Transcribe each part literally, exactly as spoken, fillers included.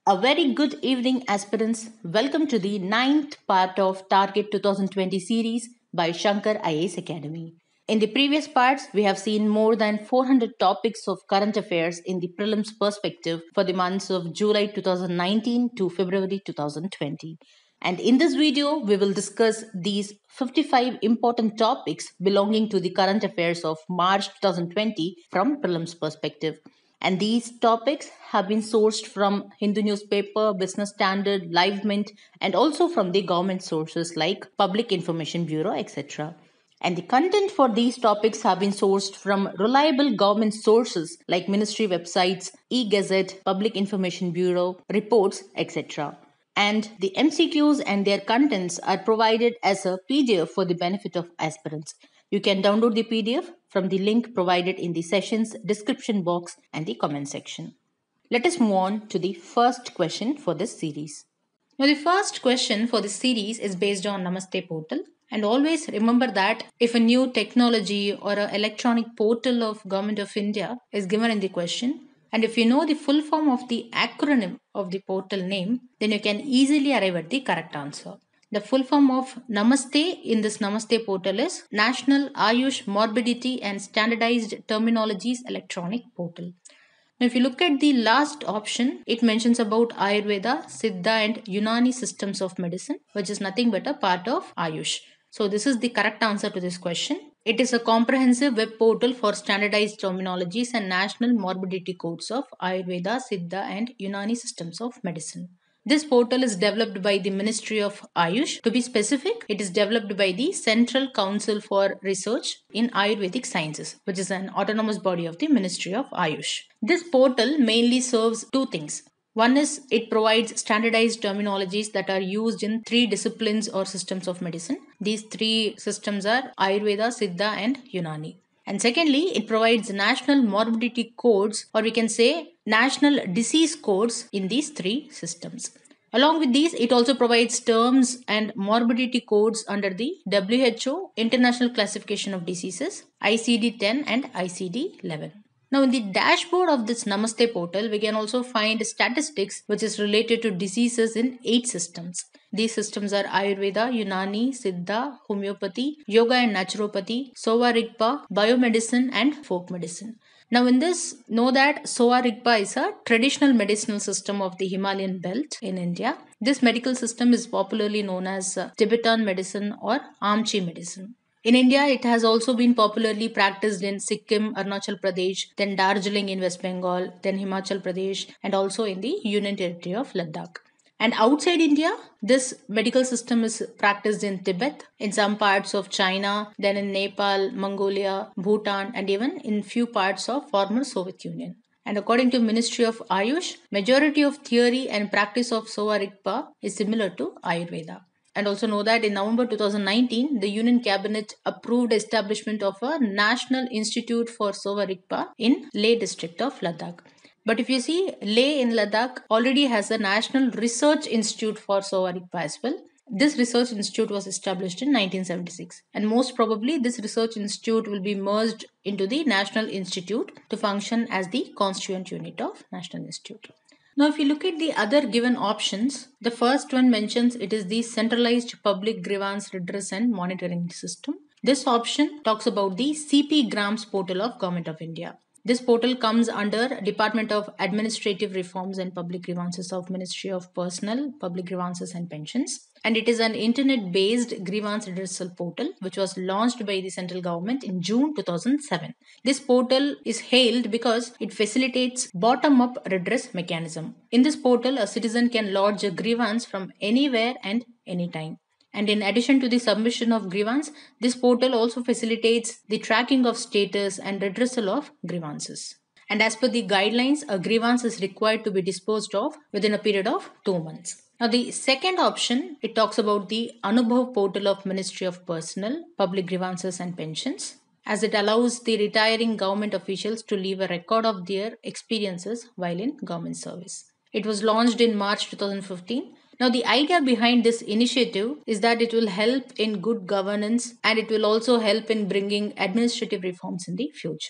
A very good evening, aspirants. Welcome to the ninth part of Target twenty twenty series by Shankar I A S Academy. In the previous parts, we have seen more than four hundred topics of current affairs in the prelims perspective for the months of July twenty nineteen to February twenty twenty. And in this video, we will discuss these fifty-five important topics belonging to the current affairs of March twenty twenty from prelims perspective. And these topics have been sourced from Hindu newspaper, Business Standard, Live Mint, and also from the government sources like Public Information Bureau, et cetera. And the content for these topics have been sourced from reliable government sources like ministry websites, e-gazette, Public Information Bureau, reports, et cetera. And the M C Qs and their contents are provided as a P D F for the benefit of aspirants. You can download the P D F from the link provided in the session's description box and the comment section. Let us move on to the first question for this series. Now, the first question for this series is based on Namaste portal. And always remember that if a new technology or an electronic portal of Government of India is given in the question, and if you know the full form of the acronym of the portal name, then you can easily arrive at the correct answer. The full form of Namaste in this Namaste portal is National Ayush Morbidity and Standardized Terminologies Electronic Portal. Now, if you look at the last option, it mentions about Ayurveda, Siddha and Unani systems of medicine, which is nothing but a part of Ayush. So this is the correct answer to this question. It is a comprehensive web portal for standardized terminologies and national morbidity codes of Ayurveda, Siddha and Unani systems of medicine. This portal is developed by the Ministry of Ayush. To be specific, it is developed by the Central Council for Research in Ayurvedic Sciences, which is an autonomous body of the Ministry of Ayush. This portal mainly serves two things. One is it provides standardized terminologies that are used in three disciplines or systems of medicine. These three systems are Ayurveda, Siddha and Unani. And secondly, it provides national morbidity codes, or we can say national disease codes in these three systems. Along with these, it also provides terms and morbidity codes under the W H O International Classification of Diseases, I C D ten and I C D eleven. Now, in the dashboard of this Namaste portal, we can also find statistics which is related to diseases in eight systems. These systems are Ayurveda, Unani, Siddha, Homeopathy, Yoga and Naturopathy, Sowa Rigpa, Biomedicine and Folk Medicine. Now, in this, know that Sowa Rigpa is a traditional medicinal system of the Himalayan belt in India. This medical system is popularly known as uh, Tibetan medicine or Amchi medicine. In India, it has also been popularly practiced in Sikkim, Arunachal Pradesh, then Darjeeling in West Bengal, then Himachal Pradesh, and also in the Union Territory of Ladakh. And outside India, this medical system is practiced in Tibet, in some parts of China, then in Nepal, Mongolia, Bhutan, and even in few parts of former Soviet Union. And according to Ministry of Ayush, majority of theory and practice of Sowa Rigpa is similar to Ayurveda. And also know that in November twenty nineteen, the Union Cabinet approved establishment of a National Institute for Sowa Rigpa in Leh district of Ladakh. But if you see, Leh in Ladakh already has a National Research Institute for Sowa Rigpa as well. This research institute was established in nineteen seventy-six, and most probably this research institute will be merged into the National Institute to function as the constituent unit of National Institute. Now, if you look at the other given options, the first one mentions it is the Centralized Public Grievance Redress and Monitoring System. This option talks about the C P Grams portal of Government of India. This portal comes under Department of Administrative Reforms and Public Grievances of Ministry of Personnel, Public Grievances and Pensions. And it is an internet-based grievance redressal portal which was launched by the central government in June two thousand seven. This portal is hailed because it facilitates bottom-up redress mechanism. In this portal, a citizen can lodge a grievance from anywhere and anytime. And in addition to the submission of grievance, this portal also facilitates the tracking of status and redressal of grievances. And as per the guidelines, a grievance is required to be disposed of within a period of two months. Now, the second option, it talks about the Anubhav portal of Ministry of Personnel, Public Grievances and Pensions, as it allows the retiring government officials to leave a record of their experiences while in government service. It was launched in March two thousand fifteen. Now, the idea behind this initiative is that it will help in good governance and it will also help in bringing administrative reforms in the future.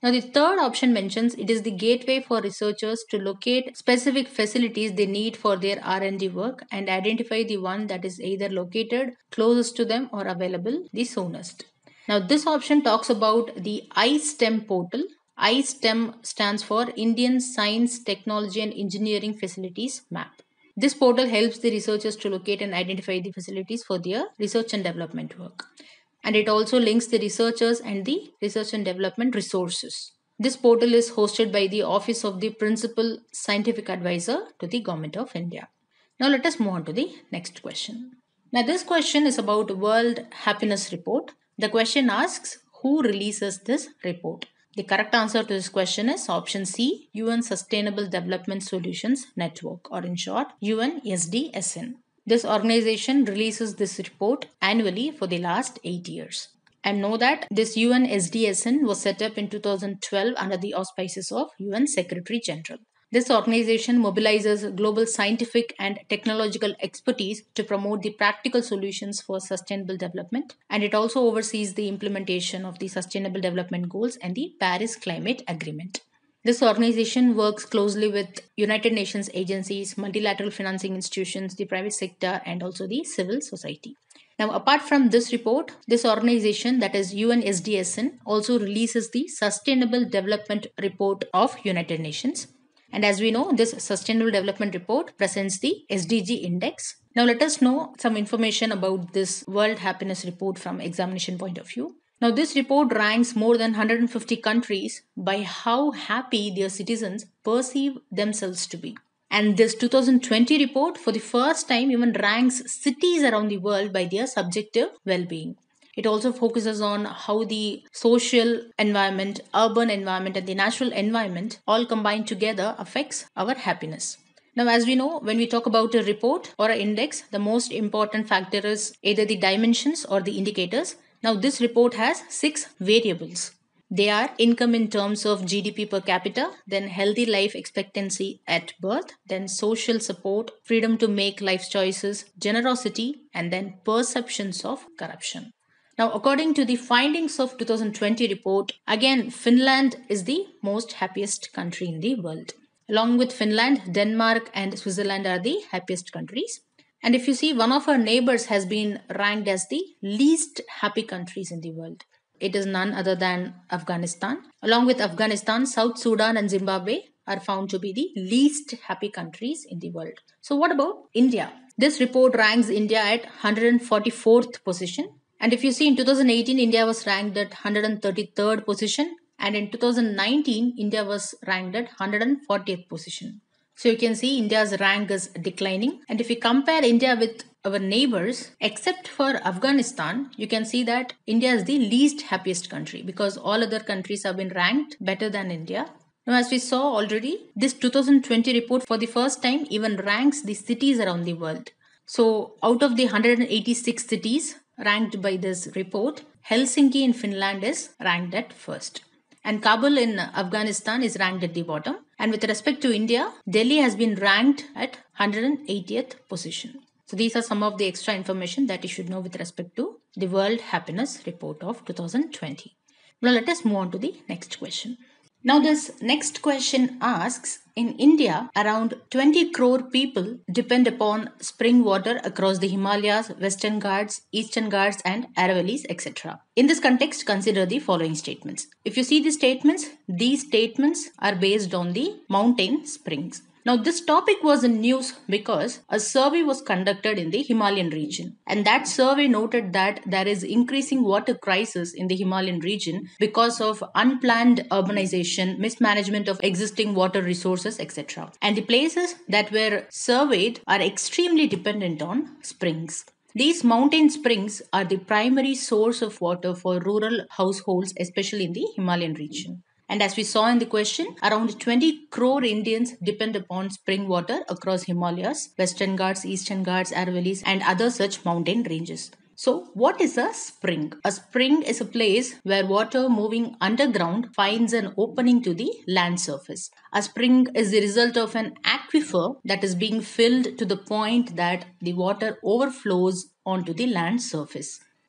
Now, the third option mentions it is the gateway for researchers to locate specific facilities they need for their R and D work and identify the one that is either located closest to them or available the soonest. Now, this option talks about the iSTEM portal. iSTEM stands for Indian Science, Technology and Engineering Facilities Map. This portal helps the researchers to locate and identify the facilities for their research and development work. And it also links the researchers and the research and development resources. This portal is hosted by the Office of the Principal Scientific Advisor to the Government of India. Now let us move on to the next question. Now this question is about World Happiness Report. The question asks, who releases this report? The correct answer to this question is option C, U N Sustainable Development Solutions Network, or in short, U N S D S N. This organization releases this report annually for the last eight years. And know that this U N S D S N was set up in two thousand twelve under the auspices of U N Secretary General. This organization mobilizes global scientific and technological expertise to promote the practical solutions for sustainable development, and it also oversees the implementation of the Sustainable Development Goals and the Paris Climate Agreement. This organization works closely with United Nations agencies, multilateral financing institutions, the private sector, and also the civil society. Now, apart from this report, this organization, that is U N S D S N, also releases the Sustainable Development Report of United Nations. And as we know, this Sustainable Development Report presents the S D G Index. Now, let us know some information about this World Happiness Report from examination point of view. Now, this report ranks more than one hundred fifty countries by how happy their citizens perceive themselves to be. And this two thousand twenty report, for the first time, even ranks cities around the world by their subjective well-being. It also focuses on how the social environment, urban environment, and the natural environment all combined together affects our happiness. Now, as we know, when we talk about a report or an index, the most important factor is either the dimensions or the indicators. Now, this report has six variables. They are income in terms of G D P per capita, then healthy life expectancy at birth, then social support, freedom to make life choices, generosity, and then perceptions of corruption. Now, according to the findings of two thousand twenty report, again, Finland is the most happiest country in the world. Along with Finland, Denmark and Switzerland are the happiest countries. And if you see, one of our neighbors has been ranked as the least happy countries in the world. It is none other than Afghanistan. Along with Afghanistan, South Sudan and Zimbabwe are found to be the least happy countries in the world. So what about India? This report ranks India at one hundred forty-fourth position. And if you see, in two thousand eighteen, India was ranked at one hundred thirty-third position. And in two thousand nineteen, India was ranked at one hundred fortieth position. So you can see India's rank is declining. And if you compare India with our neighbors, except for Afghanistan, you can see that India is the least happiest country because all other countries have been ranked better than India. Now, as we saw already, this two thousand twenty report for the first time even ranks the cities around the world. So out of the one hundred eighty-six cities ranked by this report, Helsinki in Finland is ranked at first. And Kabul in Afghanistan is ranked at the bottom. And with respect to India, Delhi has been ranked at one hundred eightieth position. So these are some of the extra information that you should know with respect to the World Happiness Report of two thousand twenty. Now let us move on to the next question. Now this next question asks, in India, around twenty crore people depend upon spring water across the Himalayas, Western Ghats, Eastern Ghats and Aravallis, et cetera. In this context, consider the following statements. If you see the statements, these statements are based on the mountain springs. Now, this topic was in news because a survey was conducted in the Himalayan region. And that survey noted that there is increasing water crisis in the Himalayan region because of unplanned urbanization, mismanagement of existing water resources, et cetera. And the places that were surveyed are extremely dependent on springs. These mountain springs are the primary source of water for rural households, especially in the Himalayan region. And as we saw in the question, around twenty crore Indians depend upon spring water across Himalayas, Western Ghats, Eastern Ghats, Aravallis, and other such mountain ranges. So, what is a spring? A spring is a place where water moving underground finds an opening to the land surface. A spring is the result of an aquifer that is being filled to the point that the water overflows onto the land surface.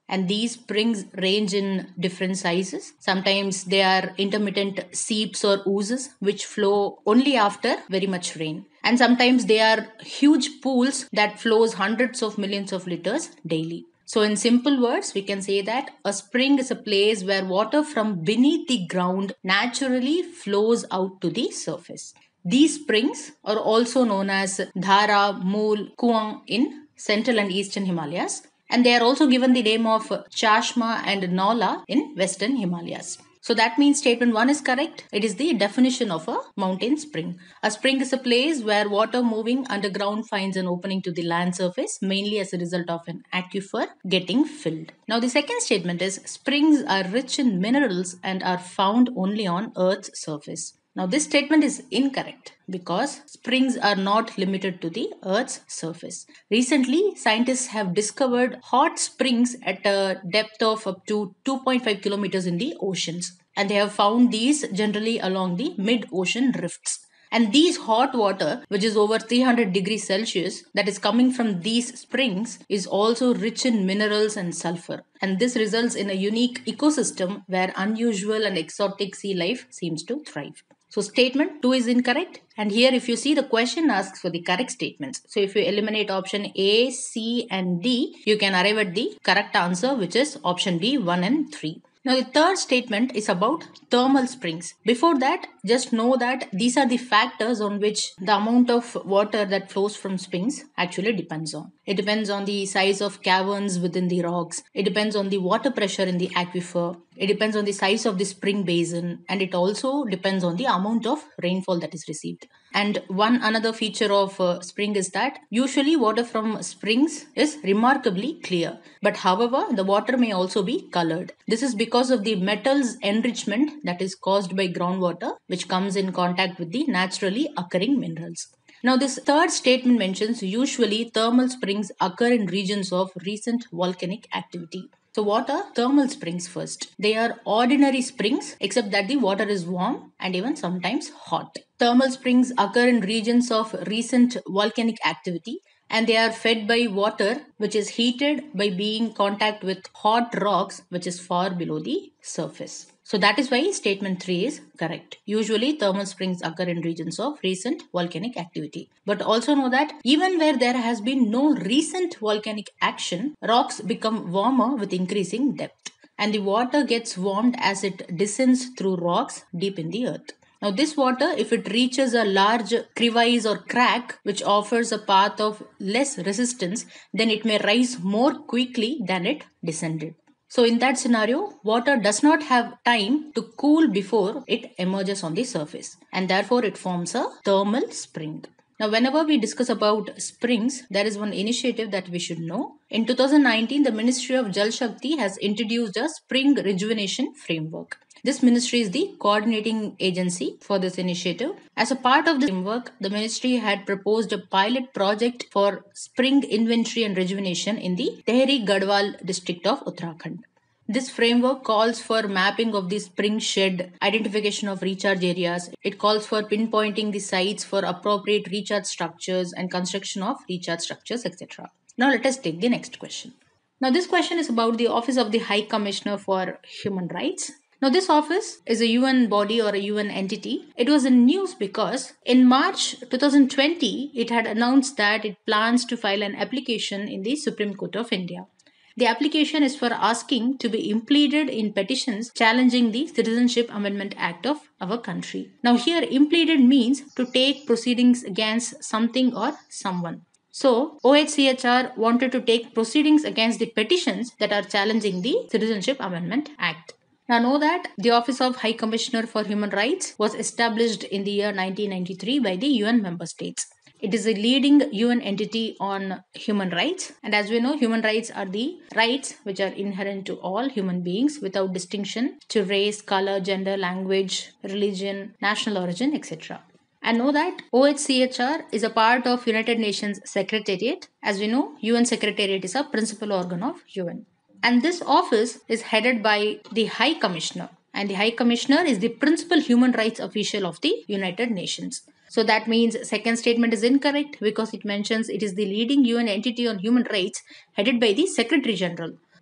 And these springs range in different sizes. Sometimes they are intermittent seeps or oozes which flow only after very much rain. And sometimes they are huge pools that flows hundreds of millions of liters daily. So in simple words, we can say that a spring is a place where water from beneath the ground naturally flows out to the surface. These springs are also known as Dhara, Mool, Kuang in central and eastern Himalayas, and they are also given the name of Chashma and Naula in western Himalayas. So that means statement one is correct. It is the definition of a mountain spring. A spring is a place where water moving underground finds an opening to the land surface, mainly as a result of an aquifer getting filled. Now the second statement is springs are rich in minerals and are found only on Earth's surface. Now this statement is incorrect because springs are not limited to the Earth's surface. Recently, scientists have discovered hot springs at a depth of up to two point five kilometers in the oceans, and they have found these generally along the mid-ocean rifts. And these hot water, which is over three hundred degrees Celsius, that is coming from these springs, is also rich in minerals and sulfur. And this results in a unique ecosystem where unusual and exotic sea life seems to thrive. So statement two is incorrect. And here if you see, the question asks for the correct statements. So if you eliminate option A, C and D, you can arrive at the correct answer, which is option D, one and three. Now the third statement is about thermal springs. Before that, just know that these are the factors on which the amount of water that flows from springs actually depends on. It depends on the size of caverns within the rocks. It depends on the water pressure in the aquifer. It depends on the size of the spring basin, and it also depends on the amount of rainfall that is received. And one another feature of uh, spring is that usually water from springs is remarkably clear. But however, the water may also be colored. This is because of the metals enrichment that is caused by groundwater, which comes in contact with the naturally occurring minerals. Now, this third statement mentions usually thermal springs occur in regions of recent volcanic activity. So what are thermal springs first? They are ordinary springs except that the water is warm and even sometimes hot. Thermal springs occur in regions of recent volcanic activity, and they are fed by water which is heated by being in contact with hot rocks which is far below the surface. So that is why statement three is correct. Usually thermal springs occur in regions of recent volcanic activity. But also know that even where there has been no recent volcanic action, rocks become warmer with increasing depth. And the water gets warmed as it descends through rocks deep in the earth. Now this water, if it reaches a large crevice or crack which offers a path of less resistance, then it may rise more quickly than it descended. So in that scenario, water does not have time to cool before it emerges on the surface, and therefore it forms a thermal spring. Now, whenever we discuss about springs, there is one initiative that we should know. In two thousand nineteen, the Ministry of Jal Shakti has introduced a spring rejuvenation framework. This ministry is the coordinating agency for this initiative. As a part of the framework, the ministry had proposed a pilot project for spring inventory and rejuvenation in the Tehri Garhwal district of Uttarakhand. This framework calls for mapping of the spring shed, identification of recharge areas. It calls for pinpointing the sites for appropriate recharge structures and construction of recharge structures, et cetera. Now let us take the next question. Now this question is about the Office of the High Commissioner for Human Rights. Now this office is a U N body or a U N entity. It was in news because in March twenty twenty, it had announced that it plans to file an application in the Supreme Court of India. The application is for asking to be impleaded in petitions challenging the Citizenship Amendment Act of our country. Now here impleaded means to take proceedings against something or someone. So O H C H R wanted to take proceedings against the petitions that are challenging the Citizenship Amendment Act. Now know that the Office of High Commissioner for Human Rights was established in the year nineteen ninety-three by the U N member states. It is a leading U N entity on human rights, and as we know, human rights are the rights which are inherent to all human beings without distinction to race, color, gender, language, religion, national origin, et cetera. And know that O H C H R is a part of United Nations Secretariat. As we know, U N Secretariat is a principal organ of U N. And this office is headed by the High Commissioner. And the High Commissioner is the principal human rights official of the United Nations. So that means second statement is incorrect because it mentions it is the leading U N entity on human rights headed by the Secretary General.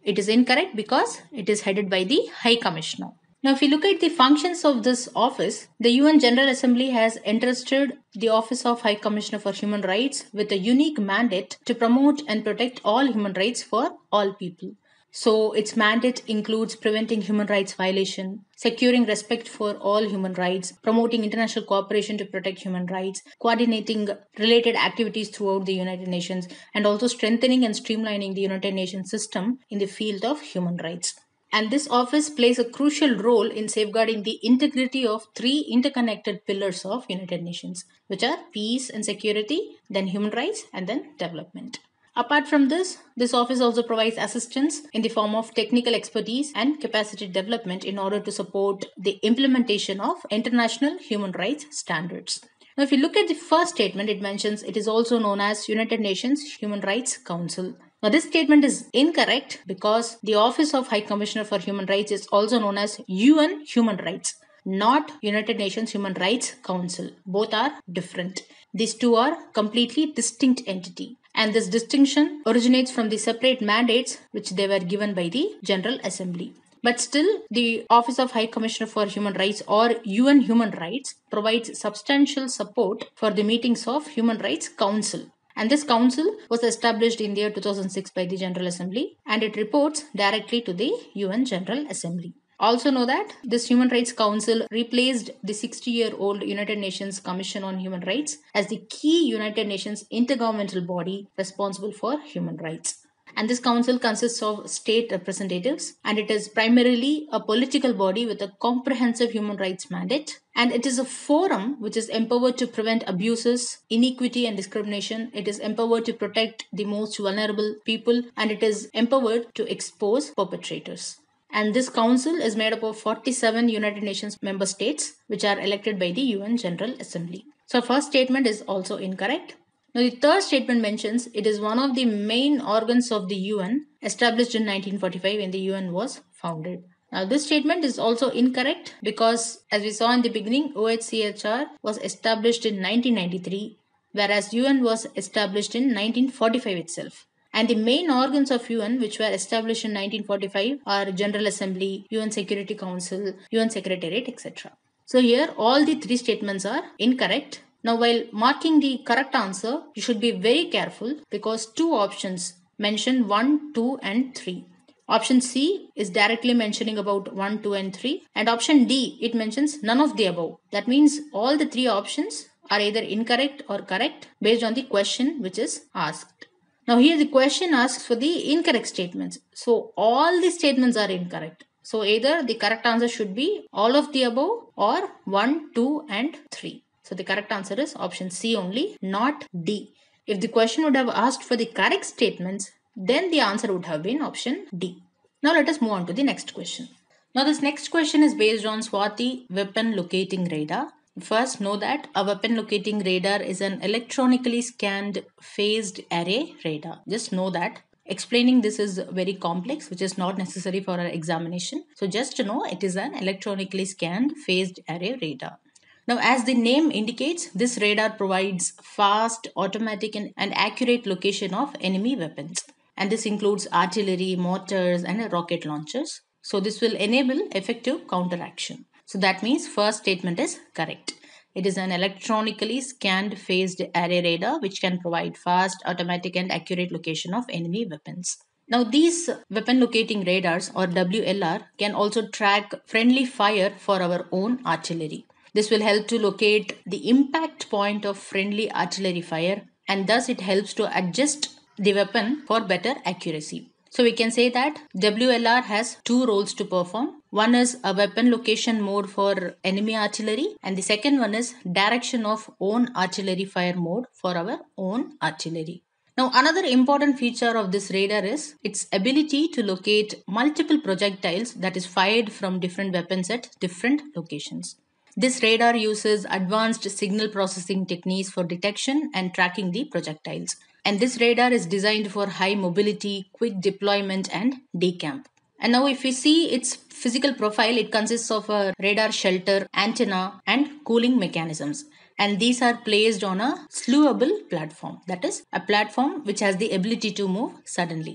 It is incorrect because it is headed by the High Commissioner. Now, if you look at the functions of this office, the U N General Assembly has entrusted the Office of High Commissioner for Human Rights with a unique mandate to promote and protect all human rights for all people. So, its mandate includes preventing human rights violation, securing respect for all human rights, promoting international cooperation to protect human rights, coordinating related activities throughout the United Nations, and also strengthening and streamlining the United Nations system in the field of human rights. And this office plays a crucial role in safeguarding the integrity of three interconnected pillars of United Nations, which are peace and security, then human rights, and then development. Apart from this, this office also provides assistance in the form of technical expertise and capacity development in order to support the implementation of international human rights standards. Now, if you look at the first statement, it mentions it is also known as United Nations Human Rights Council. Now, this statement is incorrect because the Office of High Commissioner for Human Rights is also known as U N Human Rights, not United Nations Human Rights Council. Both are different. These two are completely distinct entities. And this distinction originates from the separate mandates which they were given by the General Assembly. But still, the Office of High Commissioner for Human Rights or U N Human Rights provides substantial support for the meetings of Human Rights Council. And this council was established in the year two thousand six by the General Assembly, and it reports directly to the U N General Assembly. Also know that this Human Rights Council replaced the sixty-year-old United Nations Commission on Human Rights as the key United Nations intergovernmental body responsible for human rights. And this council consists of state representatives, and it is primarily a political body with a comprehensive human rights mandate. And it is a forum which is empowered to prevent abuses, inequity, and discrimination. It is empowered to protect the most vulnerable people, and it is empowered to expose perpetrators. And this council is made up of forty-seven United Nations member states, which are elected by the U N General Assembly. So, first statement is also incorrect. Now, the third statement mentions it is one of the main organs of the U N, established in nineteen forty-five when the U N was founded. Now, this statement is also incorrect because, as we saw in the beginning, O H C H R was established in nineteen ninety-three, whereas U N was established in nineteen forty-five itself. And the main organs of U N which were established in nineteen forty-five are General Assembly, U N Security Council, U N Secretariat, et cetera. So here all the three statements are incorrect. Now, while marking the correct answer, you should be very careful because two options mention one, two and three. Option C is directly mentioning about one, two and three, and option D, it mentions none of the above. That means all the three options are either incorrect or correct based on the question which is asked. Now here the question asks for the incorrect statements. So all the statements are incorrect. So either the correct answer should be all of the above or one, two and three. So the correct answer is option C only, not D. If the question would have asked for the correct statements, then the answer would have been option D. Now let us move on to the next question. Now this next question is based on SWATI weapon locating radar. First, know that a weapon locating radar is an electronically scanned phased array radar. Just know that. Explaining this is very complex, which is not necessary for our examination. So just to know, it is an electronically scanned phased array radar. Now, as the name indicates, this radar provides fast, automatic and, and accurate location of enemy weapons. And this includes artillery, mortars and rocket launchers. So this will enable effective counteraction. So that means first statement is correct. It is an electronically scanned phased array radar which can provide fast, automatic and accurate location of enemy weapons. Now these weapon locating radars or W L R can also track friendly fire for our own artillery. This will help to locate the impact point of friendly artillery fire, and thus it helps to adjust the weapon for better accuracy. So we can say that W L R has two roles to perform. One is a weapon location mode for enemy artillery, and the second one is direction of own artillery fire mode for our own artillery. Now another important feature of this radar is its ability to locate multiple projectiles that is fired from different weapons at different locations. This radar uses advanced signal processing techniques for detection and tracking the projectiles. And this radar is designed for high mobility, quick deployment and decamp. And now if we see its physical profile, it consists of a radar shelter, antenna and cooling mechanisms. And these are placed on a slewable platform. That is a platform which has the ability to move suddenly.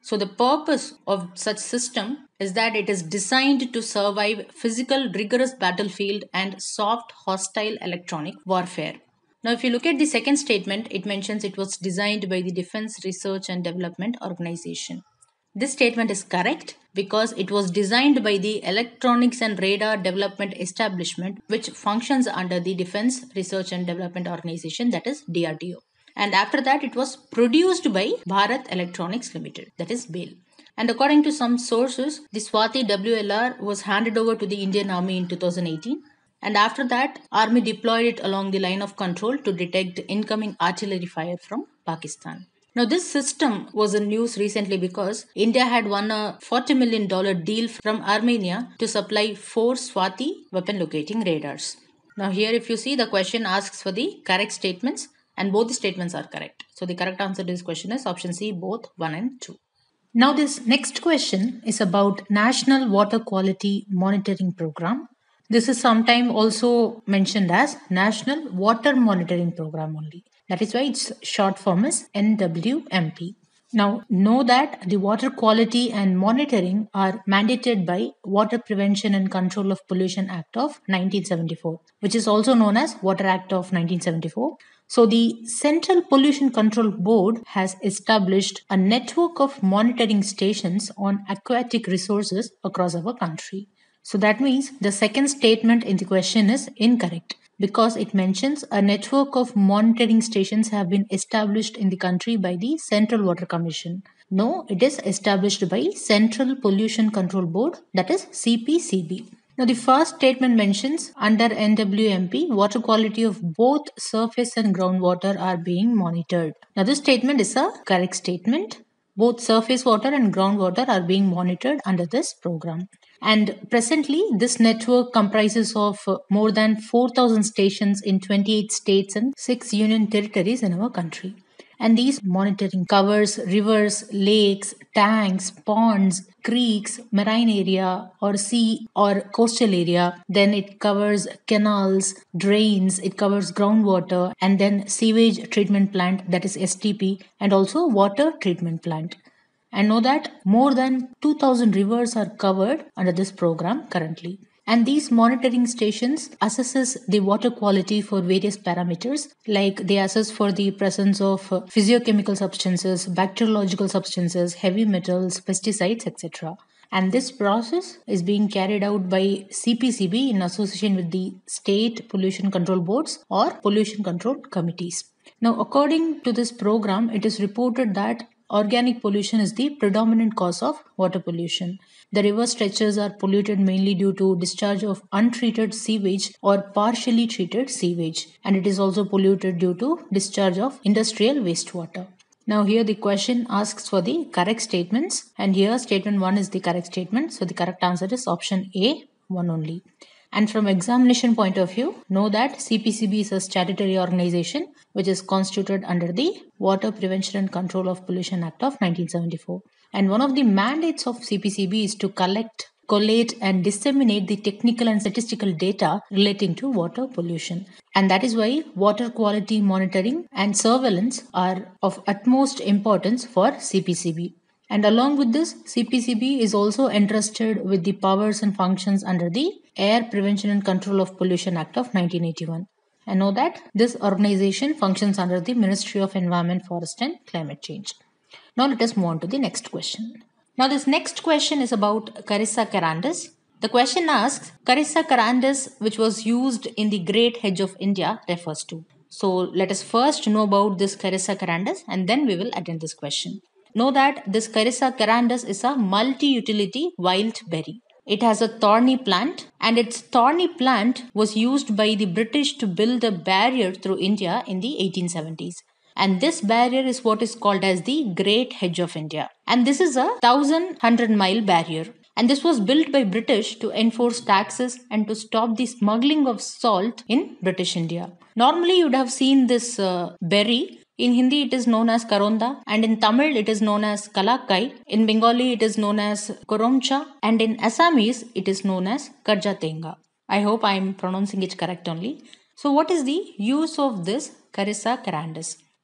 So the purpose of such system is that it is designed to survive physical rigorous battlefield and soft hostile electronic warfare. Now if you look at the second statement, it mentions it was designed by the Defense Research and Development Organization. This statement is correct because it was designed by the Electronics and Radar Development Establishment, which functions under the Defense Research and Development Organization, that is D R D O. And after that, it was produced by Bharat Electronics Limited, that is B E L. And according to some sources, the Swati W L R was handed over to the Indian Army in two thousand eighteen. And after that, Army deployed it along the line of control to detect incoming artillery fire from Pakistan. Now, this system was in news recently because India had won a forty million dollars deal from Armenia to supply four Swati weapon locating radars. Now, here if you see, the question asks for the correct statements and both the statements are correct. So, the correct answer to this question is option C, both one and two. Now, this next question is about National Water Quality Monitoring Program. This is sometimes also mentioned as National Water Monitoring Program only. That is why its short form is N W M P. Now, know that the water quality and monitoring are mandated by Water Prevention and Control of Pollution Act of nineteen seventy-four, which is also known as Water Act of nineteen seventy-four. So, the Central Pollution Control Board has established a network of monitoring stations on aquatic resources across our country. So, that means the second statement in the question is incorrect, because it mentions a network of monitoring stations have been established in the country by the Central Water Commission. No, it is established by Central Pollution Control Board, that is C P C B. Now, the first statement mentions under N W M P, water quality of both surface and groundwater are being monitored. Now, this statement is a correct statement. Both surface water and groundwater are being monitored under this program. And presently, this network comprises of more than four thousand stations in twenty-eight states and six union territories in our country. And these monitoring covers rivers, lakes, tanks, ponds, creeks, marine area or sea or coastal area. Then it covers canals, drains, it covers groundwater, and then sewage treatment plant, that is S T P, and also water treatment plant. And know that more than two thousand rivers are covered under this program currently. And these monitoring stations assesses the water quality for various parameters, like they assess for the presence of physiochemical substances, bacteriological substances, heavy metals, pesticides, et cetera. And this process is being carried out by C P C B in association with the state pollution control boards or pollution control committees. Now, according to this program, it is reported that organic pollution is the predominant cause of water pollution. The river stretches are polluted mainly due to discharge of untreated sewage or partially treated sewage, and it is also polluted due to discharge of industrial wastewater. Now here the question asks for the correct statements, and here statement one is the correct statement, so the correct answer is option A, one only. And from examination point of view, know that C P C B is a statutory organization which is constituted under the Water Prevention and Control of Pollution Act of nineteen seventy-four. And one of the mandates of C P C B is to collect, collate and disseminate the technical and statistical data relating to water pollution. And that is why water quality monitoring and surveillance are of utmost importance for C P C B. And along with this, C P C B is also entrusted with the powers and functions under the Air Prevention and Control of Pollution Act of nineteen eighty-one. And know that this organization functions under the Ministry of Environment, Forest and Climate Change. Now let us move on to the next question. Now this next question is about Carissa carandis. The question asks, Carissa carandis, which was used in the Great Hedge of India, refers to. So let us first know about this Carissa carandis and then we will attend this question. Know that this Carissa carandis is a multi-utility wild berry. It has a thorny plant, and its thorny plant was used by the British to build a barrier through India in the eighteen seventies. And this barrier is what is called as the Great Hedge of India. And this is a one thousand hundred mile barrier. And this was built by British to enforce taxes and to stop the smuggling of salt in British India. Normally you would have seen this uh, berry. In Hindi it is known as karonda, and in Tamil it is known as kalakkai, in Bengali it is known as koromcha, and in Assamese it is known as karjatenga. I hope I am pronouncing it correct only. So what is the use of this Carissa carandis?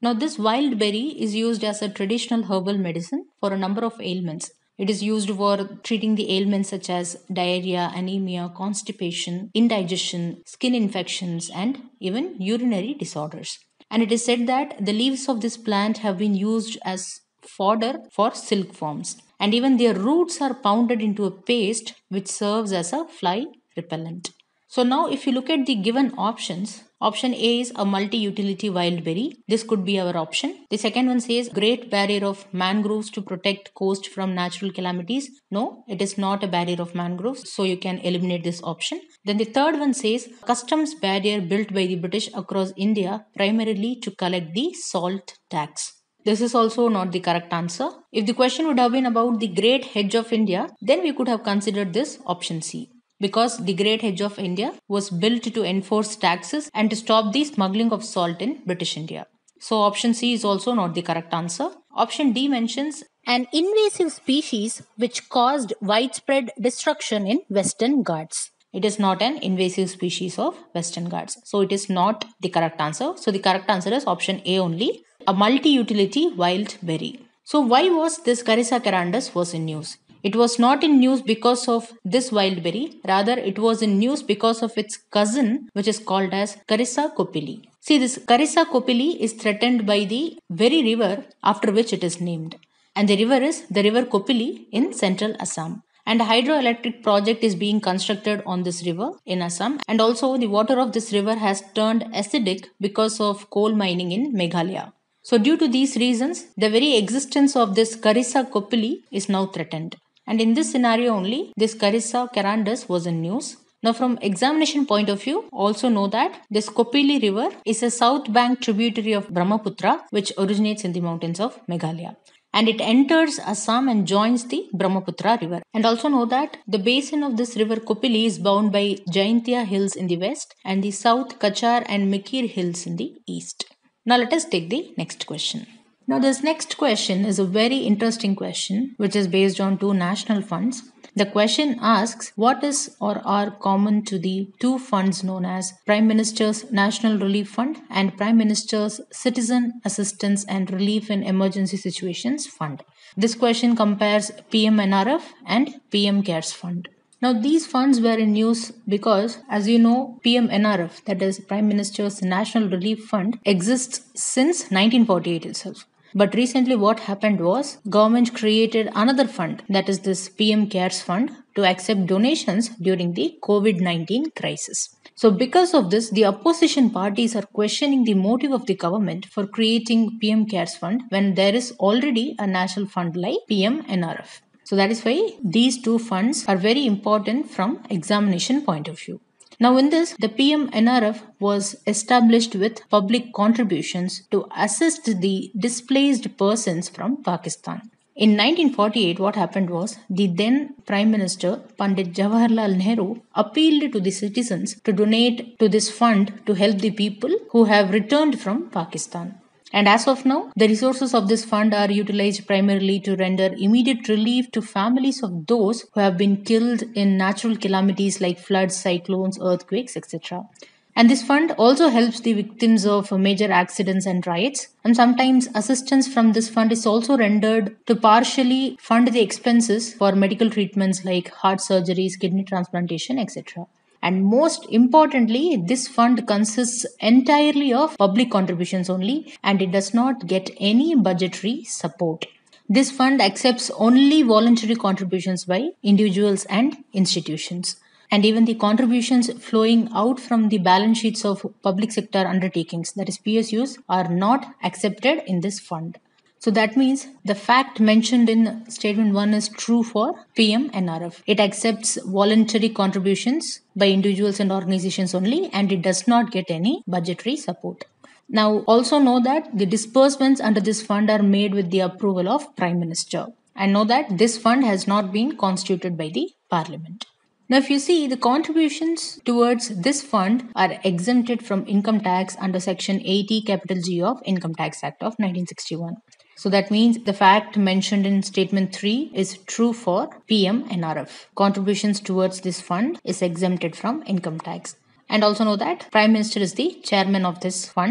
Now, this wild berry is used as a traditional herbal medicine for a number of ailments. It is used for treating the ailments such as diarrhea, anemia, constipation, indigestion, skin infections, and even urinary disorders. And it is said that the leaves of this plant have been used as fodder for silkworms, and even their roots are pounded into a paste which serves as a fly repellent. So now if you look at the given options, option A is a multi-utility wild berry. This could be our option. The second one says Great Barrier of Mangroves to protect coast from natural calamities. No, it is not a barrier of mangroves, so you can eliminate this option. Then the third one says customs barrier built by the British across India primarily to collect the salt tax. This is also not the correct answer. If the question would have been about the Great Hedge of India, then we could have considered this option C, because the Great Hedge of India was built to enforce taxes and to stop the smuggling of salt in British India. So option C is also not the correct answer. Option D mentions an invasive species which caused widespread destruction in Western Ghats. It is not an invasive species of Western Ghats. So it is not the correct answer. So the correct answer is option A only, a multi-utility wild berry. So why was this Carissa carandus was in news? It was not in news because of this wild berry, rather it was in news because of its cousin, which is called as Carissa copili. See, this Carissa copili is threatened by the very river after which it is named. And the river is the river Kopili in central Assam. And a hydroelectric project is being constructed on this river in Assam. And also the water of this river has turned acidic because of coal mining in Meghalaya. So due to these reasons, the very existence of this Carissa copili is now threatened. And in this scenario only, this Carissa carandus was in news. Now from examination point of view, also know that this Kopili river is a south bank tributary of Brahmaputra, which originates in the mountains of Meghalaya. And it enters Assam and joins the Brahmaputra river. And also know that the basin of this river Kopili is bound by Jaintia hills in the west and the South Kachar and Mikir hills in the east. Now let us take the next question. Now this next question is a very interesting question which is based on two national funds. The question asks what is or are common to the two funds known as Prime Minister's National Relief Fund and Prime Minister's Citizen Assistance and Relief in Emergency Situations Fund. This question compares P M N R F and P M CARES Fund. Now these funds were in news because, as you know, P M N R F, that is Prime Minister's National Relief Fund, exists since nineteen forty-eight itself. But recently what happened was government created another fund, that is this P M CARES Fund, to accept donations during the COVID nineteen crisis. So because of this, the opposition parties are questioning the motive of the government for creating P M CARES Fund when there is already a national fund like P M N R F. So that is why these two funds are very important from examination point of view. Now in this, the P M N R F was established with public contributions to assist the displaced persons from Pakistan. In nineteen forty-eight, what happened was the then Prime Minister Pandit Jawaharlal Nehru appealed to the citizens to donate to this fund to help the people who have returned from Pakistan. And as of now, the resources of this fund are utilized primarily to render immediate relief to families of those who have been killed in natural calamities like floods, cyclones, earthquakes, et cetera. And this fund also helps the victims of major accidents and riots. And sometimes assistance from this fund is also rendered to partially fund the expenses for medical treatments like heart surgeries, kidney transplantation, et cetera. And most importantly, this fund consists entirely of public contributions only, and it does not get any budgetary support. This fund accepts only voluntary contributions by individuals and institutions. And even the contributions flowing out from the balance sheets of public sector undertakings, that is P S Us, are not accepted in this fund. So that means the fact mentioned in statement one is true for P M N R F. It accepts voluntary contributions by individuals and organizations only, and it does not get any budgetary support. Now also know that the disbursements under this fund are made with the approval of Prime Minister. And know that this fund has not been constituted by the Parliament. Now if you see, the contributions towards this fund are exempted from income tax under section eighty capital G of Income Tax Act of nineteen sixty-one. So that means the fact mentioned in statement three is true for P M N R F. Contributions towards this fund is exempted from income tax. And also know that Prime Minister is the chairman of this fund.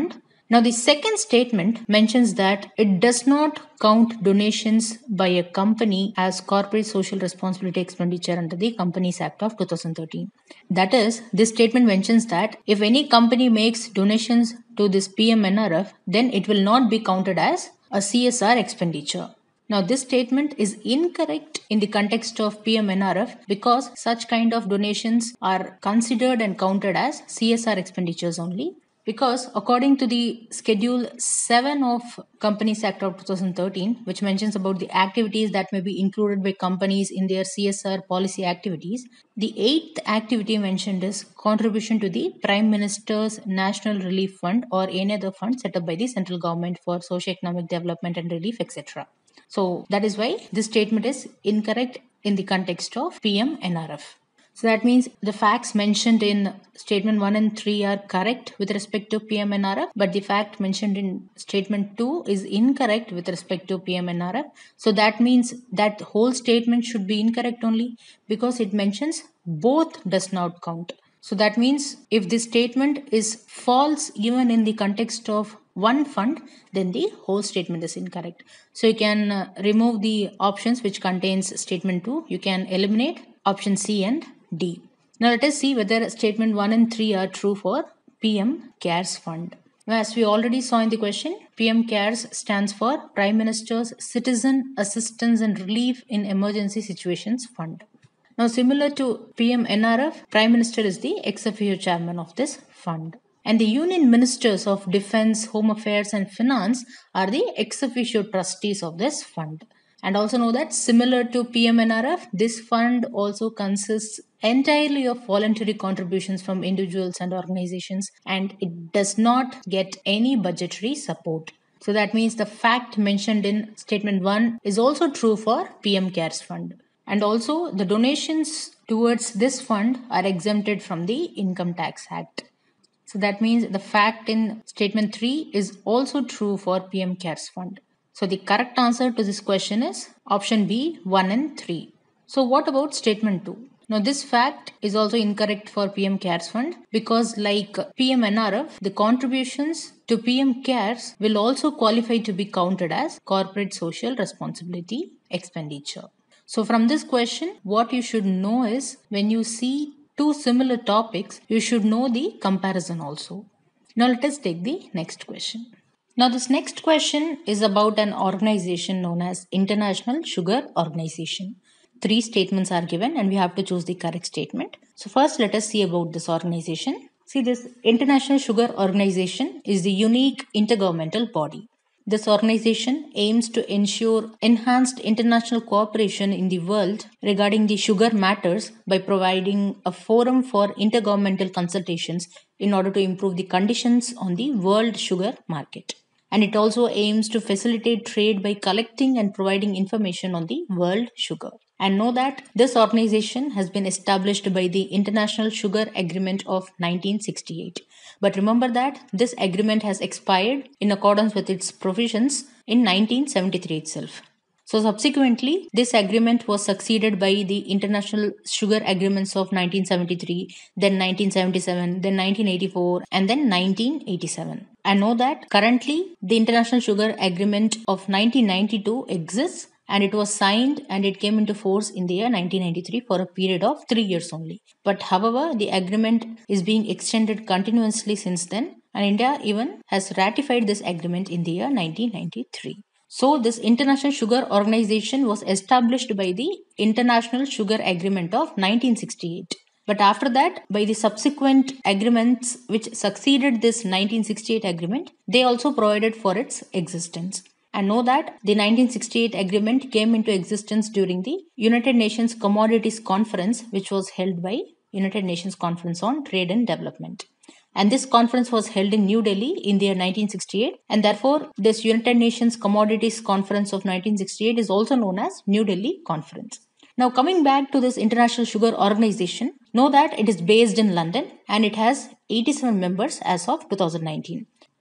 Now, the second statement mentions that it does not count donations by a company as corporate social responsibility expenditure under the Companies Act of two thousand thirteen. That is, this statement mentions that if any company makes donations to this P M N R F, then it will not be counted as a C S R expenditure. Now, this statement is incorrect in the context of P M N R F because such kind of donations are considered and counted as C S R expenditures only. Because according to the Schedule seven of Companies Act of two thousand thirteen, which mentions about the activities that may be included by companies in their C S R policy activities, the eighth activity mentioned is contribution to the Prime Minister's National Relief Fund or any other fund set up by the central government for socio-economic development and relief, et cetera. So that is why this statement is incorrect in the context of P M N R F. So that means the facts mentioned in statement one and three are correct with respect to P M N R F, but the fact mentioned in statement two is incorrect with respect to P M N R F. So that means that whole statement should be incorrect only because it mentions both does not count. So that means if this statement is false even in the context of one fund, then the whole statement is incorrect. So you can uh, remove the options which contains statement two. You can eliminate option C and D. Now let us see whether statement one and three are true for P M CARES Fund. Now, as we already saw in the question, P M CARES stands for Prime Minister's Citizen Assistance and Relief in Emergency Situations Fund. Now, similar to P M N R F, Prime Minister is the ex officio chairman of this fund. And the Union Ministers of Defense, Home Affairs and Finance are the ex officio trustees of this fund. And also know that similar to P M N R F, this fund also consists entirely of voluntary contributions from individuals and organizations, and it does not get any budgetary support. So that means the fact mentioned in statement one is also true for P M CARES Fund. And also the donations towards this fund are exempted from the Income Tax Act. So that means the fact in statement three is also true for P M CARES Fund. So the correct answer to this question is option B, one and three. So what about statement two? Now this fact is also incorrect for P M CARES Fund because like P M N R F, the contributions to P M CARES will also qualify to be counted as corporate social responsibility expenditure. So from this question, what you should know is when you see two similar topics, you should know the comparison also. Now let us take the next question. Now this next question is about an organization known as International Sugar Organization. Three statements are given and we have to choose the correct statement. So first let us see about this organization. See, this International Sugar Organization is the unique intergovernmental body. This organization aims to ensure enhanced international cooperation in the world regarding the sugar matters by providing a forum for intergovernmental consultations in order to improve the conditions on the world sugar market. And it also aims to facilitate trade by collecting and providing information on the world sugar. And know that this organization has been established by the International Sugar Agreement of nineteen sixty-eight. But remember that this agreement has expired in accordance with its provisions in nineteen seventy-three itself. So subsequently, this agreement was succeeded by the International Sugar Agreements of nineteen seventy-three, then nineteen seventy-seven, then nineteen eighty-four, and then nineteen eighty-seven. I know that currently the International Sugar Agreement of nineteen ninety-two exists and it was signed and it came into force in the year nineteen ninety-three for a period of three years only. But however, the agreement is being extended continuously since then and India even has ratified this agreement in the year nineteen ninety-three. So this International Sugar Organization was established by the International Sugar Agreement of nineteen sixty-eight. But after that, by the subsequent agreements which succeeded this nineteen sixty-eight agreement, they also provided for its existence. And know that the nineteen sixty-eight agreement came into existence during the United Nations Commodities Conference, which was held by United Nations Conference on Trade and Development. And this conference was held in New Delhi in the year nineteen sixty-eight, and therefore this United Nations Commodities Conference of nineteen sixty-eight is also known as New Delhi Conference. Now coming back to this International Sugar Organization, know that it is based in London and it has eighty-seven members as of two thousand nineteen.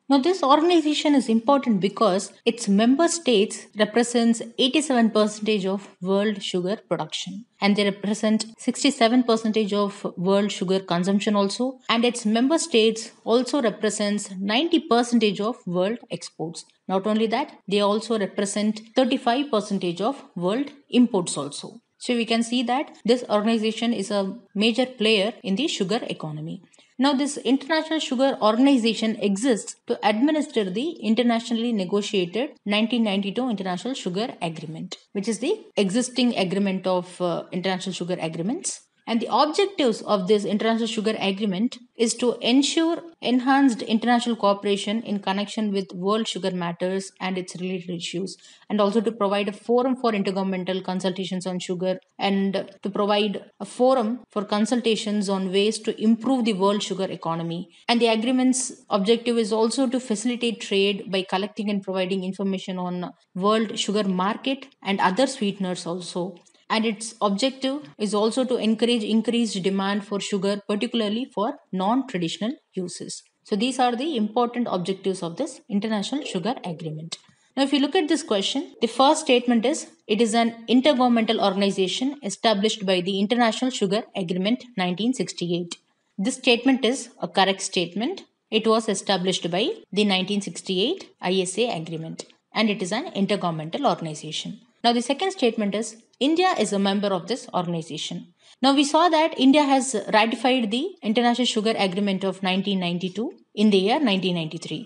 Now, this organization is important because its member states represents eighty-seven percent of world sugar production, and they represent sixty-seven percent of world sugar consumption also, and its member states also represents ninety percent of world exports. Not only that, they also represent thirty-five percent of world imports also. So we can see that this organization is a major player in the sugar economy. Now, this International Sugar Organization exists to administer the internationally negotiated nineteen ninety-two International Sugar Agreement, which is the existing agreement of uh, international sugar agreements. And the objectives of this International Sugar Agreement is to ensure enhanced international cooperation in connection with world sugar matters and its related issues, and also to provide a forum for intergovernmental consultations on sugar, and to provide a forum for consultations on ways to improve the world sugar economy. And the agreement's objective is also to facilitate trade by collecting and providing information on world sugar market and other sweeteners also. And its objective is also to encourage increased demand for sugar, particularly for non-traditional uses. So these are the important objectives of this International Sugar Agreement. Now, if you look at this question, the first statement is it is an intergovernmental organization established by the International Sugar Agreement nineteen sixty-eight. This statement is a correct statement. It was established by the nineteen sixty-eight I S A Agreement, and it is an intergovernmental organization. Now, the second statement is India is a member of this organization. Now, we saw that India has ratified the International Sugar Agreement of nineteen ninety-two in the year nineteen ninety-three.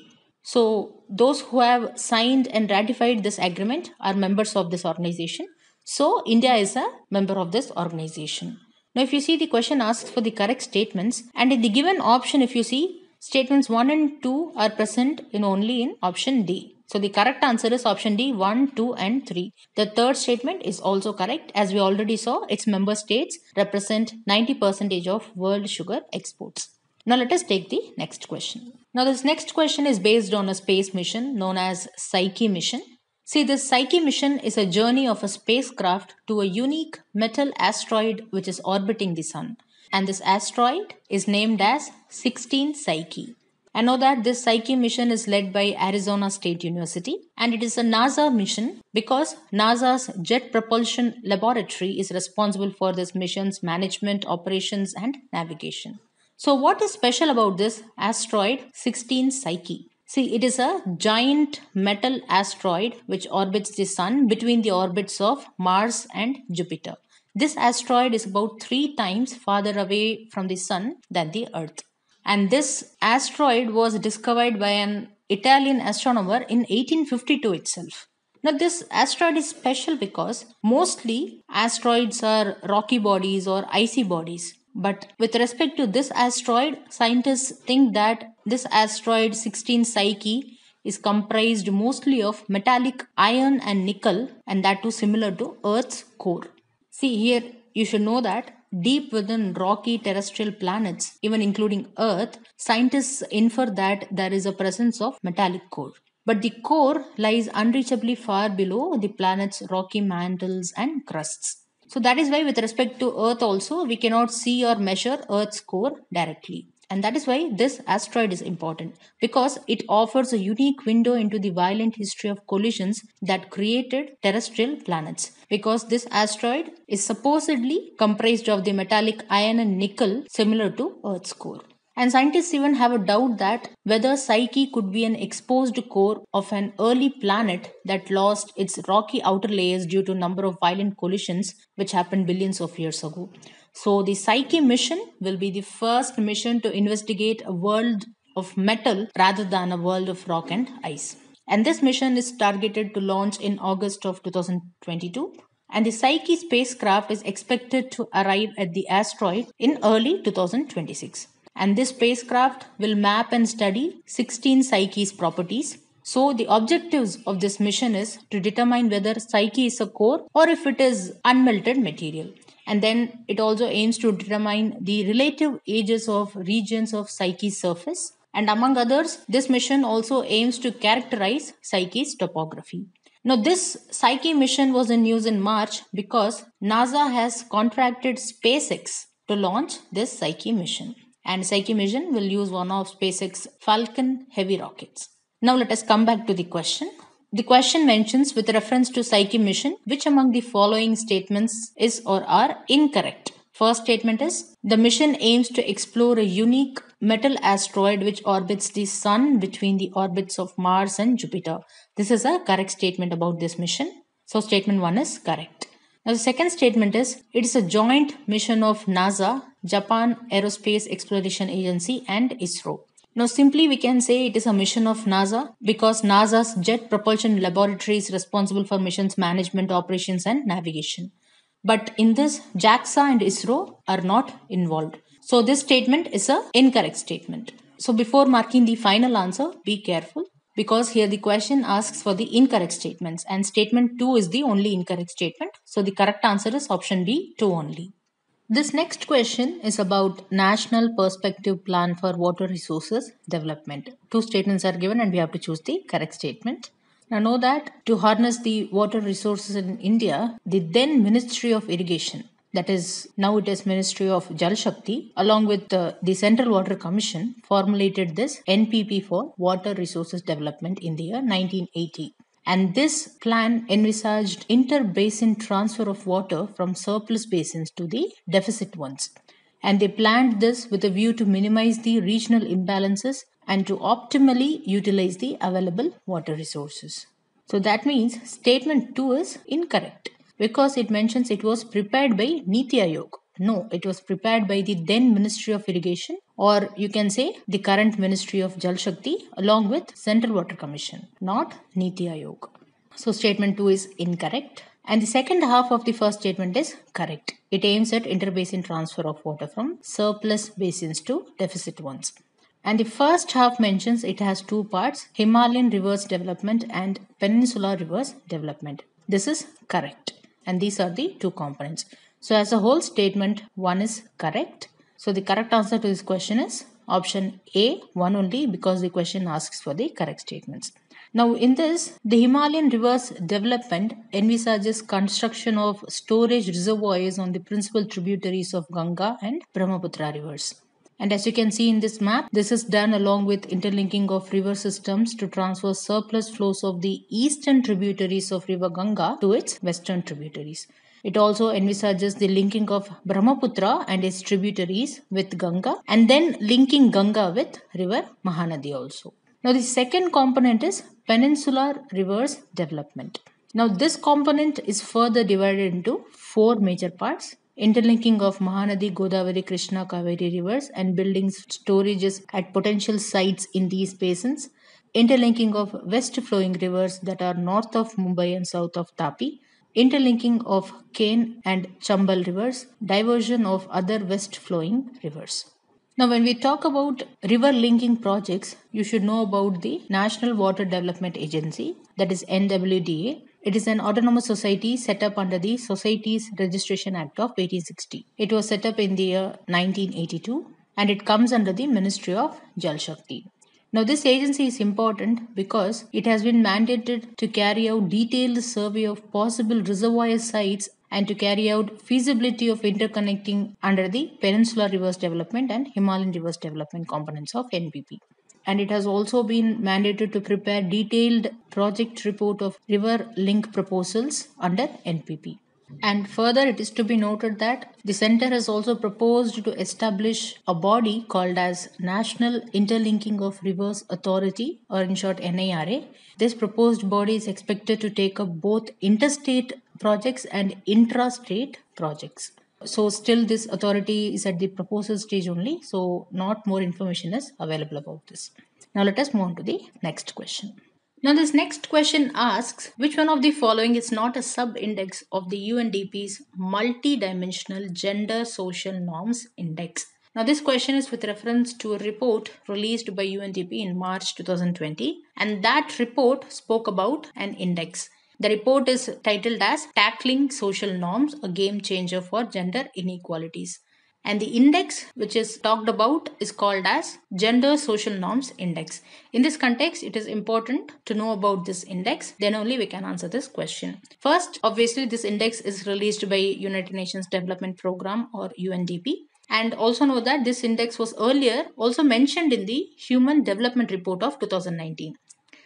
So, those who have signed and ratified this agreement are members of this organization. So, India is a member of this organization. Now, if you see, the question asks for the correct statements, and in the given option, if you see, statements one and two are present in only in option D. So the correct answer is option D, one, two and three. The third statement is also correct. As we already saw, its member states represent ninety percent of world sugar exports. Now let us take the next question. Now this next question is based on a space mission known as Psyche mission. See, this Psyche mission is a journey of a spacecraft to a unique metal asteroid which is orbiting the sun. And this asteroid is named as sixteen Psyche. I know that this Psyche mission is led by Arizona State University, and it is a NASA mission because NASA's Jet Propulsion Laboratory is responsible for this mission's management, operations and navigation. So what is special about this asteroid sixteen Psyche? See, it is a giant metal asteroid which orbits the sun between the orbits of Mars and Jupiter. This asteroid is about three times farther away from the sun than the Earth. And this asteroid was discovered by an Italian astronomer in eighteen fifty-two itself. Now, this asteroid is special because mostly asteroids are rocky bodies or icy bodies. But with respect to this asteroid, scientists think that this asteroid sixteen Psyche is comprised mostly of metallic iron and nickel, and that too similar to Earth's core. See, here you should know that deep within rocky terrestrial planets, even including Earth, scientists infer that there is a presence of metallic core. But the core lies unreachably far below the planet's rocky mantles and crusts. So that is why with respect to Earth also, we cannot see or measure Earth's core directly. And that is why this asteroid is important, because it offers a unique window into the violent history of collisions that created terrestrial planets. Because this asteroid is supposedly comprised of the metallic iron and nickel similar to Earth's core. And scientists even have a doubt that whether Psyche could be an exposed core of an early planet that lost its rocky outer layers due to a number of violent collisions which happened billions of years ago. So the Psyche mission will be the first mission to investigate a world of metal rather than a world of rock and ice. And this mission is targeted to launch in August of two thousand twenty-two. And the Psyche spacecraft is expected to arrive at the asteroid in early two thousand twenty-six. And this spacecraft will map and study sixteen Psyche's properties. So the objectives of this mission is to determine whether Psyche is a core or if it is unmelted material. And then it also aims to determine the relative ages of regions of Psyche's surface. And among others, this mission also aims to characterize Psyche's topography. Now, this Psyche mission was in news in March because NASA has contracted SpaceX to launch this Psyche mission. And Psyche mission will use one of SpaceX Falcon Heavy rockets. Now let us come back to the question. The question mentions with reference to Psyche mission, which among the following statements is or are incorrect? First statement is the mission aims to explore a unique metal asteroid which orbits the sun between the orbits of Mars and Jupiter. This is a correct statement about this mission. So statement one is correct. Now the second statement is it is a joint mission of NASA, Japan Aerospace Exploration Agency and ISRO. Now simply we can say it is a mission of NASA because NASA's Jet Propulsion Laboratory is responsible for missions management, operations and navigation. But in this, JAXA and ISRO are not involved. So this statement is an incorrect statement. So before marking the final answer, be careful because here the question asks for the incorrect statements and statement two is the only incorrect statement. So the correct answer is option B, two only. This next question is about National Perspective Plan for Water Resources Development. Two statements are given and we have to choose the correct statement. Now know that to harness the water resources in India, the then Ministry of Irrigation, that is now it is Ministry of Jal Shakti, along with the, the Central Water Commission, formulated this N P P for Water Resources Development in the year nineteen eighty. And this plan envisaged inter-basin transfer of water from surplus basins to the deficit ones. And they planned this with a view to minimize the regional imbalances and to optimally utilize the available water resources. So that means statement two is incorrect because it mentions it was prepared by Niti Aayog. No, it was prepared by the then Ministry of Irrigation, or you can say the current Ministry of Jal Shakti along with Central Water Commission, not Niti Aayog. So statement two is incorrect. And the second half of the first statement is correct. It aims at interbasin transfer of water from surplus basins to deficit ones. And the first half mentions it has two parts, Himalayan rivers development and peninsular rivers development. This is correct. And these are the two components. So as a whole, statement one is correct. So the correct answer to this question is option A, one only, because the question asks for the correct statements. Now in this, the Himalayan rivers development envisages construction of storage reservoirs on the principal tributaries of Ganga and Brahmaputra rivers. And as you can see in this map, this is done along with interlinking of river systems to transfer surplus flows of the eastern tributaries of river Ganga to its western tributaries. It also envisages the linking of Brahmaputra and its tributaries with Ganga and then linking Ganga with river Mahanadi also. Now the second component is peninsular rivers development. Now this component is further divided into four major parts. Interlinking of Mahanadi, Godavari, Krishna, Kaveri rivers and building storages at potential sites in these basins. Interlinking of west flowing rivers that are north of Mumbai and south of Tapi. Interlinking of Ken and Chambal rivers. Diversion of other west flowing rivers. Now when we talk about river linking projects, you should know about the National Water Development Agency, that is N W D A. It is an autonomous society set up under the Societies Registration Act of eighteen sixty. It was set up in the year nineteen eighty-two and it comes under the Ministry of Jal Shakti. Now this agency is important because it has been mandated to carry out detailed survey of possible reservoir sites and to carry out feasibility of interconnecting under the Peninsular Rivers Development and Himalayan Rivers Development components of N P P. And it has also been mandated to prepare detailed project report of river link proposals under N P P. And further, it is to be noted that the center has also proposed to establish a body called as National Interlinking of Rivers Authority, or in short N I R A. This proposed body is expected to take up both interstate projects and intrastate projects. So still this authority is at the proposal stage only, so not more information is available about this. Now let us move on to the next question. Now this next question asks, which one of the following is not a sub-index of the U N D P's Multi-Dimensional Gender Social Norms Index? Now this question is with reference to a report released by U N D P in March two thousand twenty, and that report spoke about an index. The report is titled as Tackling Social Norms, a Game Changer for Gender Inequalities. And the index which is talked about is called as Gender Social Norms Index. In this context, it is important to know about this index. Then only we can answer this question. First, obviously, this index is released by United Nations Development Programme or U N D P. And also know that this index was earlier also mentioned in the Human Development Report of two thousand nineteen.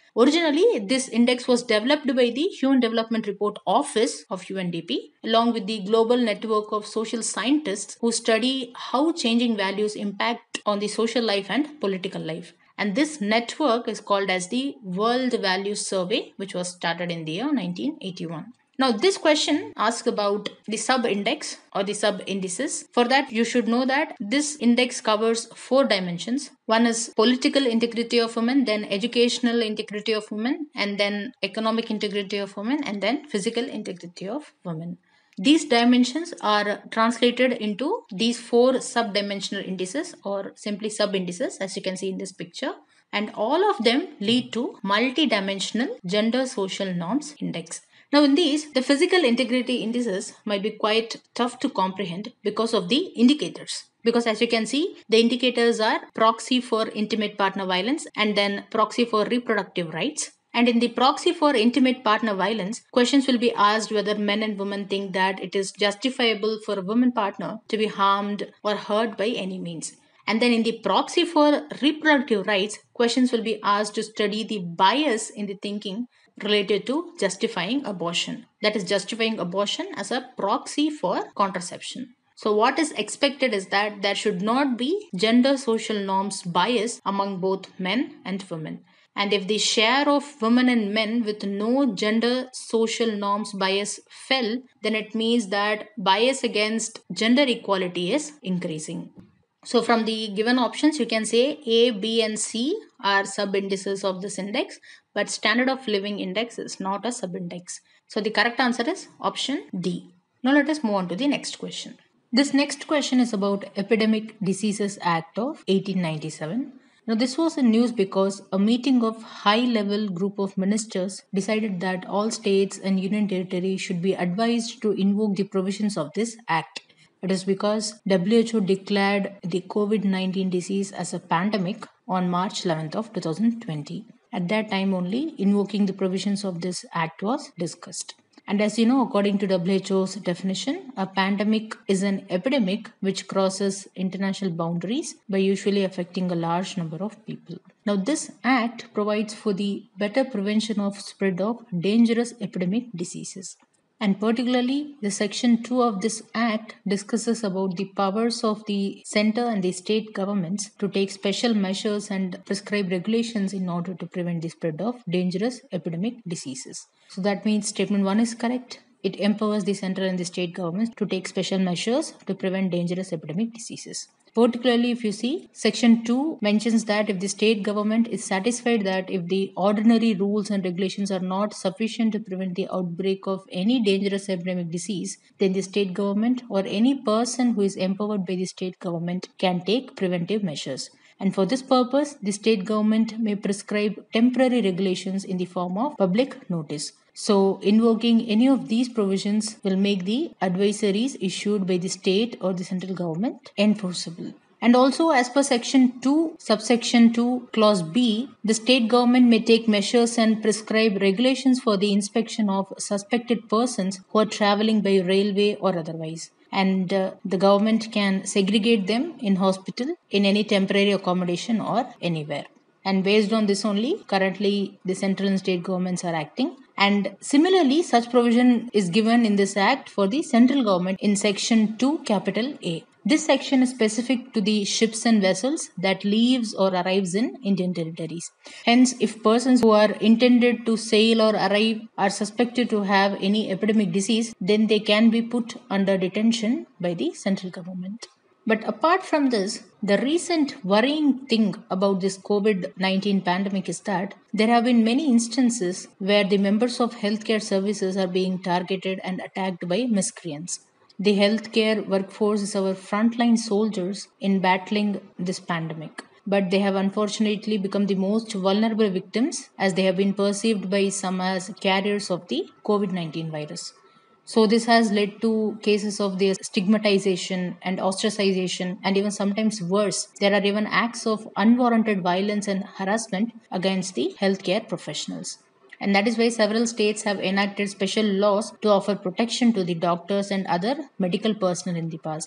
Originally, this index was developed by the Human Development Report Office of U N D P, along with the global network of social scientists who study how changing values impact on the social life and political life. And this network is called as the World Values Survey, which was started in the year nineteen eighty-one. Now, this question asks about the sub index or the sub indices. For that, you should know that this index covers four dimensions. One is political integrity of women, then educational integrity of women, and then economic integrity of women, and then physical integrity of women. These dimensions are translated into these four sub-dimensional indices or simply sub-indices, as you can see in this picture. And all of them lead to multi-dimensional gender social norms index. Now, in these, the physical integrity indices might be quite tough to comprehend because of the indicators. Because as you can see, the indicators are proxy for intimate partner violence and then proxy for reproductive rights. And in the proxy for intimate partner violence, questions will be asked whether men and women think that it is justifiable for a woman partner to be harmed or hurt by any means. And then in the proxy for reproductive rights, questions will be asked to study the bias in the thinking related to justifying abortion. That is, justifying abortion as a proxy for contraception. So what is expected is that there should not be gender social norms bias among both men and women. And if the share of women and men with no gender social norms bias fell, then it means that bias against gender equality is increasing. So from the given options, you can say A, B and C are sub-indices of this index, but standard of living index is not a sub-index. So the correct answer is option D. Now let us move on to the next question. This next question is about Epidemic Diseases Act of eighteen ninety-seven. Now, this was in news because a meeting of high-level group of ministers decided that all states and union territories should be advised to invoke the provisions of this act. It is because W H O declared the COVID nineteen disease as a pandemic on March eleventh of two thousand twenty. At that time only, invoking the provisions of this act was discussed. And as you know, according to W H O's definition, a pandemic is an epidemic which crosses international boundaries by usually affecting a large number of people. Now, this act provides for the better prevention of spread of dangerous epidemic diseases. And particularly, the section two of this act discusses about the powers of the center and the state governments to take special measures and prescribe regulations in order to prevent the spread of dangerous epidemic diseases. So that means statement one is correct. It empowers the central and the state governments to take special measures to prevent dangerous epidemic diseases. Particularly, if you see, section two mentions that if the state government is satisfied that if the ordinary rules and regulations are not sufficient to prevent the outbreak of any dangerous epidemic disease, then the state government or any person who is empowered by the state government can take preventive measures. And for this purpose, the state government may prescribe temporary regulations in the form of public notice. So, invoking any of these provisions will make the advisories issued by the state or the central government enforceable. And also, as per section two, subsection two, clause B, the state government may take measures and prescribe regulations for the inspection of suspected persons who are traveling by railway or otherwise. And uh, the government can segregate them in hospital, in any temporary accommodation or anywhere. And based on this only, currently the central and state governments are acting. And similarly, such provision is given in this act for the central government in section two, capital A. This section is specific to the ships and vessels that leaves or arrives in Indian territories. Hence, if persons who are intended to sail or arrive are suspected to have any epidemic disease, then they can be put under detention by the central government. But apart from this, the recent worrying thing about this COVID nineteen pandemic is that there have been many instances where the members of healthcare services are being targeted and attacked by miscreants. The healthcare workforce is our frontline soldiers in battling this pandemic. But they have unfortunately become the most vulnerable victims as they have been perceived by some as carriers of the COVID nineteen virus. So this has led to cases of their stigmatization and ostracization, and even sometimes worse, there are even acts of unwarranted violence and harassment against the healthcare professionals. And that is why several states have enacted special laws to offer protection to the doctors and other medical personnel in the past.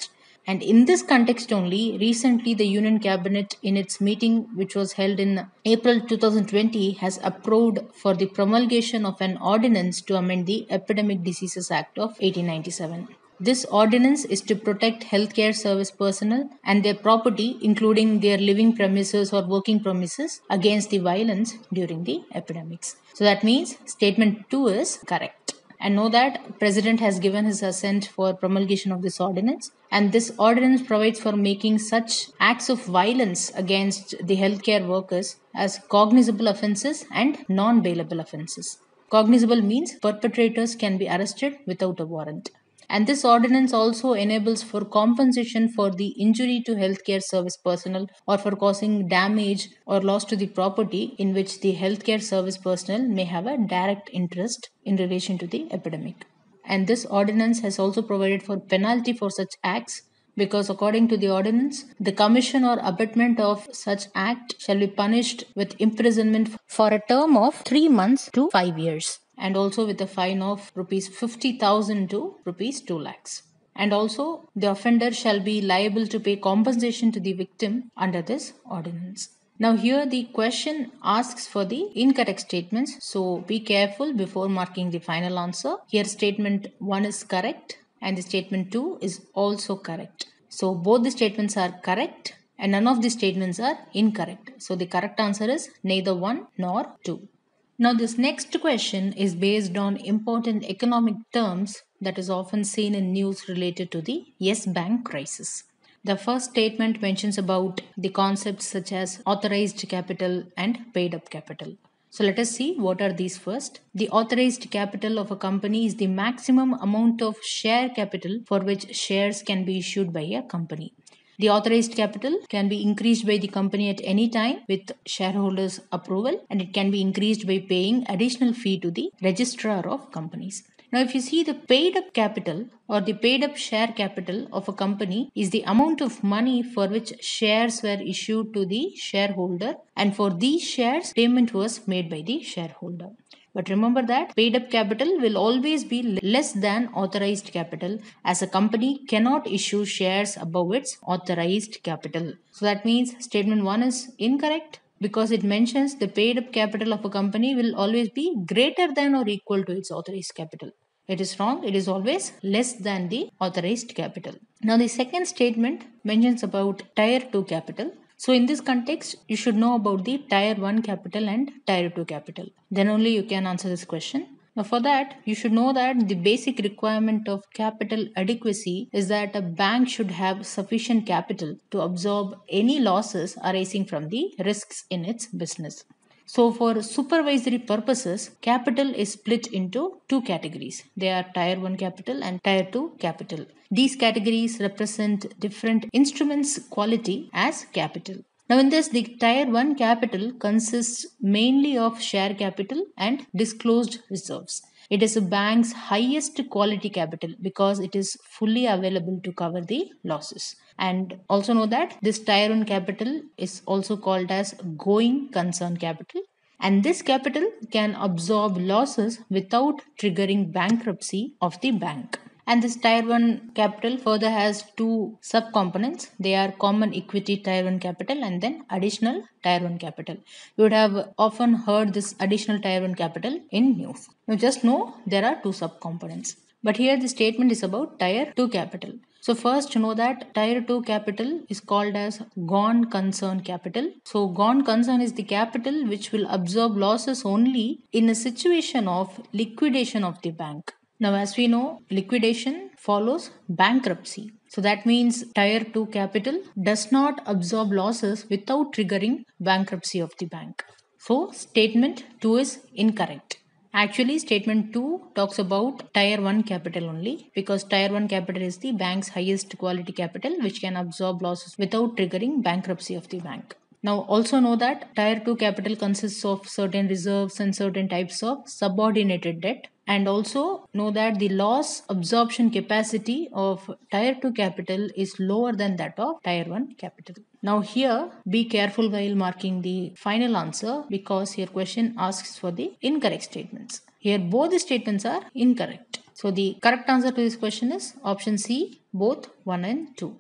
And in this context only, recently the Union Cabinet in its meeting which was held in April twenty twenty has approved for the promulgation of an ordinance to amend the Epidemic Diseases Act of eighteen ninety-seven. This ordinance is to protect healthcare service personnel and their property, including their living premises or working premises, against the violence during the epidemics. So that means statement two is correct. And know that President has given his assent for promulgation of this ordinance, and this ordinance provides for making such acts of violence against the healthcare workers as cognizable offences and non-bailable offences. Cognizable means perpetrators can be arrested without a warrant. And this ordinance also enables for compensation for the injury to healthcare service personnel or for causing damage or loss to the property in which the healthcare service personnel may have a direct interest in relation to the epidemic. And this ordinance has also provided for penalty for such acts, because according to the ordinance, the commission or abatement of such act shall be punished with imprisonment for a term of three months to five years, and also with a fine of rupees fifty thousand to rupees two lakhs. And also, the offender shall be liable to pay compensation to the victim under this ordinance. Now, here the question asks for the incorrect statements, so be careful before marking the final answer. Here, statement one is correct and the statement two is also correct. So, both the statements are correct and none of the statements are incorrect. So, the correct answer is neither one nor two. Now, this next question is based on important economic terms that is often seen in news related to the Yes Bank crisis. The first statement mentions about the concepts such as authorized capital and paid up capital. So let us see what are these first. The authorized capital of a company is the maximum amount of share capital for which shares can be issued by a company. The authorized capital can be increased by the company at any time with shareholders' approval, and it can be increased by paying additional fee to the registrar of companies. Now, if you see the paid up capital or the paid up share capital of a company is the amount of money for which shares were issued to the shareholder, and for these shares, payment was made by the shareholder. But remember that paid up capital will always be less than authorized capital, as a company cannot issue shares above its authorized capital. So that means statement one is incorrect, because it mentions the paid up capital of a company will always be greater than or equal to its authorized capital. It is wrong. It is always less than the authorized capital. Now, the second statement mentions about tier two capital. So, in this context, you should know about the tier one capital and tier two capital. Then only you can answer this question. Now, for that, you should know that the basic requirement of capital adequacy is that a bank should have sufficient capital to absorb any losses arising from the risks in its business. So, for supervisory purposes, capital is split into two categories. They are tier one capital and tier two capital. These categories represent different instruments' quality as capital. Now, in this, the tier one capital consists mainly of share capital and disclosed reserves. It is a bank's highest quality capital because it is fully available to cover the losses. And also know that this tier one capital is also called as going concern capital. And this capital can absorb losses without triggering bankruptcy of the bank. And this tier one capital further has two subcomponents. They are common equity tier one capital and then additional tier one capital. You would have often heard this additional tier one capital in news. You just know there are two subcomponents. But here the statement is about tier two capital. So first, know that tier two capital is called as gone concern capital. So gone concern is the capital which will absorb losses only in a situation of liquidation of the bank. Now, as we know, liquidation follows bankruptcy. So that means tier two capital does not absorb losses without triggering bankruptcy of the bank. So statement two is incorrect. Actually, statement two talks about tier one capital only, because tier one capital is the bank's highest quality capital which can absorb losses without triggering bankruptcy of the bank. Now, also know that tier two capital consists of certain reserves and certain types of subordinated debt. And also know that the loss absorption capacity of tier two capital is lower than that of tier one capital. Now, here be careful while marking the final answer, because your question asks for the incorrect statements. Here both the statements are incorrect. So the correct answer to this question is option C, both one and two.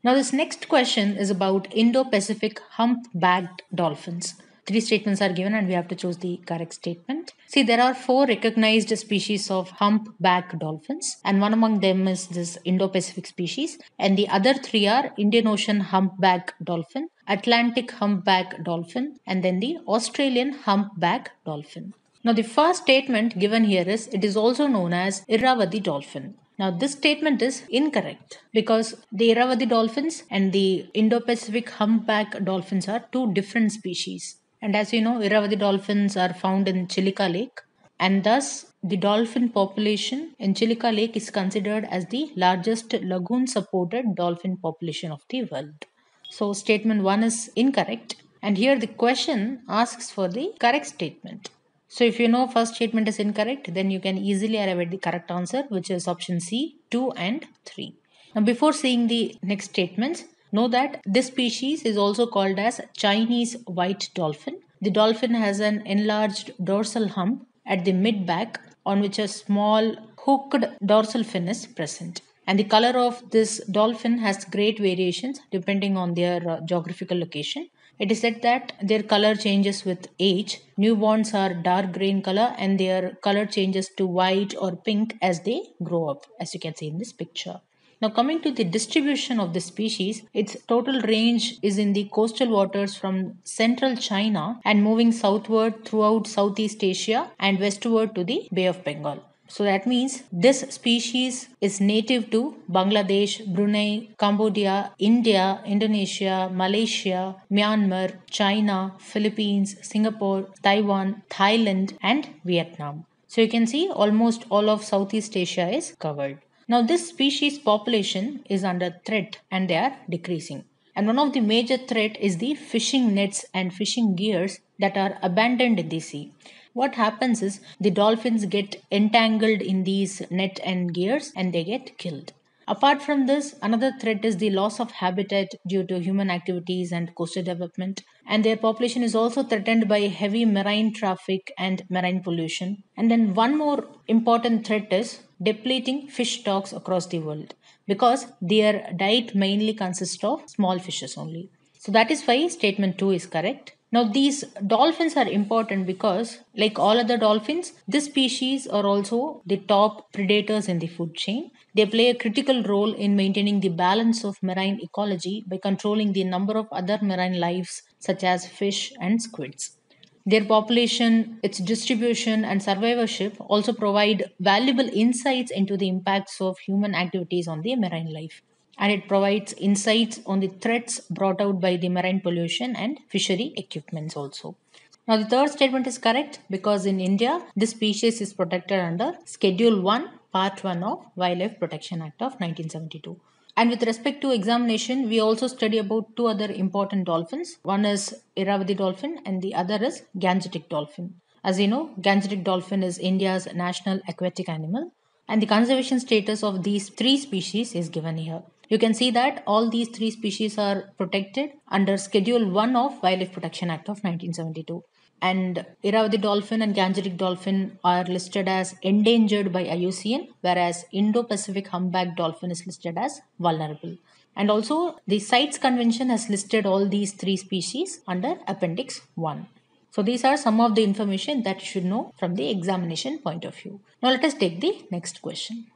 Now, this next question is about Indo-Pacific humpbacked dolphins. Three statements are given and we have to choose the correct statement. See, there are four recognized species of humpback dolphins, and one among them is this Indo-Pacific species, and the other three are Indian Ocean humpback dolphin, Atlantic humpback dolphin, and then the Australian humpback dolphin. Now, the first statement given here is it is also known as Irrawaddy dolphin. Now, this statement is incorrect because the Irrawaddy dolphins and the Indo-Pacific humpback dolphins are two different species. And as you know, Irrawaddy dolphins are found in Chilika Lake, and thus the dolphin population in Chilika Lake is considered as the largest lagoon-supported dolphin population of the world. So, statement one is incorrect, and here the question asks for the correct statement. So if you know first statement is incorrect, then you can easily arrive at the correct answer, which is option C, two and three. Now before seeing the next statements, know that this species is also called as Chinese white dolphin. The dolphin has an enlarged dorsal hump at the mid-back on which a small hooked dorsal fin is present. And the color of this dolphin has great variations depending on their uh, geographical location. It is said that their color changes with age. Newborns are dark gray in color and their color changes to white or pink as they grow up, as you can see in this picture. Now, coming to the distribution of this species, its total range is in the coastal waters from central China and moving southward throughout Southeast Asia and westward to the Bay of Bengal. So that means this species is native to Bangladesh, Brunei, Cambodia, India, Indonesia, Malaysia, Myanmar, China, Philippines, Singapore, Taiwan, Thailand, and Vietnam. So you can see almost all of Southeast Asia is covered. Now, this species population is under threat and they are decreasing. And one of the major threat is the fishing nets and fishing gears that are abandoned in the sea. What happens is the dolphins get entangled in these net and gears and they get killed. Apart from this, another threat is the loss of habitat due to human activities and coastal development. And their population is also threatened by heavy marine traffic and marine pollution. And then one more important threat is depleting fish stocks across the world because their diet mainly consists of small fishes only. So that is why statement two is correct. Now, these dolphins are important because, like all other dolphins, this species are also the top predators in the food chain. They play a critical role in maintaining the balance of marine ecology by controlling the number of other marine lives such as fish and squids. Their population, its distribution, and survivorship also provide valuable insights into the impacts of human activities on the marine life. And it provides insights on the threats brought out by the marine pollution and fishery equipments also. Now, the third statement is correct because in India, this species is protected under Schedule one, Part one of Wildlife Protection Act of nineteen seventy-two. And with respect to examination, we also study about two other important dolphins. One is Irrawaddy dolphin and the other is Gangetic dolphin. As you know, Gangetic dolphin is India's national aquatic animal and the conservation status of these three species is given here. You can see that all these three species are protected under Schedule one of Wildlife Protection Act of nineteen seventy-two. And Irrawaddy dolphin and Gangetic dolphin are listed as endangered by I U C N, whereas Indo-Pacific humpback dolphin is listed as vulnerable. And also, the CITES Convention has listed all these three species under Appendix one. So these are some of the information that you should know from the examination point of view. Now let us take the next question.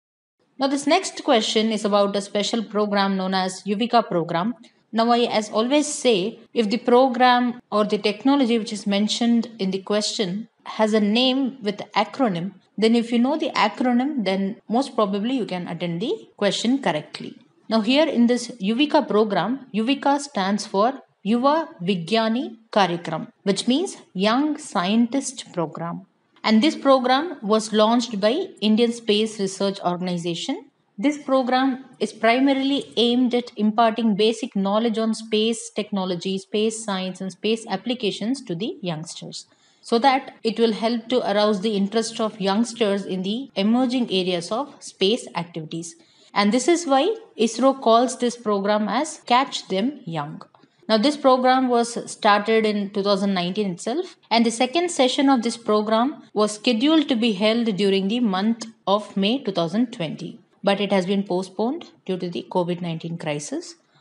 Now this next question is about a special program known as Yuvika program. Now I as always say, if the program or the technology which is mentioned in the question has a name with acronym, then if you know the acronym, then most probably you can attend the question correctly. Now here in this Yuvika program, Yuvika stands for Yuva Vigyani Karyakram, which means Young Scientist Program. And this program was launched by Indian Space Research Organization. This program is primarily aimed at imparting basic knowledge on space technology, space science, and space applications to the youngsters, so that it will help to arouse the interest of youngsters in the emerging areas of space activities. And this is why ISRO calls this program as Catch Them Young. Now, this program was started in two thousand nineteen itself, and the second session of this program was scheduled to be held during the month of May two thousand twenty. But it has been postponed due to the COVID nineteen crisis.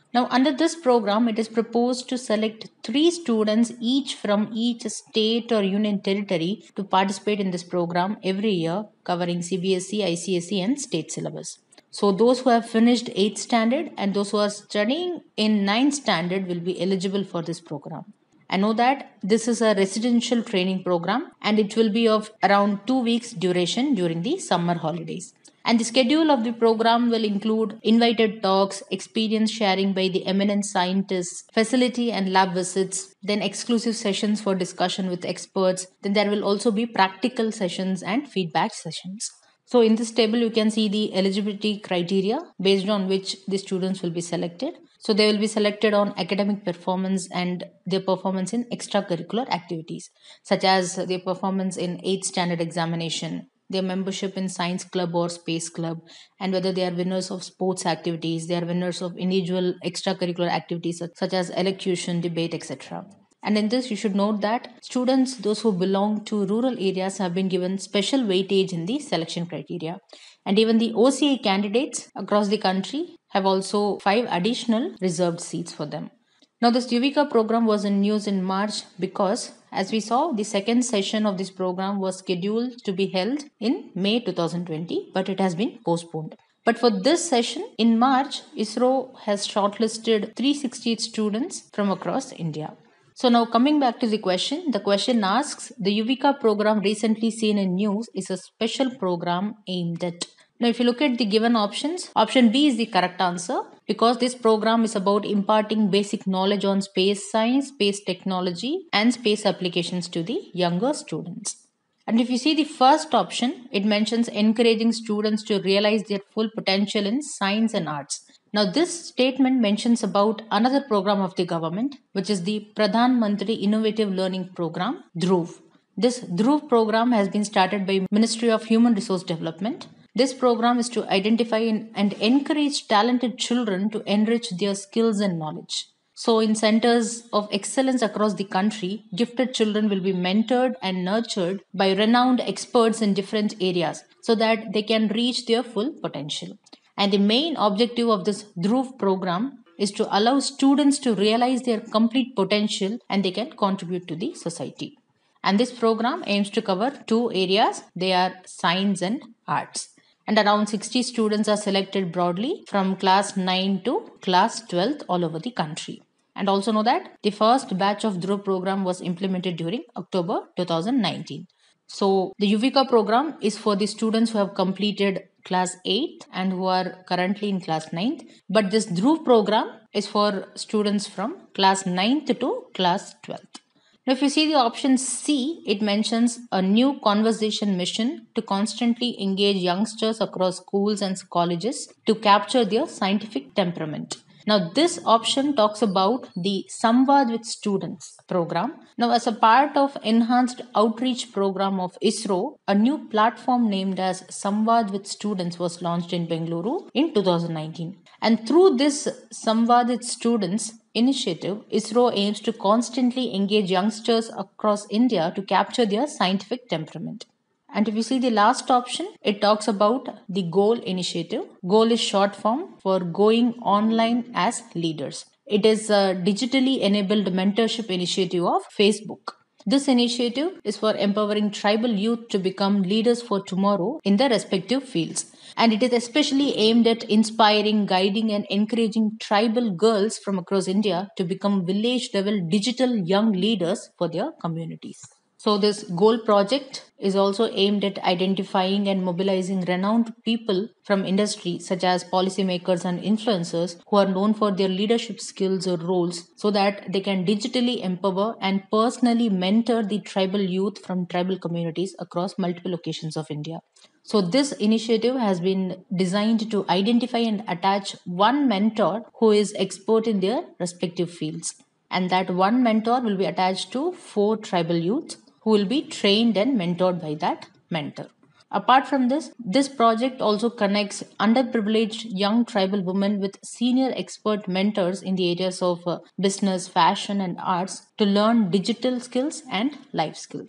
Now, under this program, it is proposed to select three students each from each state or union territory to participate in this program every year, covering C B S E, I C S E, and state syllabus. So, those who have finished eighth standard and those who are studying in ninth standard will be eligible for this program. I know that this is a residential training program and it will be of around two weeks duration during the summer holidays. And the schedule of the program will include invited talks, experience sharing by the eminent scientists, facility and lab visits, then exclusive sessions for discussion with experts. Then there will also be practical sessions and feedback sessions. So in this table, you can see the eligibility criteria based on which the students will be selected. So they will be selected on academic performance and their performance in extracurricular activities, such as their performance in eighth standard examination, their membership in science club or space club, and whether they are winners of sports activities, they are winners of individual extracurricular activities such as elocution, debate, et cetera. And in this, you should note that students, those who belong to rural areas, have been given special weightage in the selection criteria. And even the O C I candidates across the country have also five additional reserved seats for them. Now, this Yuvika program was in news in March because, as we saw, the second session of this program was scheduled to be held in May twenty twenty, but it has been postponed. But for this session in March, ISRO has shortlisted three hundred sixty-eight students from across India. So now coming back to the question, the question asks, the Yuvika program recently seen in news is a special program aimed at. Now if you look at the given options, option B is the correct answer because this program is about imparting basic knowledge on space science, space technology and space applications to the younger students. And if you see the first option, it mentions encouraging students to realize their full potential in science and arts. Now, this statement mentions about another program of the government, which is the Pradhan Mantri Innovative Learning Program, Dhruv. This Dhruv program has been started by Ministry of Human Resource Development. This program is to identify and encourage talented children to enrich their skills and knowledge. So, in centers of excellence across the country, gifted children will be mentored and nurtured by renowned experts in different areas so that they can reach their full potential. And the main objective of this Dhruv program is to allow students to realize their complete potential and they can contribute to the society. And this program aims to cover two areas. They are science and arts. And around sixty students are selected broadly from class nine to class twelve all over the country. And also know that the first batch of Dhruv program was implemented during October twenty nineteen. So the Yuvika program is for the students who have completed class eighth and who are currently in class ninth. But this Dhruv program is for students from class ninth to class twelfth. Now, if you see the option C, it mentions a new conversation mission to constantly engage youngsters across schools and colleges to capture their scientific temperament. Now, this option talks about the Samvad with Students program. Now, as a part of enhanced outreach program of ISRO, a new platform named as Samvad with Students was launched in Bengaluru in two thousand nineteen. And through this Samvad with Students initiative, ISRO aims to constantly engage youngsters across India to capture their scientific temperament. And if you see the last option, it talks about the GOAL initiative. GOAL is short form for Going Online as Leaders. It is a digitally enabled mentorship initiative of Facebook. This initiative is for empowering tribal youth to become leaders for tomorrow in their respective fields. And it is especially aimed at inspiring, guiding, and encouraging tribal girls from across India to become village level digital young leaders for their communities. So, this GOAL project is also aimed at identifying and mobilizing renowned people from industry, such as policymakers and influencers, who are known for their leadership skills or roles, so that they can digitally empower and personally mentor the tribal youth from tribal communities across multiple locations of India. So, this initiative has been designed to identify and attach one mentor who is expert in their respective fields. And that one mentor will be attached to four tribal youth who will be trained and mentored by that mentor. Apart from this, this project also connects underprivileged young tribal women with senior expert mentors in the areas of uh, business, fashion, and arts to learn digital skills and life skills.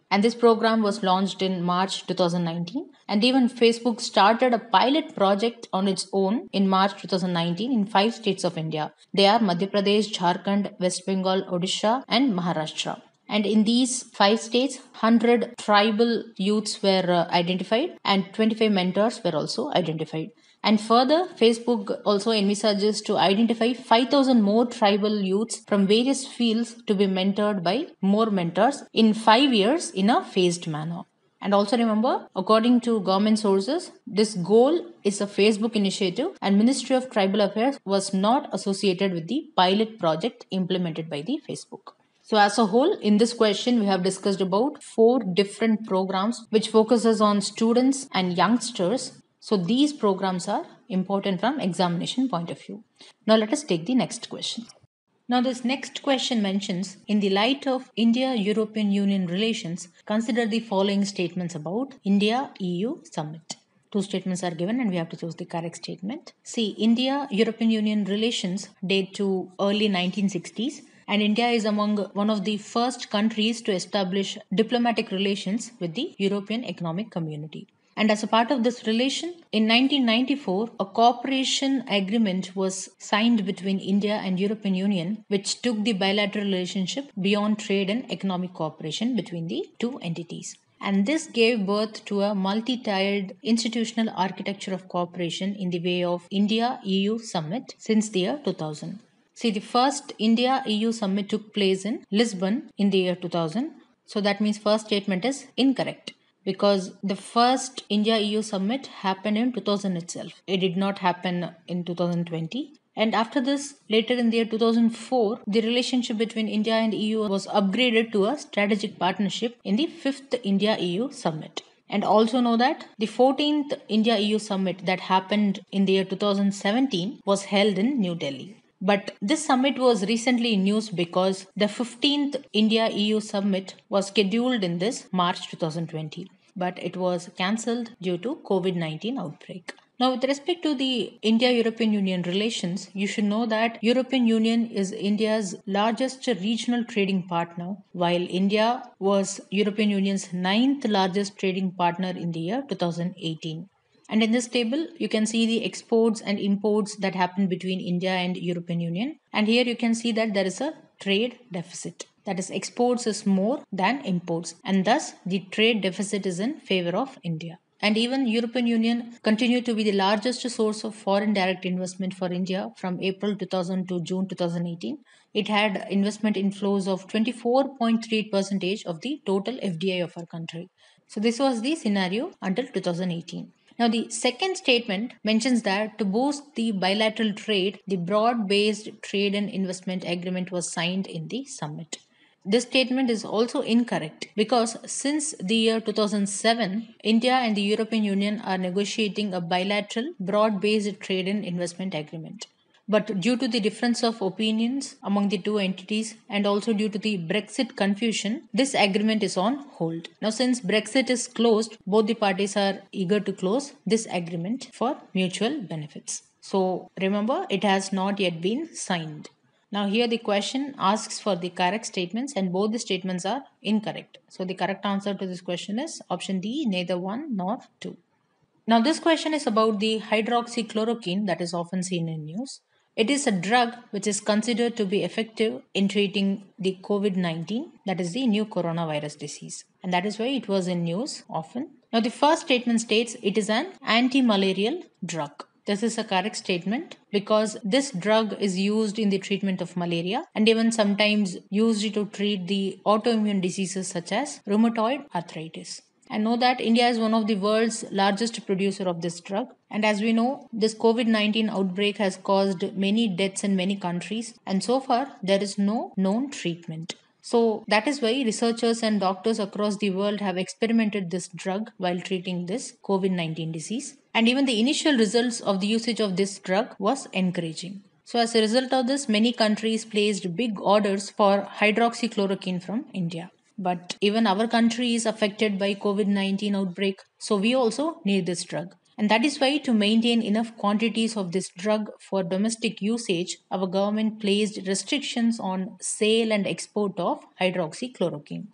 And this program was launched in March twenty nineteen. And even Facebook started a pilot project on its own in March twenty nineteen in five states of India. They are Madhya Pradesh, Jharkhand, West Bengal, Odisha, and Maharashtra. And in these five states, one hundred tribal youths were uh, identified and twenty-five mentors were also identified. And further, Facebook also envisages to identify five thousand more tribal youths from various fields to be mentored by more mentors in five years in a phased manner. And also remember, according to government sources, this goal is a Facebook initiative and Ministry of Tribal Affairs was not associated with the pilot project implemented by the Facebook. So as a whole, in this question, we have discussed about four different programs which focuses on students and youngsters. So these programs are important from examination point of view. Now let us take the next question. Now this next question mentions, in the light of India-European Union relations, consider the following statements about India-E U summit. Two statements are given and we have to choose the correct statement. See, India-European Union relations date to early nineteen sixties. And India is among one of the first countries to establish diplomatic relations with the European Economic Community. And as a part of this relation, in nineteen ninety-four, a cooperation agreement was signed between India and European Union, which took the bilateral relationship beyond trade and economic cooperation between the two entities. And this gave birth to a multi-tiered institutional architecture of cooperation in the way of India-E U summit since the year two thousand. See, the first India-E U summit took place in Lisbon in the year two thousand. So that means first statement is incorrect because the first India-E U summit happened in two thousand itself. It did not happen in two thousand twenty. And after this, later in the year two thousand four, the relationship between India and E U was upgraded to a strategic partnership in the fifth India-E U summit. And also know that the fourteenth India-E U summit that happened in the year two thousand seventeen was held in New Delhi. But this summit was recently in news because the fifteenth India-E U summit was scheduled in this March two thousand twenty, but it was cancelled due to COVID nineteen outbreak. Now, with respect to the India-European Union relations, you should know that European Union is India's largest regional trading partner, while India was European Union's ninth largest trading partner in the year two thousand eighteen. And in this table, you can see the exports and imports that happen between India and European Union. And here you can see that there is a trade deficit. That is, exports is more than imports. And thus, the trade deficit is in favor of India. And even European Union continued to be the largest source of foreign direct investment for India from April two thousand to June two thousand eighteen. It had investment inflows of twenty-four point three percent of the total F D I of our country. So this was the scenario until two thousand eighteen. Now, the second statement mentions that to boost the bilateral trade, the broad-based trade and investment agreement was signed in the summit. This statement is also incorrect because since the year two thousand seven, India and the European Union are negotiating a bilateral broad-based trade and investment agreement. But due to the difference of opinions among the two entities and also due to the Brexit confusion, this agreement is on hold. Now, since Brexit is closed, both the parties are eager to close this agreement for mutual benefits. So, remember, it has not yet been signed. Now, here the question asks for the correct statements and both the statements are incorrect. So, the correct answer to this question is option D, neither one nor two. Now, this question is about the hydroxychloroquine that is often seen in news. It is a drug which is considered to be effective in treating the COVID nineteen, that is the new coronavirus disease. And that is why it was in news often. Now, the first statement states it is an anti-malarial drug. This is a correct statement because this drug is used in the treatment of malaria and even sometimes used to treat the autoimmune diseases such as rheumatoid arthritis. And know that India is one of the world's largest producer of this drug. And as we know, this COVID nineteen outbreak has caused many deaths in many countries. And so far, there is no known treatment. So that is why researchers and doctors across the world have experimented this drug while treating this COVID nineteen disease. And even the initial results of the usage of this drug was encouraging. So as a result of this, many countries placed big orders for hydroxychloroquine from India. But even our country is affected by COVID nineteen outbreak, so we also need this drug. And that is why to maintain enough quantities of this drug for domestic usage, our government placed restrictions on sale and export of hydroxychloroquine.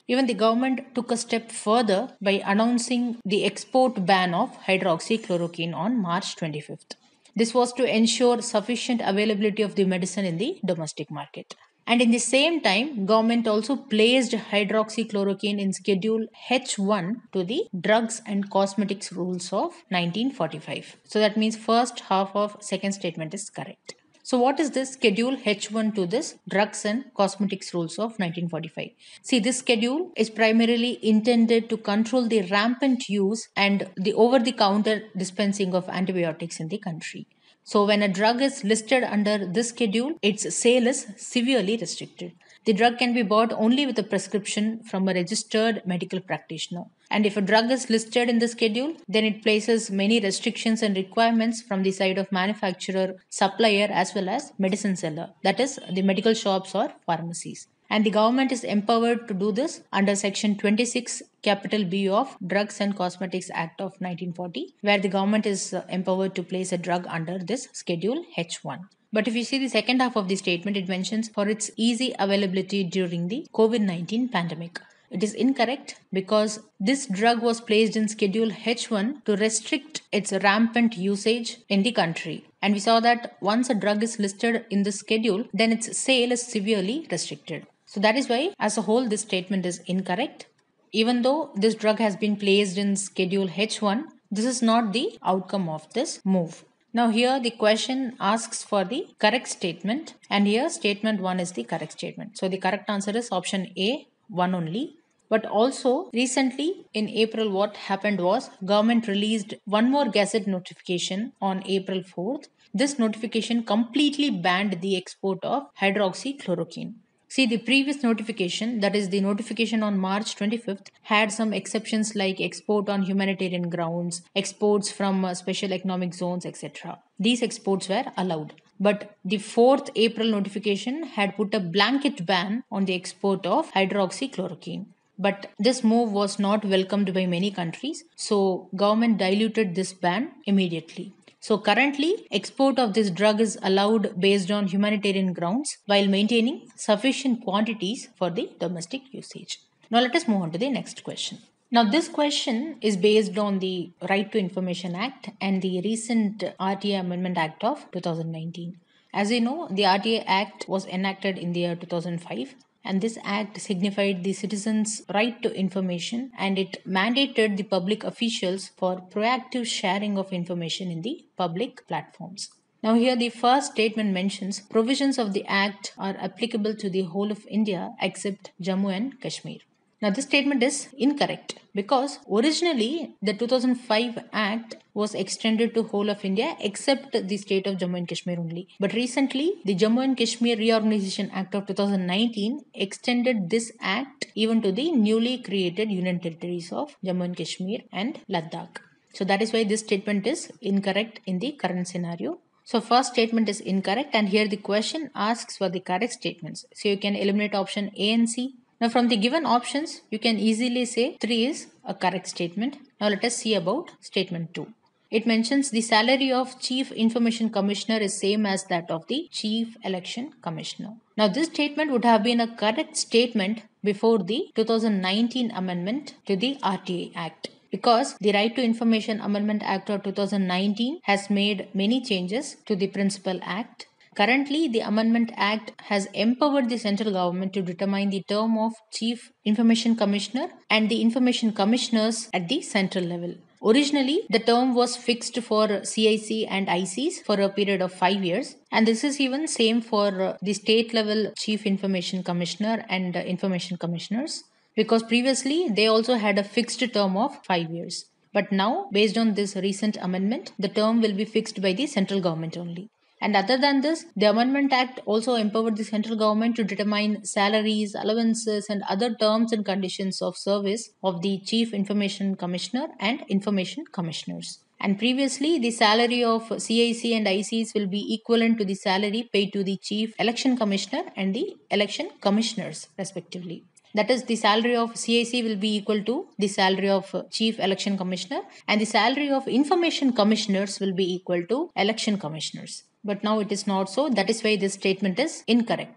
Even the government took a step further by announcing the export ban of hydroxychloroquine on March twenty-fifth. This was to ensure sufficient availability of the medicine in the domestic market. And in the same time, government also placed hydroxychloroquine in Schedule H one to the Drugs and Cosmetics Rules of nineteen forty-five. So that means first half of second statement is correct. So what is this Schedule H one to this Drugs and Cosmetics Rules of nineteen forty-five? See, this schedule is primarily intended to control the rampant use and the over-the-counter dispensing of antibiotics in the country. So when a drug is listed under this schedule, its sale is severely restricted. The drug can be bought only with a prescription from a registered medical practitioner. And if a drug is listed in the schedule, then it places many restrictions and requirements from the side of manufacturer, supplier as well as medicine seller, that is the medical shops or pharmacies. And the government is empowered to do this under Section twenty-six capital B of Drugs and Cosmetics Act of nineteen forty, where the government is empowered to place a drug under this Schedule H one. But if you see the second half of the statement, it mentions for its easy availability during the COVID nineteen pandemic. It is incorrect because this drug was placed in Schedule H one to restrict its rampant usage in the country. And we saw that once a drug is listed in the schedule, then its sale is severely restricted. So that is why, as a whole, this statement is incorrect. Even though this drug has been placed in Schedule H one, this is not the outcome of this move. Now here the question asks for the correct statement, and here statement one is the correct statement. So the correct answer is option A, one only. But also recently in April, what happened was government released one more gazette notification on April fourth. This notification completely banned the export of hydroxychloroquine. See, the previous notification, that is the notification on March twenty-fifth, had some exceptions like export on humanitarian grounds, exports from uh, special economic zones, et cetera. These exports were allowed. But the fourth April notification had put a blanket ban on the export of hydroxychloroquine. But this move was not welcomed by many countries, so government diluted this ban immediately. So currently, export of this drug is allowed based on humanitarian grounds while maintaining sufficient quantities for the domestic usage. Now let us move on to the next question. Now this question is based on the Right to Information Act and the recent R T A Amendment Act of two thousand nineteen. As you know, the R T A Act was enacted in the year two thousand five. And this act signified the citizens' right to information, and it mandated the public officials for proactive sharing of information in the public platforms. Now here the first statement mentions provisions of the act are applicable to the whole of India except Jammu and Kashmir. Now this statement is incorrect because originally the two thousand five Act was extended to whole of India except the state of Jammu and Kashmir only. But recently the Jammu and Kashmir Reorganization Act of two thousand nineteen extended this act even to the newly created union territories of Jammu and Kashmir and Ladakh. So that is why this statement is incorrect in the current scenario. So first statement is incorrect, and here the question asks for the correct statements. So you can eliminate option A and C. Now from the given options, you can easily say three is a correct statement. Now let us see about statement two. It mentions the salary of Chief Information Commissioner is same as that of the Chief Election Commissioner. Now this statement would have been a correct statement before the two thousand nineteen amendment to the R T A Act, because the Right to Information Amendment Act of two thousand nineteen has made many changes to the Principal Act. Currently, the Amendment Act has empowered the central government to determine the term of Chief Information Commissioner and the Information Commissioners at the central level. Originally, the term was fixed for C I C and I Cs for a period of five years, and this is even same for the state level Chief Information Commissioner and Information Commissioners, because previously they also had a fixed term of five years. But now, based on this recent amendment, the term will be fixed by the central government only. And other than this, the Amendment Act also empowered the central government to determine salaries, allowances, and other terms and conditions of service of the Chief Information Commissioner and Information Commissioners. And previously, the salary of C I C and I Cs will be equivalent to the salary paid to the Chief Election Commissioner and the Election Commissioners, respectively. That is, the salary of C I C will be equal to the salary of Chief Election Commissioner, and the salary of Information Commissioners will be equal to Election Commissioners. But now it is not so. That is why this statement is incorrect.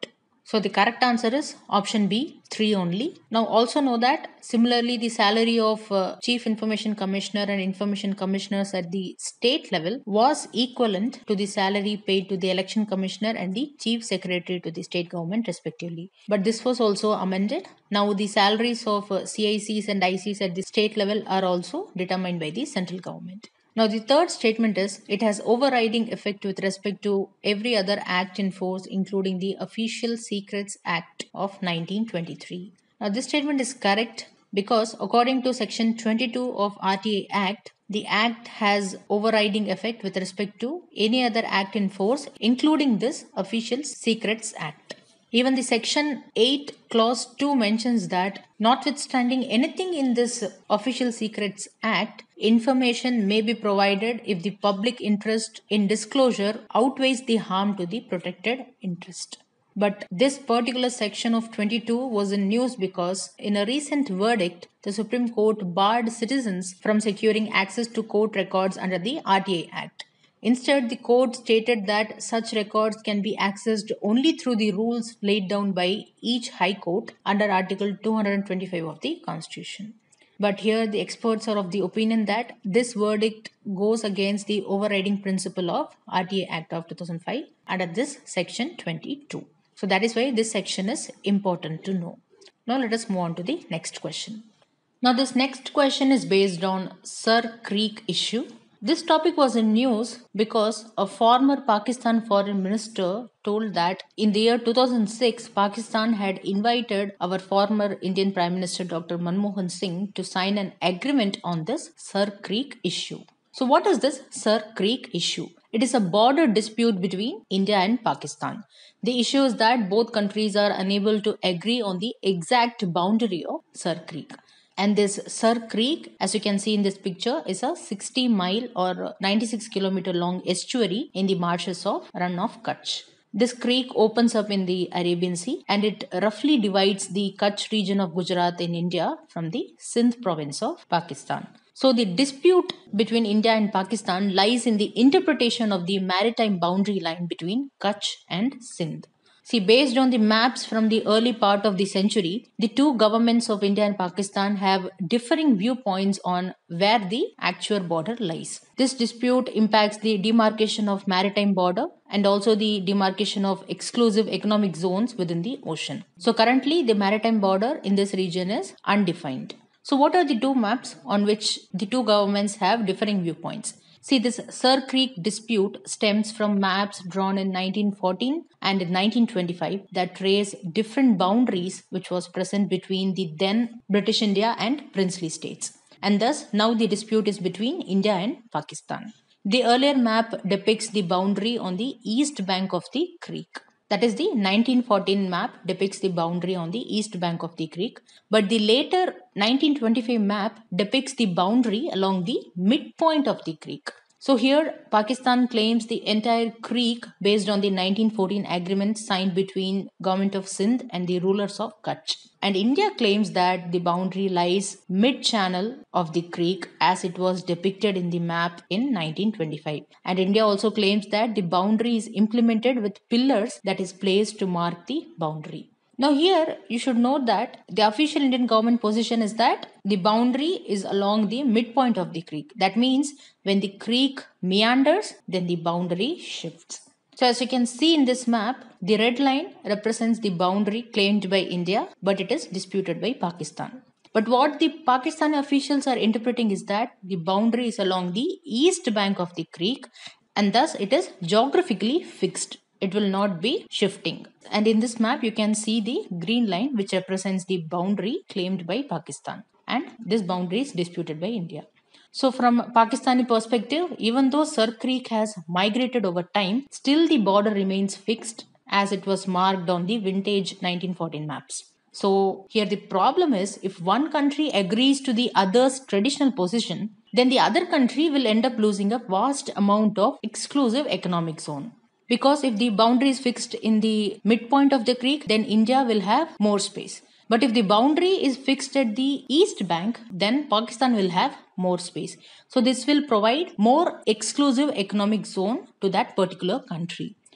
So the correct answer is option B, three only. Now also know that similarly the salary of uh, Chief Information Commissioner and Information Commissioners at the state level was equivalent to the salary paid to the Election Commissioner and the Chief Secretary to the state government respectively. But this was also amended. Now the salaries of uh, C I Cs and I Cs at the state level are also determined by the central government. Now, the third statement is it has overriding effect with respect to every other act in force, including the Official Secrets Act of nineteen twenty-three. Now, this statement is correct because according to Section twenty-two of R T I Act, the Act has overriding effect with respect to any other act in force, including this Official Secrets Act. Even the section eight clause two mentions that notwithstanding anything in this Official Secrets Act, information may be provided if the public interest in disclosure outweighs the harm to the protected interest. But this particular section of twenty-two was in news because in a recent verdict, the Supreme Court barred citizens from securing access to court records under the R T I Act. Instead, the court stated that such records can be accessed only through the rules laid down by each High Court under Article two hundred twenty-five of the Constitution. But here, the experts are of the opinion that this verdict goes against the overriding principle of R T I Act of two thousand five under this section twenty-two. So that is why this section is important to know. Now let us move on to the next question. Now this next question is based on Sir Creek issue. This topic was in news because a former Pakistan foreign minister told that in the year two thousand six, Pakistan had invited our former Indian Prime Minister Doctor Manmohan Singh to sign an agreement on this Sir Creek issue. So what is this Sir Creek issue? It is a border dispute between India and Pakistan. The issue is that both countries are unable to agree on the exact boundary of Sir Creek. And this Sir Creek, as you can see in this picture, is a sixty mile or ninety-six kilometer long estuary in the marshes of Rann of Kutch. This creek opens up in the Arabian Sea and it roughly divides the Kutch region of Gujarat in India from the Sindh province of Pakistan. So the dispute between India and Pakistan lies in the interpretation of the maritime boundary line between Kutch and Sindh. See, based on the maps from the early part of the century, the two governments of India and Pakistan have differing viewpoints on where the actual border lies. This dispute impacts the demarcation of maritime border and also the demarcation of exclusive economic zones within the ocean. So currently, the maritime border in this region is undefined. So what are the two maps on which the two governments have differing viewpoints? See, this Sir Creek dispute stems from maps drawn in nineteen fourteen and in nineteen twenty-five that trace different boundaries which was present between the then British India and princely states. And thus, now the dispute is between India and Pakistan. The earlier map depicts the boundary on the east bank of the creek. That is, the nineteen fourteen map depicts the boundary on the east bank of the creek, but the later nineteen twenty-five map depicts the boundary along the midpoint of the creek. So here, Pakistan claims the entire creek based on the nineteen fourteen agreement signed between Government of Sindh and the rulers of Kutch. And India claims that the boundary lies mid-channel of the creek as it was depicted in the map in nineteen twenty-five. And India also claims that the boundary is implemented with pillars that is placed to mark the boundary. Now here you should note that the official Indian government position is that the boundary is along the midpoint of the creek. That means when the creek meanders, then the boundary shifts. So as you can see in this map, the red line represents the boundary claimed by India, but it is disputed by Pakistan. But what the Pakistani officials are interpreting is that the boundary is along the east bank of the creek and thus it is geographically fixed. It will not be shifting. And in this map, you can see the green line which represents the boundary claimed by Pakistan. And this boundary is disputed by India. So from Pakistani perspective, even though Sir Creek has migrated over time, still the border remains fixed as it was marked on the vintage nineteen fourteen maps. So here the problem is if one country agrees to the other's traditional position, then the other country will end up losing a vast amount of exclusive economic zone. Because if the boundary is fixed in the midpoint of the creek, then India will have more space. But if the boundary is fixed at the east bank, then Pakistan will have more space. So this will provide more exclusive economic zone to that particular country.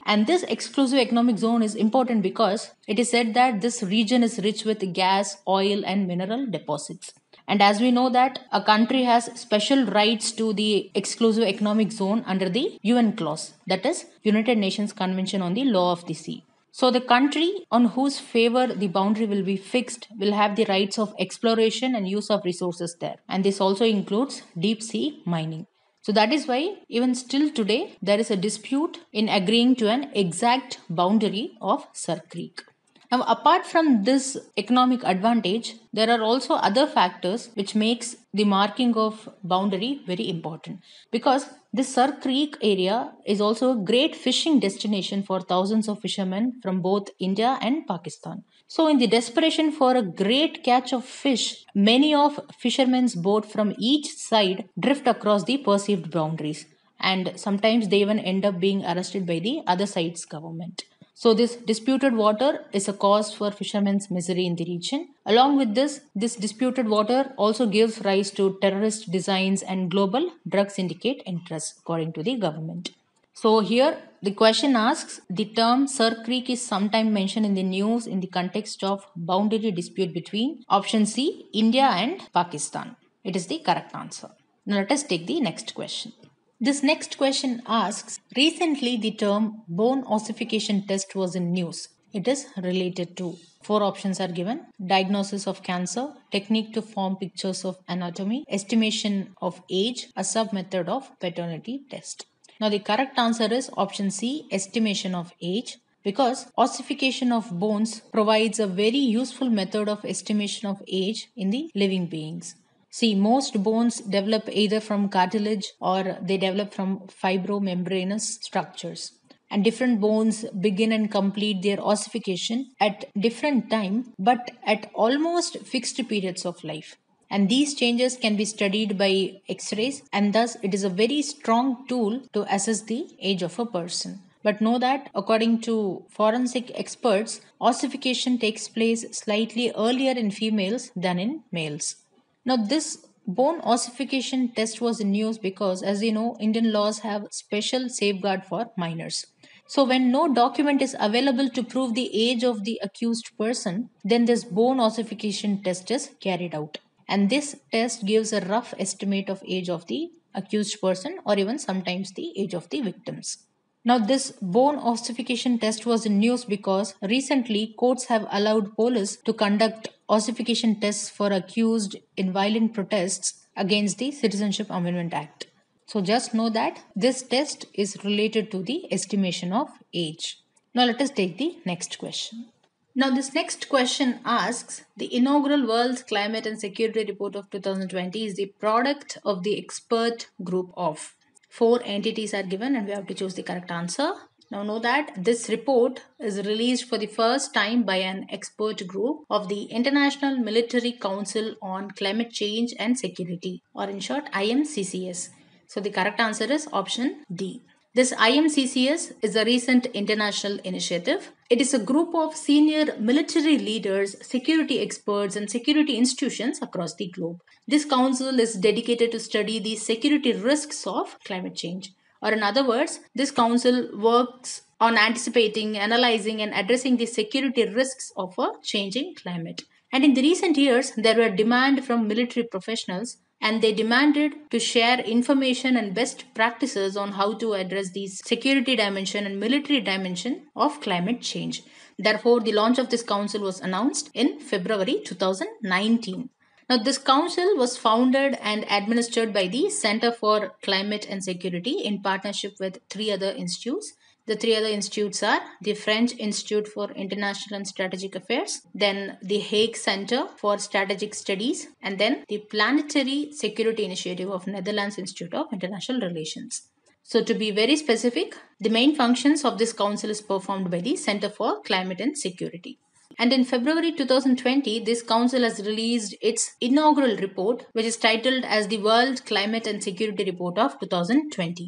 And this exclusive economic zone is important because it is said that this region is rich with gas, oil, and mineral deposits. And as we know that a country has special rights to the exclusive economic zone under the U N clause, that is United Nations Convention on the Law of the Sea. So the country on whose favor the boundary will be fixed will have the rights of exploration and use of resources there. And this also includes deep sea mining. So that is why even still today there is a dispute in agreeing to an exact boundary of Sir Creek. Now, apart from this economic advantage, there are also other factors which makes the marking of boundary very important, because this Sir Creek area is also a great fishing destination for thousands of fishermen from both India and Pakistan. So, in the desperation for a great catch of fish, many of fishermen's boats from each side drift across the perceived boundaries, and sometimes they even end up being arrested by the other side's government. So this disputed water is a cause for fishermen's misery in the region. Along with this, this disputed water also gives rise to terrorist designs and global drug syndicate interests, according to the government. So here the question asks, the term Sir Creek is sometimes mentioned in the news in the context of boundary dispute between option C, India and Pakistan. It is the correct answer. Now let us take the next question. This next question asks, recently the term bone ossification test was in news. It is related to, four options are given: diagnosis of cancer, technique to form pictures of anatomy, estimation of age, a sub-method of paternity test. Now the correct answer is option C, estimation of age, because ossification of bones provides a very useful method of estimation of age in the living beings. See, most bones develop either from cartilage or they develop from fibromembranous structures. And different bones begin and complete their ossification at different time, but at almost fixed periods of life. And these changes can be studied by X-rays, and thus it is a very strong tool to assess the age of a person. But know that according to forensic experts, ossification takes place slightly earlier in females than in males. Now, this bone ossification test was in news because, as you know, Indian laws have special safeguard for minors. So, when no document is available to prove the age of the accused person, then this bone ossification test is carried out. And this test gives a rough estimate of age of the accused person, or even sometimes the age of the victims. Now, this bone ossification test was in news because recently courts have allowed police to conduct ossification tests for accused in violent protests against the Citizenship Amendment Act. So just know that this test is related to the estimation of age. Now let us take the next question. Now this next question asks, the inaugural World Climate and Security Report of two thousand twenty is the product of the expert group of. Four entities are given and we have to choose the correct answer. Now know that this report is released for the first time by an expert group of the International Military Council on Climate Change and Security, or in short I M C C S. So the correct answer is option D. This I M C C S is a recent international initiative. It is a group of senior military leaders, security experts, and security institutions across the globe. This council is dedicated to study the security risks of climate change. Or in other words, this council works on anticipating, analyzing, and addressing the security risks of a changing climate. And in the recent years, there were demand from military professionals, and they demanded to share information and best practices on how to address the security dimension and military dimension of climate change. Therefore, the launch of this council was announced in February two thousand nineteen. Now, this council was founded and administered by the Center for Climate and Security in partnership with three other institutes. The three other institutes are the French Institute for International and Strategic Affairs, then the Hague Center for Strategic Studies, and then the Planetary Security Initiative of Netherlands Institute of International Relations. So to be very specific, the main functions of this council is performed by the Center for Climate and Security. And in February two thousand twenty, this council has released its inaugural report, which is titled as the World Climate and Security Report of two thousand twenty.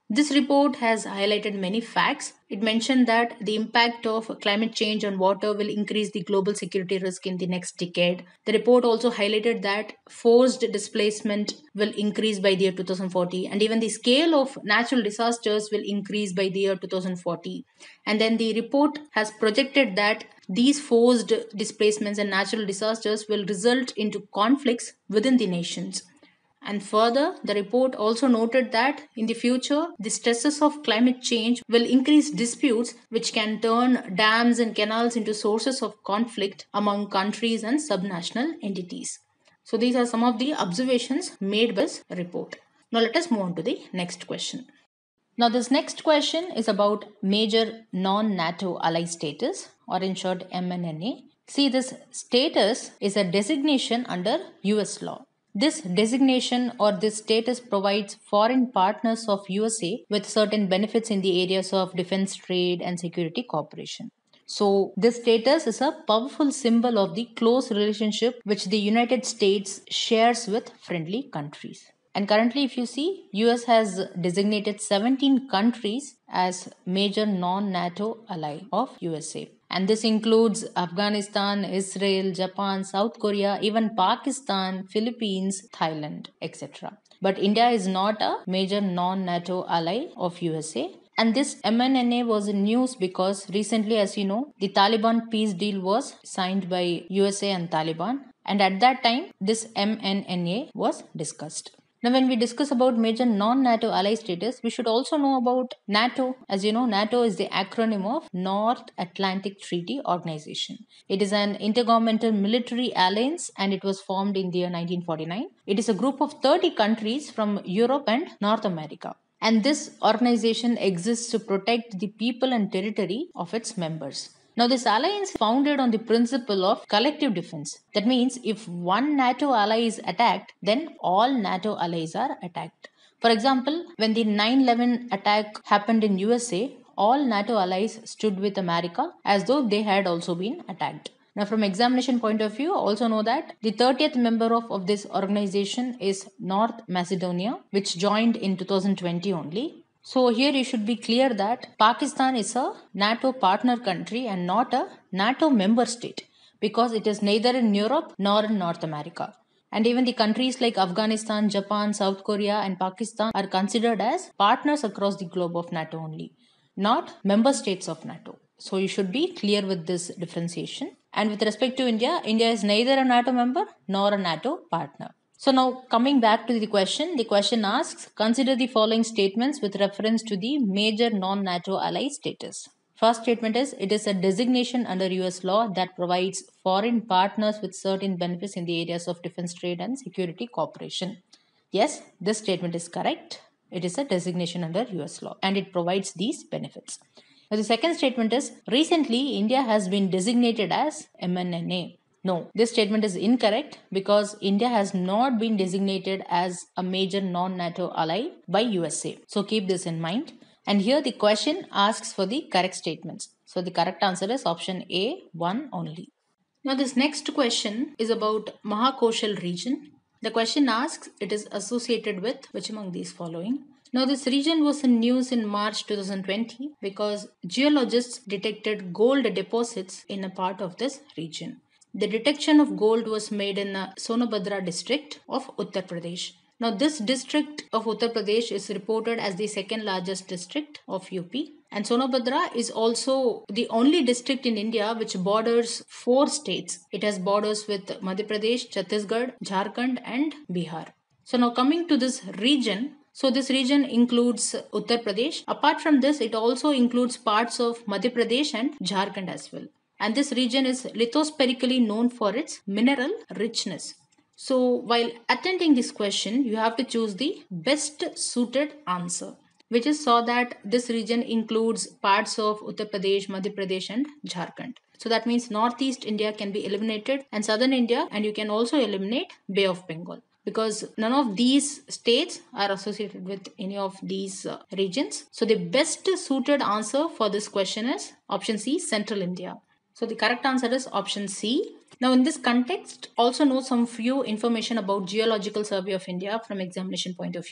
This report has highlighted many facts. It mentioned that the impact of climate change on water will increase the global security risk in the next decade. The report also highlighted that forced displacement will increase by the year two thousand forty, and even the scale of natural disasters will increase by the year two thousand forty. And then the report has projected that these forced displacements and natural disasters will result into conflicts within the nations. And further, the report also noted that in the future, the stresses of climate change will increase disputes, which can turn dams and canals into sources of conflict among countries and subnational entities. So, these are some of the observations made by this report. Now, let us move on to the next question. Now, this next question is about major non NATO ally status, or in short, M N N A. See, this status is a designation under U S law. This designation or this status provides foreign partners of U S A with certain benefits in the areas of defense, trade, and security cooperation. So, this status is a powerful symbol of the close relationship which the United States shares with friendly countries. And currently, if you see, U S has designated seventeen countries as major non-NATO ally of U S A. And this includes Afghanistan, Israel, Japan, South Korea, even Pakistan, Philippines, Thailand, et cetera. But India is not a major non-NATO ally of U S A. And this M N N A was in news because recently, as you know, the Taliban peace deal was signed by U S A and Taliban. And at that time, this M N N A was discussed. Now, when we discuss about major non-NATO ally status, we should also know about NATO. As you know, NATO is the acronym of North Atlantic Treaty Organization. It is an intergovernmental military alliance and it was formed in the year nineteen forty-nine. It is a group of thirty countries from Europe and North America. And this organization exists to protect the people and territory of its members. Now, this alliance is founded on the principle of collective defense. That means if one NATO ally is attacked, then all NATO allies are attacked. For example, when the nine eleven attack happened in U S A, all NATO allies stood with America as though they had also been attacked. Now, from examination point of view, also know that the thirtieth member of, of this organization is North Macedonia, which joined in two thousand twenty only. So here you should be clear that Pakistan is a NATO partner country and not a NATO member state because it is neither in Europe nor in North America. And even the countries like Afghanistan, Japan, South Korea and Pakistan are considered as partners across the globe of NATO only, not member states of NATO. So you should be clear with this differentiation. And with respect to India, India is neither a NATO member nor a NATO partner. So now coming back to the question, the question asks, consider the following statements with reference to the major non-NATO ally status. First statement is, it is a designation under U S law that provides foreign partners with certain benefits in the areas of defense, trade and security cooperation. Yes, this statement is correct. It is a designation under U S law and it provides these benefits. Now the second statement is, recently India has been designated as M N N A. No, this statement is incorrect because India has not been designated as a major non-NATO ally by U S A. So keep this in mind. And here the question asks for the correct statements. So the correct answer is option A, one only. Now this next question is about Mahakoshal region. The question asks, it is associated with which among these following? Now this region was in news in March two thousand twenty because geologists detected gold deposits in a part of this region. The detection of gold was made in the Sonobhadra district of Uttar Pradesh. Now, this district of Uttar Pradesh is reported as the second largest district of U P. And Sonobhadra is also the only district in India which borders four states. It has borders with Madhya Pradesh, Chhattisgarh, Jharkhand and Bihar. So now coming to this region, so this region includes Uttar Pradesh. Apart from this, it also includes parts of Madhya Pradesh and Jharkhand as well. And this region is lithospherically known for its mineral richness. So while attending this question, you have to choose the best suited answer, which is so that this region includes parts of Uttar Pradesh, Madhya Pradesh and Jharkhand. So that means Northeast India can be eliminated and Southern India, and you can also eliminate Bay of Bengal because none of these states are associated with any of these uh, regions. So the best suited answer for this question is option C, Central India. So the correct answer is option C. Now in this context, also know some few information about Geological Survey of India from examination point of view.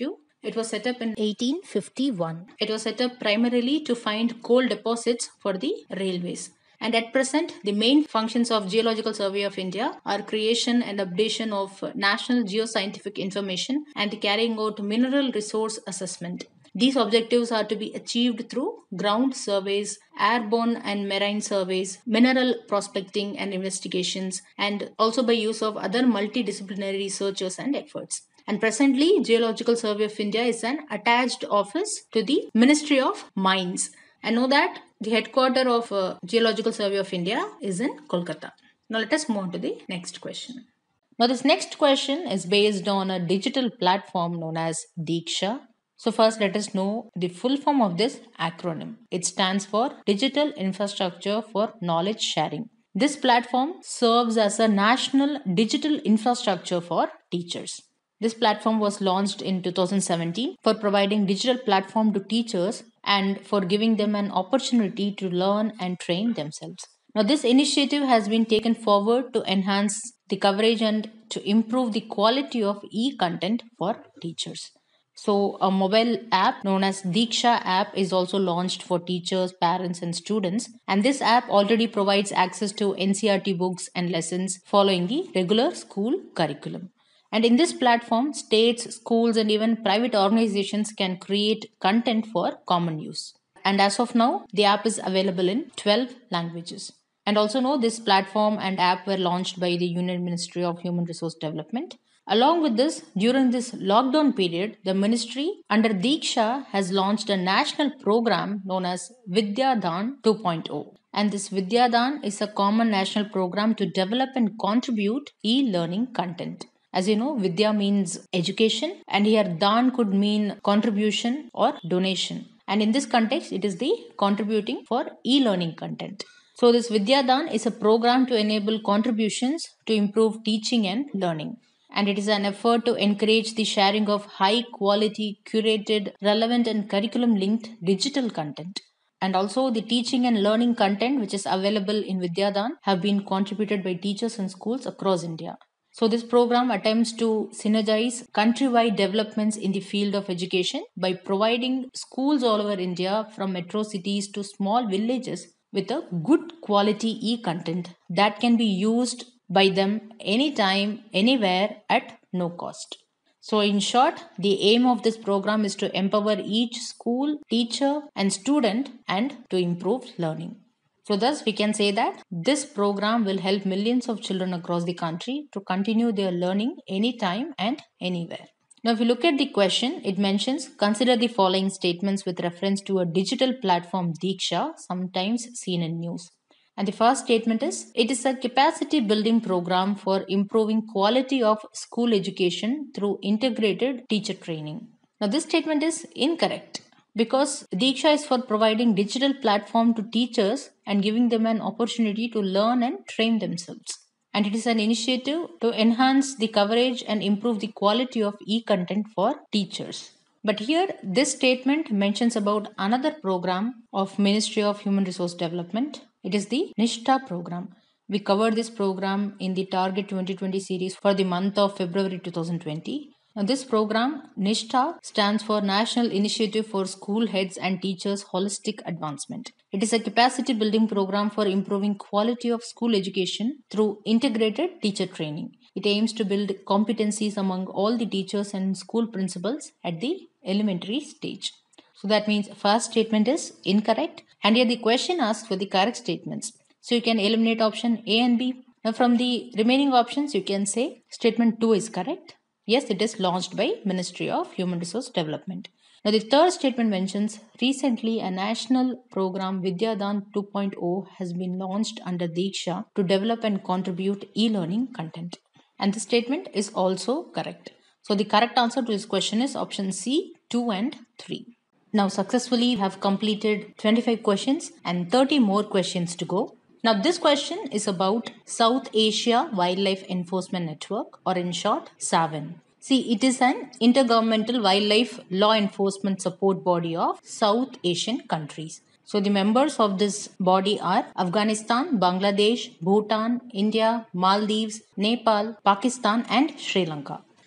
It was set up in eighteen fifty-one. It was set up primarily to find coal deposits for the railways. And at present, the main functions of Geological Survey of India are creation and updation of national geoscientific information and carrying out mineral resource assessment. These objectives are to be achieved through ground surveys, airborne and marine surveys, mineral prospecting and investigations, and also by use of other multidisciplinary researchers and efforts. And presently, Geological Survey of India is an attached office to the Ministry of Mines. And know that the headquarters of uh, Geological Survey of India is in Kolkata. Now let us move on to the next question. Now this next question is based on a digital platform known as Diksha. So first let us know the full form of this acronym. It stands for Digital Infrastructure for Knowledge Sharing. This platform serves as a national digital infrastructure for teachers. This platform was launched in two thousand seventeen for providing digital platform to teachers and for giving them an opportunity to learn and train themselves. Now, this initiative has been taken forward to enhance the coverage and to improve the quality of e-content for teachers. So, a mobile app known as Diksha app is also launched for teachers, parents, and students. And this app already provides access to N C E R T books and lessons following the regular school curriculum. And in this platform, states, schools, and even private organizations can create content for common use. And as of now, the app is available in twelve languages. And also know this platform and app were launched by the Union Ministry of Human Resource Development. Along with this, during this lockdown period, the ministry under Diksha has launched a national program known as Vidya Dan two point oh. And this Vidya Dan is a common national program to develop and contribute e-learning content. As you know, Vidya means education, and here Dan could mean contribution or donation. And in this context, it is the contributing for e-learning content. So this Vidya Dan is a program to enable contributions to improve teaching and learning. And it is an effort to encourage the sharing of high quality, curated, relevant and curriculum linked digital content. And also the teaching and learning content which is available in Vidya Dan have been contributed by teachers and schools across India. So this program attempts to synergize countrywide developments in the field of education by providing schools all over India from metro cities to small villages with a good quality e-content that can be used by them anytime, anywhere at no cost. So in short, the aim of this program is to empower each school, teacher and student and to improve learning. So thus we can say that this program will help millions of children across the country to continue their learning anytime and anywhere. Now if you look at the question, it mentions consider the following statements with reference to a digital platform Diksha, sometimes seen in news. And the first statement is, it is a capacity building program for improving quality of school education through integrated teacher training. Now this statement is incorrect, because Diksha is for providing digital platform to teachers and giving them an opportunity to learn and train themselves. And it is an initiative to enhance the coverage and improve the quality of e-content for teachers. But here this statement mentions about another program of Ministry of Human Resource Development. It is the Nishtha program. We covered this program in the Target twenty twenty series for the month of February two thousand twenty. Now, this program, Nishtha, stands for National Initiative for School Heads and Teachers Holistic Advancement. It is a capacity building program for improving quality of school education through integrated teacher training. It aims to build competencies among all the teachers and school principals at the elementary stage. So that means first statement is incorrect, and here the question asks for the correct statements. So you can eliminate option A and B. Now from the remaining options, you can say statement two is correct. Yes, it is launched by Ministry of Human Resource Development. Now the third statement mentions recently a national program Vidya Dan two point oh has been launched under Diksha to develop and contribute e-learning content. And the statement is also correct. So the correct answer to this question is option C, two and three. Now successfully have completed twenty-five questions and thirty more questions to go. Now this question is about South Asia Wildlife Enforcement Network, or in short SAWEN. See, it is an intergovernmental wildlife law enforcement support body of South Asian countries. So the members of this body are Afghanistan, Bangladesh, Bhutan, India, Maldives, Nepal, Pakistan and Sri Lanka.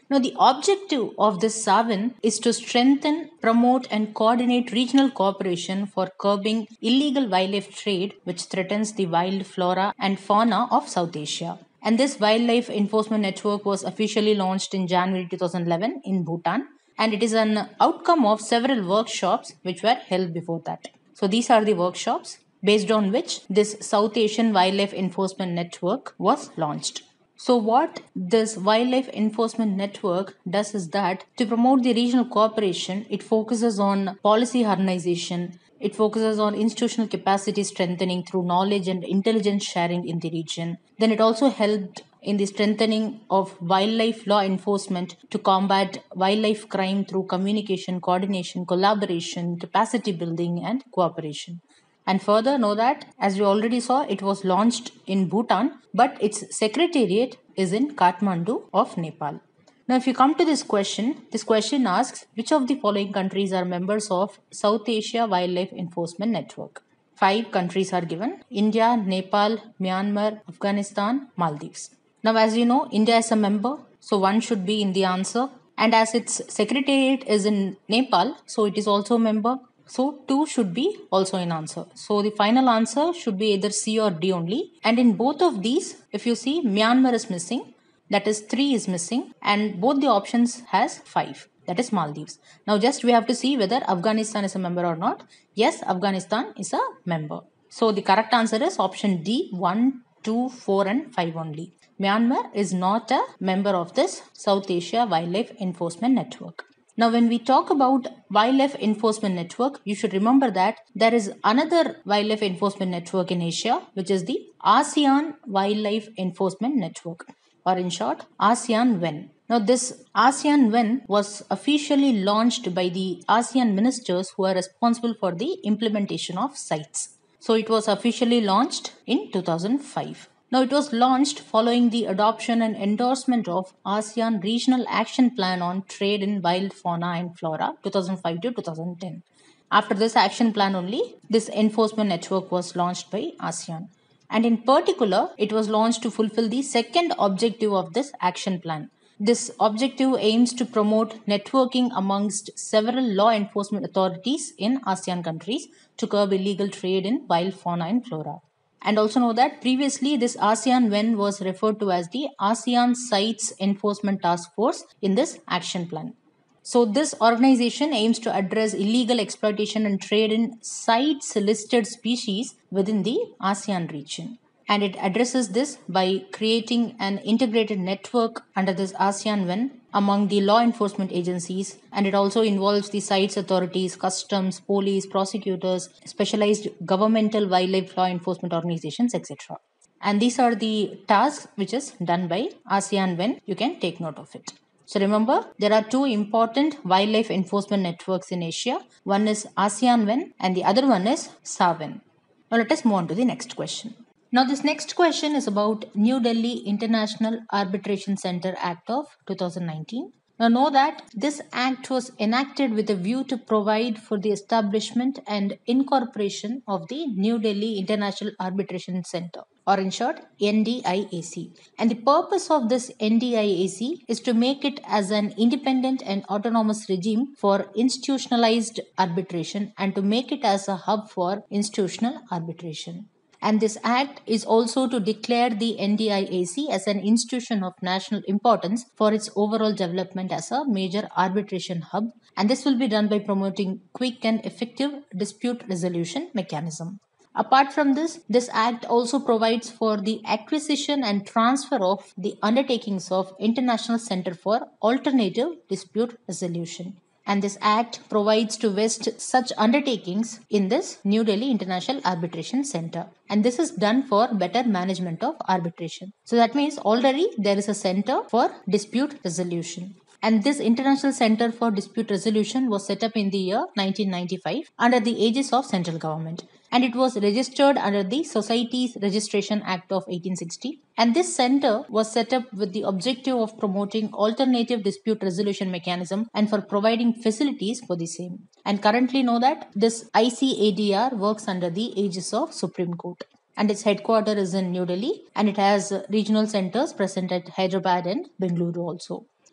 Now, the objective of this SAVIN is to strengthen, promote, and coordinate regional cooperation for curbing illegal wildlife trade, which threatens the wild flora and fauna of South Asia. And this wildlife enforcement network was officially launched in January two thousand eleven in Bhutan, and it is an outcome of several workshops which were held before that. So, these are the workshops based on which this South Asian Wildlife Enforcement Network was launched. So, what this Wildlife Enforcement Network does is that to promote the regional cooperation, it focuses on policy harmonization, it focuses on institutional capacity strengthening through knowledge and intelligence sharing in the region. Then, it also helped in the strengthening of wildlife law enforcement to combat wildlife crime through communication, coordination, collaboration, capacity building, and cooperation. And further, know that as we already saw, it was launched in Bhutan, but its secretariat is in Kathmandu of Nepal. Now, if you come to this question, this question asks which of the following countries are members of South Asia Wildlife Enforcement Network? Five countries are given: India, Nepal, Myanmar, Afghanistan, Maldives. Now, as you know, India is a member, so one should be in the answer. And as its secretariat is in Nepal, so it is also a member. So two should be also in answer. So the final answer should be either C or D only. And in both of these, if you see, Myanmar is missing, that is three is missing, and both the options has five, that is Maldives. Now just we have to see whether Afghanistan is a member or not. Yes, Afghanistan is a member. So the correct answer is option D, one, two, four and five only. Myanmar is not a member of this South Asia Wildlife Enforcement Network. Now, when we talk about Wildlife Enforcement Network, you should remember that there is another Wildlife Enforcement Network in Asia, which is the ASEAN Wildlife Enforcement Network, or in short, ASEAN W E N. Now, this ASEAN W E N was officially launched by the ASEAN ministers who are responsible for the implementation of CITES. So, it was officially launched in two thousand five. Now, it was launched following the adoption and endorsement of ASEAN Regional Action Plan on Trade in Wild Fauna and Flora two thousand five to two thousand ten. After this action plan only, this enforcement network was launched by ASEAN. And in particular, it was launched to fulfill the second objective of this action plan. This objective aims to promote networking amongst several law enforcement authorities in ASEAN countries to curb illegal trade in wild fauna and flora. And also know that previously this ASEAN W E N was referred to as the ASEAN CITES Enforcement Task Force in this action plan. So this organization aims to address illegal exploitation and trade in CITES listed species within the ASEAN region. And it addresses this by creating an integrated network under this ASEAN W E N among the law enforcement agencies, and it also involves the CITES authorities, customs, police, prosecutors, specialized governmental wildlife law enforcement organizations, et cetera. And these are the tasks which is done by ASEAN W E N. You can take note of it. So remember, there are two important wildlife enforcement networks in Asia. One is ASEAN W E N and the other one is SAVIN. Now let us move on to the next question. Now this next question is about New Delhi International Arbitration Center Act of two thousand nineteen. Now know that this act was enacted with a view to provide for the establishment and incorporation of the New Delhi International Arbitration Center, or in short N D I A C. And the purpose of this N D I A C is to make it as an independent and autonomous regime for institutionalized arbitration and to make it as a hub for institutional arbitration. And this act is also to declare the N D I A C as an institution of national importance for its overall development as a major arbitration hub. And this will be done by promoting quick and effective dispute resolution mechanism. Apart from this, this act also provides for the acquisition and transfer of the undertakings of International Center for Alternative Dispute Resolution. And this act provides to vest such undertakings in this New Delhi International Arbitration Center. And this is done for better management of arbitration. So that means already there is a center for dispute resolution. And this International Center for Dispute Resolution was set up in the year nineteen ninety-five under the aegis of central government. And it was registered under the Societies Registration Act of eighteen sixty. And this center was set up with the objective of promoting alternative dispute resolution mechanism and for providing facilities for the same. And currently know that this I C A D R works under the aegis of Supreme Court. And its headquarters is in New Delhi, and it has regional centers present at Hyderabad and Bengaluru also.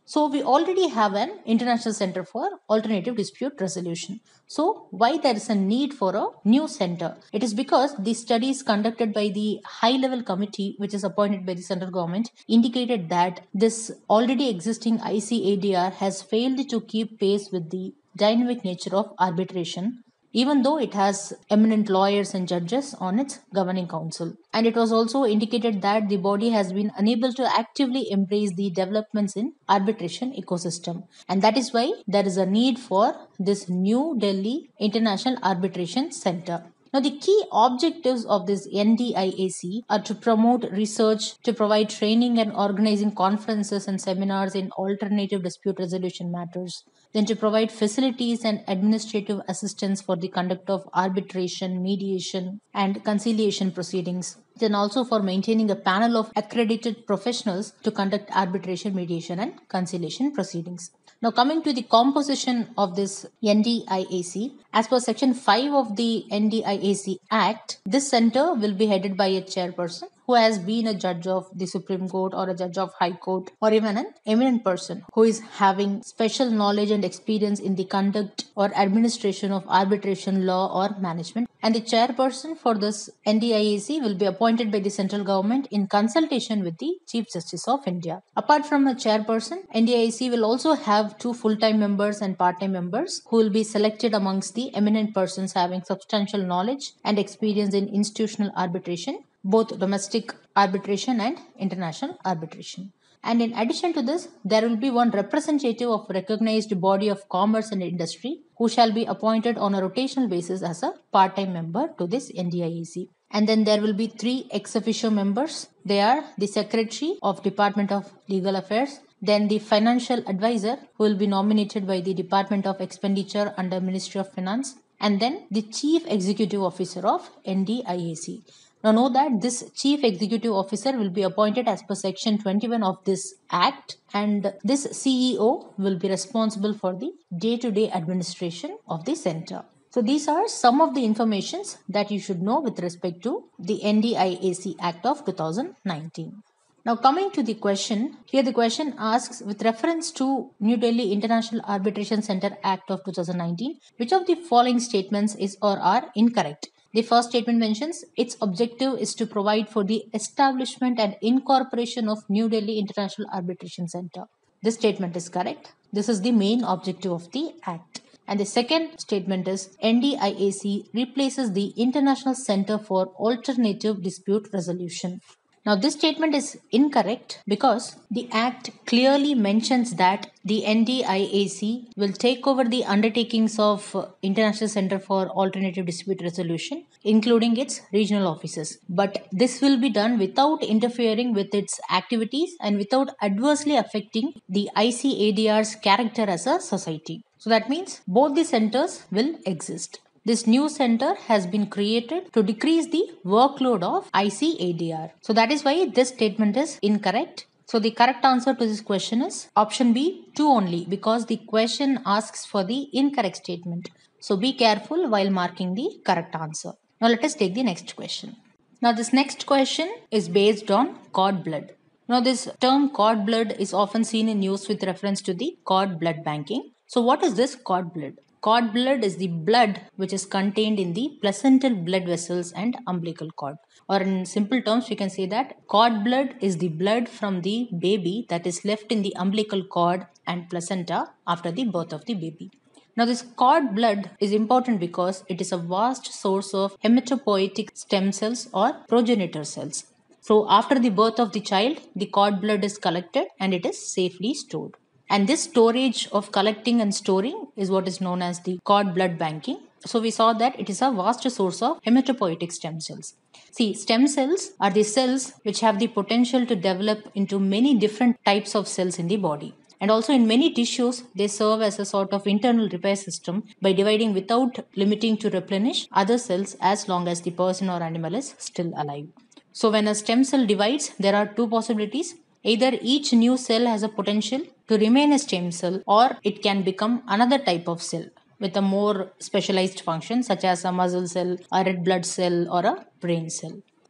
So we already have an international center for alternative dispute resolution. So why there is a need for a new center? It is because the studies conducted by the high level committee, which is appointed by the central government, indicated that this already existing I C A D R has failed to keep pace with the dynamic nature of arbitration, even though it has eminent lawyers and judges on its governing council. And it was also indicated that the body has been unable to actively embrace the developments in arbitration ecosystem. And that is why there is a need for this New Delhi International Arbitration Center. Now, the key objectives of this N D I A C are to promote research, to provide training and organizing conferences and seminars in alternative dispute resolution matters, then to provide facilities and administrative assistance for the conduct of arbitration, mediation, and conciliation proceedings, then also for maintaining a panel of accredited professionals to conduct arbitration, mediation, and conciliation proceedings. Now, coming to the composition of this N D I A C, as per Section five of the N D I A C Act, this center will be headed by a chairperson who has been a judge of the Supreme Court or a judge of High Court, or even an eminent person who is having special knowledge and experience in the conduct or administration of arbitration law or management. And the chairperson for this N D I A C will be appointed by the central government in consultation with the Chief Justice of India. Apart from a chairperson, N D I A C will also have two full-time members and part-time members who will be selected amongst the eminent persons having substantial knowledge and experience in institutional arbitration, both domestic arbitration and international arbitration. And in addition to this, there will be one representative of recognized body of commerce and industry who shall be appointed on a rotational basis as a part-time member to this N D I A C. And then there will be three ex officio members. They are the Secretary of Department of Legal Affairs, then the Financial Advisor who will be nominated by the Department of Expenditure under Ministry of Finance, and then the Chief Executive Officer of N D I A C. Now know that this Chief Executive Officer will be appointed as per Section twenty-one of this Act, and this C E O will be responsible for the day-to-day administration of the center. So these are some of the informations that you should know with respect to the N D I A C Act of two thousand nineteen. Now coming to the question, here the question asks, with reference to New Delhi International Arbitration Center Act of two thousand nineteen, which of the following statements is or are incorrect? The first statement mentions its objective is to provide for the establishment and incorporation of New Delhi International Arbitration Center. This statement is correct. This is the main objective of the Act. And the second statement is N D I A C replaces the International Center for Alternative Dispute Resolution. Now, this statement is incorrect because the Act clearly mentions that the N D I A C will take over the undertakings of International Center for Alternative Dispute Resolution, including its regional offices. But this will be done without interfering with its activities and without adversely affecting the I C A D R's character as a society. So that means both the centers will exist. This new center has been created to decrease the workload of I C A D R. So that is why this statement is incorrect. So the correct answer to this question is option B, two only, because the question asks for the incorrect statement. So be careful while marking the correct answer. Now let us take the next question. Now this next question is based on cord blood. Now this term cord blood is often seen in news with reference to the cord blood banking. So what is this cord blood? Cord blood is the blood which is contained in the placental blood vessels and umbilical cord. Or in simple terms, we can say that cord blood is the blood from the baby that is left in the umbilical cord and placenta after the birth of the baby. Now this cord blood is important because it is a vast source of hematopoietic stem cells or progenitor cells. So after the birth of the child, the cord blood is collected and it is safely stored. And this storage of collecting and storing is what is known as the cord blood banking. So we saw that it is a vast source of hematopoietic stem cells. See, stem cells are the cells which have the potential to develop into many different types of cells in the body. And also in many tissues, they serve as a sort of internal repair system by dividing without limiting to replenish other cells as long as the person or animal is still alive. So when a stem cell divides, there are two possibilities. Either each new cell has a potential to remain a stem cell, or it can become another type of cell with a more specialized function such as a muscle cell, a red blood cell, or a brain cell.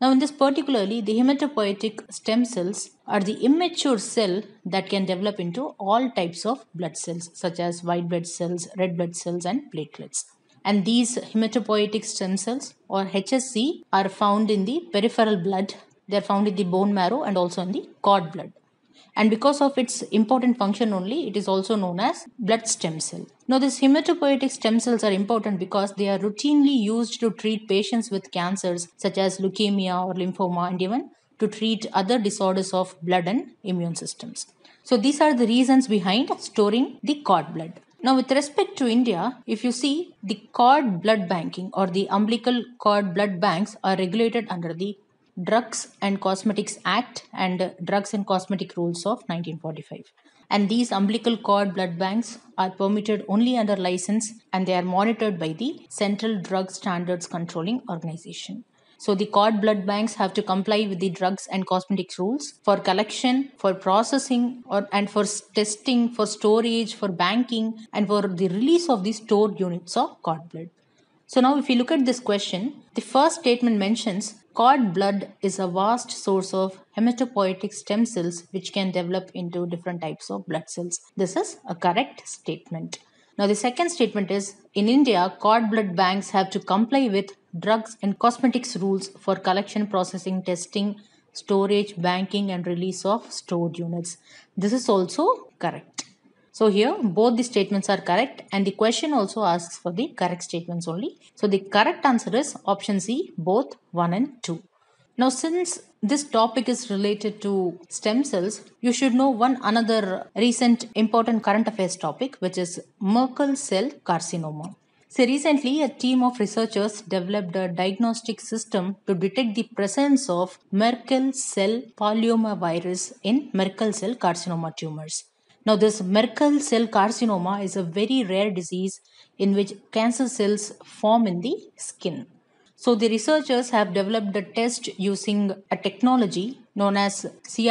Now, in this particularly, the hematopoietic stem cells are the immature cell that can develop into all types of blood cells, such as white blood cells, red blood cells, and platelets. And these hematopoietic stem cells, or H S C, are found in the peripheral blood. They are found in the bone marrow and also in the cord blood. And because of its important function only, it is also known as blood stem cell. Now, these hematopoietic stem cells are important because they are routinely used to treat patients with cancers such as leukemia or lymphoma, and even to treat other disorders of blood and immune systems. So, these are the reasons behind storing the cord blood. Now, with respect to India, if you see, the cord blood banking or the umbilical cord blood banks are regulated under the Drugs and Cosmetics Act and Drugs and Cosmetic Rules of nineteen forty-five. And these umbilical cord blood banks are permitted only under license, and they are monitored by the Central Drug Standards Controlling Organization. So the cord blood banks have to comply with the drugs and cosmetics rules for collection, for processing, or and for testing, for storage, for banking, and for the release of the stored units of cord blood. So now if you look at this question, the first statement mentions cord blood is a vast source of hematopoietic stem cells which can develop into different types of blood cells. This is a correct statement. Now the second statement is, in India, cord blood banks have to comply with drugs and cosmetics rules for collection, processing, testing, storage, banking, and release of stored units. This is also correct. So here both the statements are correct, and the question also asks for the correct statements only. So the correct answer is option C, both one and two. Now, since this topic is related to stem cells, you should know one another recent important current affairs topic, which is Merkel cell carcinoma. So recently, a team of researchers developed a diagnostic system to detect the presence of Merkel cell polyomavirus in Merkel cell carcinoma tumors. Now, this Merkel cell carcinoma is a very rare disease in which cancer cells form in the skin. So, the researchers have developed a test using a technology known as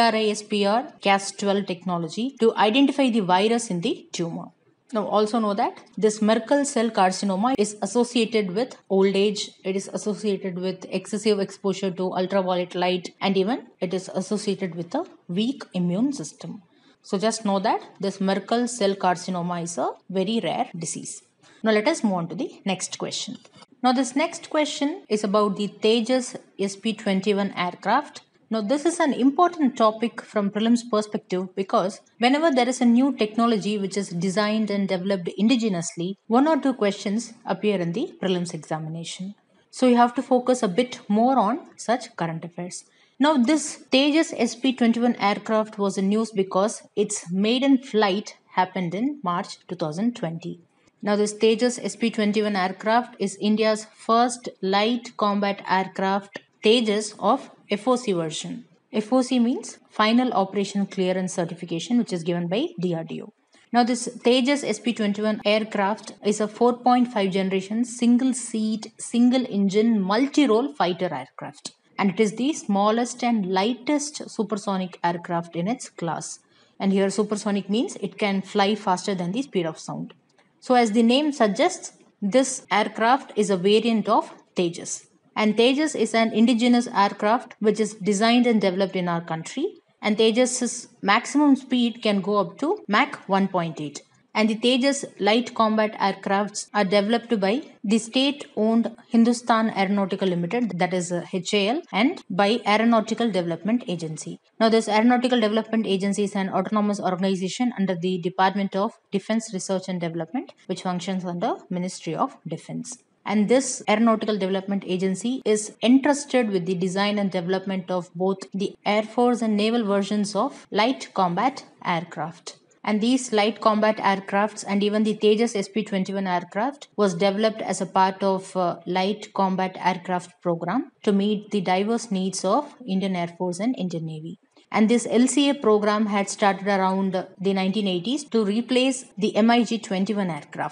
CRISPR Cas twelve technology to identify the virus in the tumor. Now, also know that this Merkel cell carcinoma is associated with old age, it is associated with excessive exposure to ultraviolet light, and even it is associated with a weak immune system. So just know that this Merkel cell carcinoma is a very rare disease. Now let us move on to the next question. Now this next question is about the Tejas S P twenty-one aircraft. Now this is an important topic from prelims perspective because whenever there is a new technology which is designed and developed indigenously, one or two questions appear in the prelims examination. So you have to focus a bit more on such current affairs. Now, this Tejas S P twenty-one aircraft was in news because its maiden flight happened in March twenty twenty. Now, this Tejas S P twenty-one aircraft is India's first light combat aircraft Tejas of F O C version. F O C means Final Operation Clearance Certification, which is given by D R D O. Now, this Tejas S P twenty-one aircraft is a four point five generation single seat, single engine, multi-role fighter aircraft. And it is the smallest and lightest supersonic aircraft in its class. And here supersonic means it can fly faster than the speed of sound. So as the name suggests, this aircraft is a variant of Tejas. And Tejas is an indigenous aircraft which is designed and developed in our country. And Tejas's maximum speed can go up to Mach one point eight. And the Tejas light combat aircrafts are developed by the state-owned Hindustan Aeronautical Limited, that is H A L, and by Aeronautical Development Agency. Now, this Aeronautical Development Agency is an autonomous organization under the Department of Defense Research and Development, which functions under Ministry of Defense. And this Aeronautical Development Agency is entrusted with the design and development of both the Air Force and naval versions of light combat aircraft. And these light combat aircrafts and even the Tejas S P twenty-one aircraft was developed as a part of uh, light combat aircraft program to meet the diverse needs of Indian Air Force and Indian Navy. And this L C A program had started around the nineteen eighties to replace the M I G twenty-one aircraft.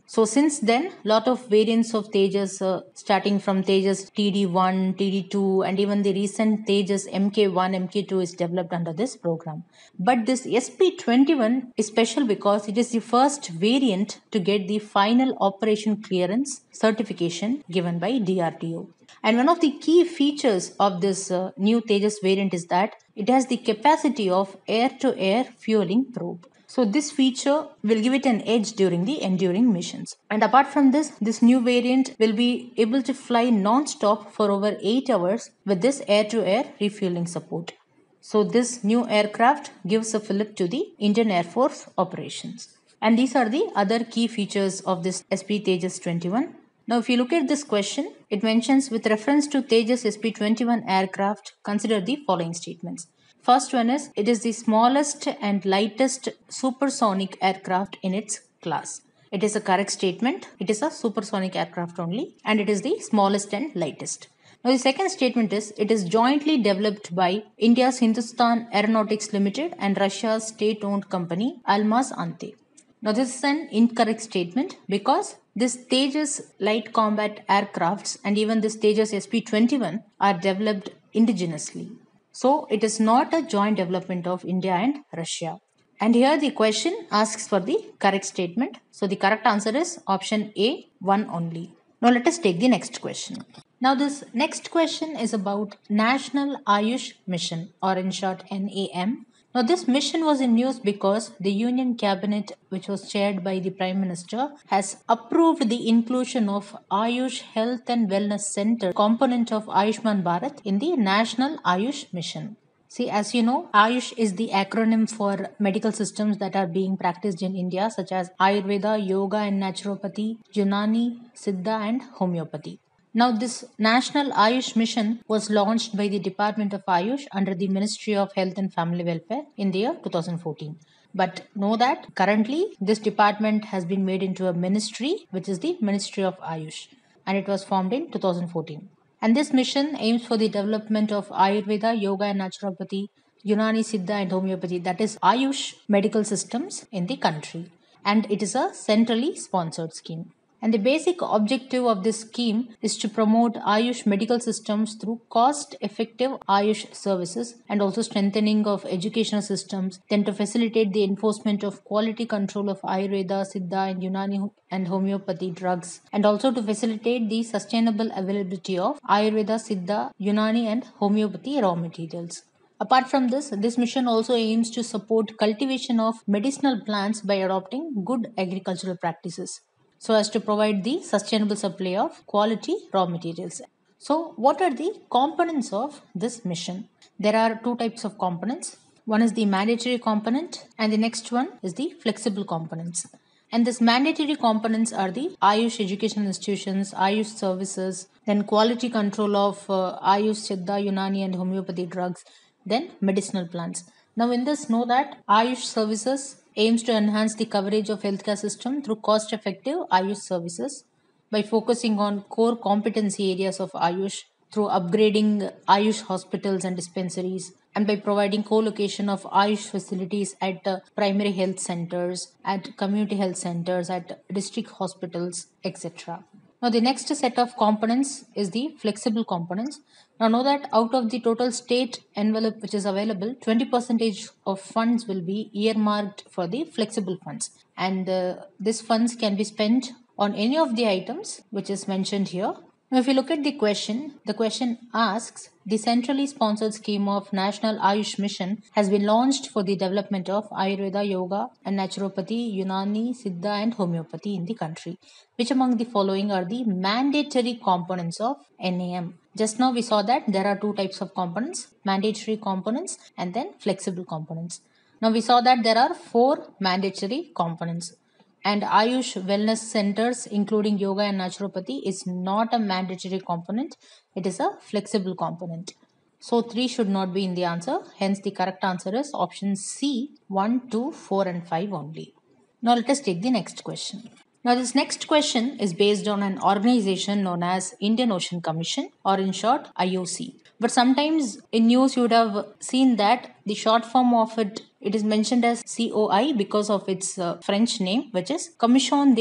So since then, lot of variants of Tejas, uh, starting from Tejas T D one, T D two, and even the recent Tejas M K one, M K two is developed under this program. But this S P twenty-one is special because it is the first variant to get the final operation clearance certification given by D R D O. And one of the key features of this uh, new Tejas variant is that it has the capacity of air-to-air fueling probe. So this feature will give it an edge during the enduring missions. And apart from this, this new variant will be able to fly non-stop for over eight hours with this air-to-air refueling support. So this new aircraft gives a fillip to the Indian Air Force operations. And these are the other key features of this S P Tejas twenty-one. Now, if you look at this question, it mentions with reference to Tejas S P twenty-one aircraft, consider the following statements. First one is, it is the smallest and lightest supersonic aircraft in its class. It is a correct statement. It is a supersonic aircraft only, and it is the smallest and lightest. Now, the second statement is, it is jointly developed by India's Hindustan Aeronautics Limited and Russia's state-owned company Almaz Ante. Now, this is an incorrect statement because this Tejas light combat aircrafts and even this Tejas S P twenty-one are developed indigenously. So, it is not a joint development of India and Russia. And here the question asks for the correct statement. So, the correct answer is option A, one only. Now, let us take the next question. Now, this next question is about National Ayush Mission, or in short N A M. Now, this mission was in news because the Union Cabinet, which was chaired by the Prime Minister, has approved the inclusion of Ayush Health and Wellness Center component of Ayushman Bharat in the National Ayush Mission. See, as you know, Ayush is the acronym for medical systems that are being practiced in India, such as Ayurveda, Yoga and Naturopathy, Unani, Siddha and Homeopathy. Now, this National Ayush Mission was launched by the Department of Ayush under the Ministry of Health and Family Welfare in the year two thousand fourteen. But know that currently this department has been made into a ministry, which is the Ministry of Ayush, and it was formed in two thousand fourteen. And this mission aims for the development of Ayurveda, Yoga and Naturopathy, Unani, Siddha and Homeopathy, that is Ayush medical systems in the country. And it is a centrally sponsored scheme. And the basic objective of this scheme is to promote Ayush medical systems through cost-effective Ayush services and also strengthening of educational systems, then to facilitate the enforcement of quality control of Ayurveda, Siddha and Unani and Homeopathy drugs, and also to facilitate the sustainable availability of Ayurveda, Siddha, Unani and Homeopathy raw materials. Apart from this, this mission also aims to support cultivation of medicinal plants by adopting good agricultural practices, so as to provide the sustainable supply of quality raw materials. So, what are the components of this mission? There are two types of components. One is the mandatory component, and the next one is the flexible components. And this mandatory components are the Ayush educational institutions, Ayush services, then quality control of uh, Ayush, Siddha, Unani and Homeopathy drugs, then medicinal plants. Now, in this, know that Ayush services aims to enhance the coverage of healthcare system through cost-effective Ayush services by focusing on core competency areas of Ayush through upgrading Ayush hospitals and dispensaries, and by providing co-location of Ayush facilities at uh, primary health centers, at community health centers, at district hospitals, et cetera. Now, the next set of components is the flexible components. Now, know that out of the total state envelope which is available, twenty percent of funds will be earmarked for the flexible funds. And uh, these funds can be spent on any of the items which is mentioned here. Now, if you look at the question, the question asks, the centrally sponsored scheme of National Ayush Mission has been launched for the development of Ayurveda, Yoga and Naturopathy, Unani, Siddha and Homeopathy in the country. Which among the following are the mandatory components of N A M? Just now we saw that there are two types of components, mandatory components and then flexible components. Now we saw that there are four mandatory components. And Ayush wellness centers, including yoga and naturopathy, is not a mandatory component. It is a flexible component. So three should not be in the answer. Hence the correct answer is option C, one, two, four and five only. Now let us take the next question. Now this next question is based on an organization known as Indian Ocean Commission, or in short I O C. But sometimes in news you would have seen that the short form of it, it is mentioned as C O I because of its uh, French name, which is Commission de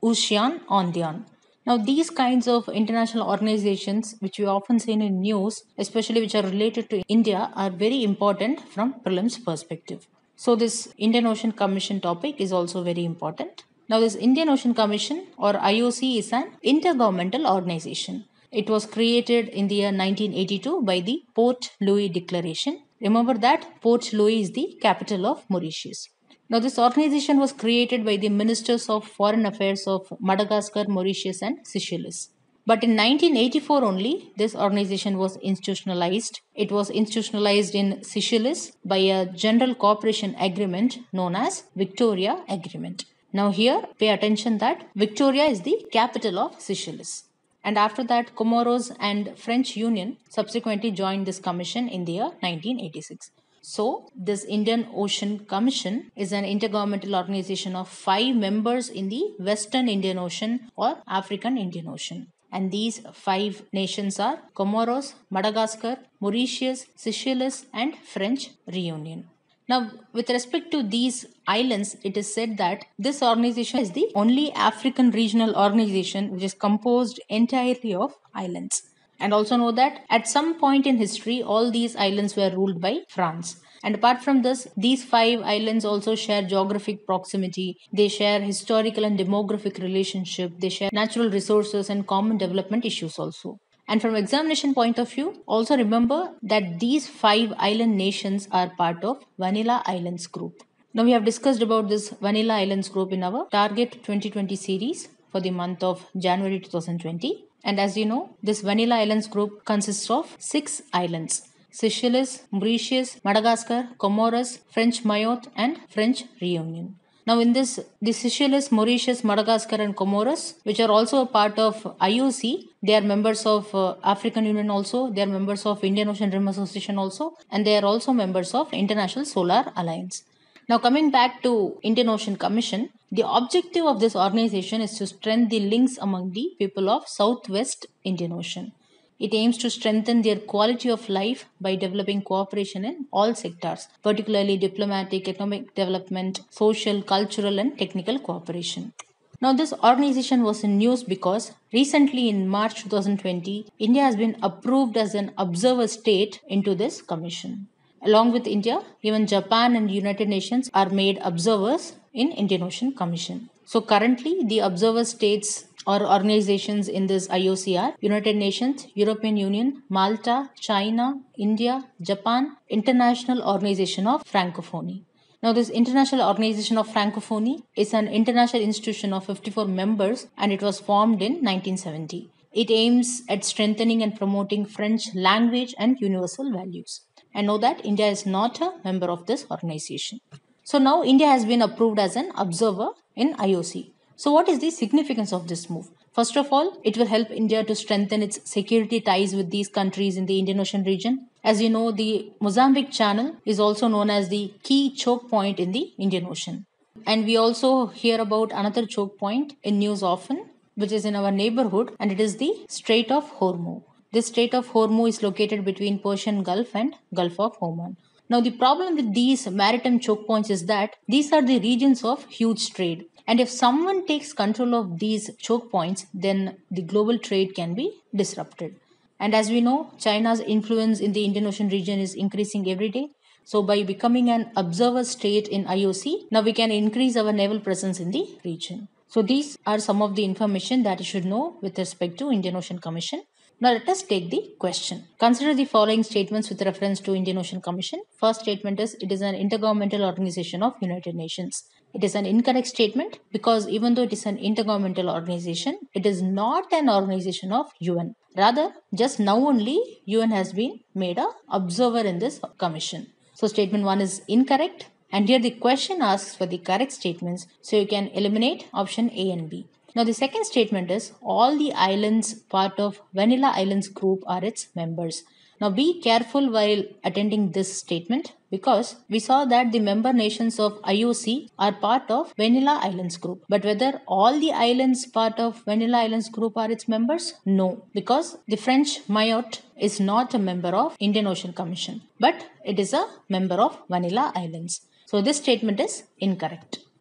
Ocean Ondian. Now, these kinds of international organizations, which we often see in news, especially which are related to India, are very important from prelims perspective. So, this Indian Ocean Commission topic is also very important. Now, this Indian Ocean Commission or I O C is an intergovernmental organization. It was created in the year nineteen eighty-two by the Port Louis Declaration. Remember that Port Louis is the capital of Mauritius. Now, this organization was created by the ministers of foreign affairs of Madagascar, Mauritius, and Seychelles. But in nineteen eighty-four only, this organization was institutionalized. It was institutionalized in Seychelles by a general cooperation agreement known as Victoria Agreement. Now, here, pay attention that Victoria is the capital of Seychelles. And after that, Comoros and French Union subsequently joined this commission in the year nineteen eighty-six. So, this Indian Ocean Commission is an intergovernmental organization of five members in the Western Indian Ocean or African Indian Ocean. And these five nations are Comoros, Madagascar, Mauritius, Seychelles, and French Reunion. Now, with respect to these islands, it is said that this organization is the only African regional organization which is composed entirely of islands. And also know that at some point in history, all these islands were ruled by France. And apart from this, these five islands also share geographic proximity. They share historical and demographic relationship. They share natural resources and common development issues also. And from examination point of view, also remember that these five island nations are part of Vanilla Islands group. Now we have discussed about this Vanilla Islands group in our Target twenty twenty series for the month of January twenty twenty. And as you know, this Vanilla Islands group consists of six islands: Seychelles, Mauritius, Madagascar, Comoros, French Mayotte, and French Reunion. Now in this, the Seychelles, Mauritius, Madagascar and Comoros, which are also a part of I O C, they are members of uh, African Union also, they are members of Indian Ocean Rim Association also, and they are also members of International Solar Alliance. Now coming back to Indian Ocean Commission, the objective of this organization is to strengthen the links among the people of Southwest Indian Ocean. It aims to strengthen their quality of life by developing cooperation in all sectors, particularly diplomatic, economic development, social, cultural, and technical cooperation. Now, this organization was in news because recently in March twenty twenty, India has been approved as an observer state into this commission. Along with India, even Japan and United Nations are made observers in Indian Ocean Commission. So currently, the observer states or organizations in this I O C are United Nations, European Union, Malta, China, India, Japan, International Organization of Francophonie. Now, this International Organization of Francophonie is an international institution of fifty-four members and it was formed in nineteen seventy. It aims at strengthening and promoting French language and universal values. And know that India is not a member of this organization. So now India has been approved as an observer in I O C. So what is the significance of this move? First of all, it will help India to strengthen its security ties with these countries in the Indian Ocean region. As you know, the Mozambique Channel is also known as the key choke point in the Indian Ocean. And we also hear about another choke point in news often, which is in our neighborhood, and it is the Strait of Hormuz. This Strait of Hormuz is located between Persian Gulf and Gulf of Oman. Now, the problem with these maritime choke points is that these are the regions of huge trade. And if someone takes control of these choke points, then the global trade can be disrupted. And as we know, China's influence in the Indian Ocean region is increasing every day. So by becoming an observer state in I O C, now we can increase our naval presence in the region. So these are some of the information that you should know with respect to Indian Ocean Commission. Now let us take the question. Consider the following statements with reference to Indian Ocean Commission. First statement is it is an intergovernmental organization of United Nations. It is an incorrect statement because even though it is an intergovernmental organization, it is not an organization of U N. Rather, just now only U N has been made an observer in this commission. So statement one is incorrect, and here the question asks for the correct statements, so you can eliminate option A and B. Now the second statement is all the islands part of Vanilla Islands group are its members. Now be careful while attending this statement because we saw that the member nations of I O C are part of Vanilla Islands group. But whether all the islands part of Vanilla Islands group are its members? No, because the French Mayotte is not a member of Indian Ocean Commission, but it is a member of Vanilla Islands. So this statement is incorrect.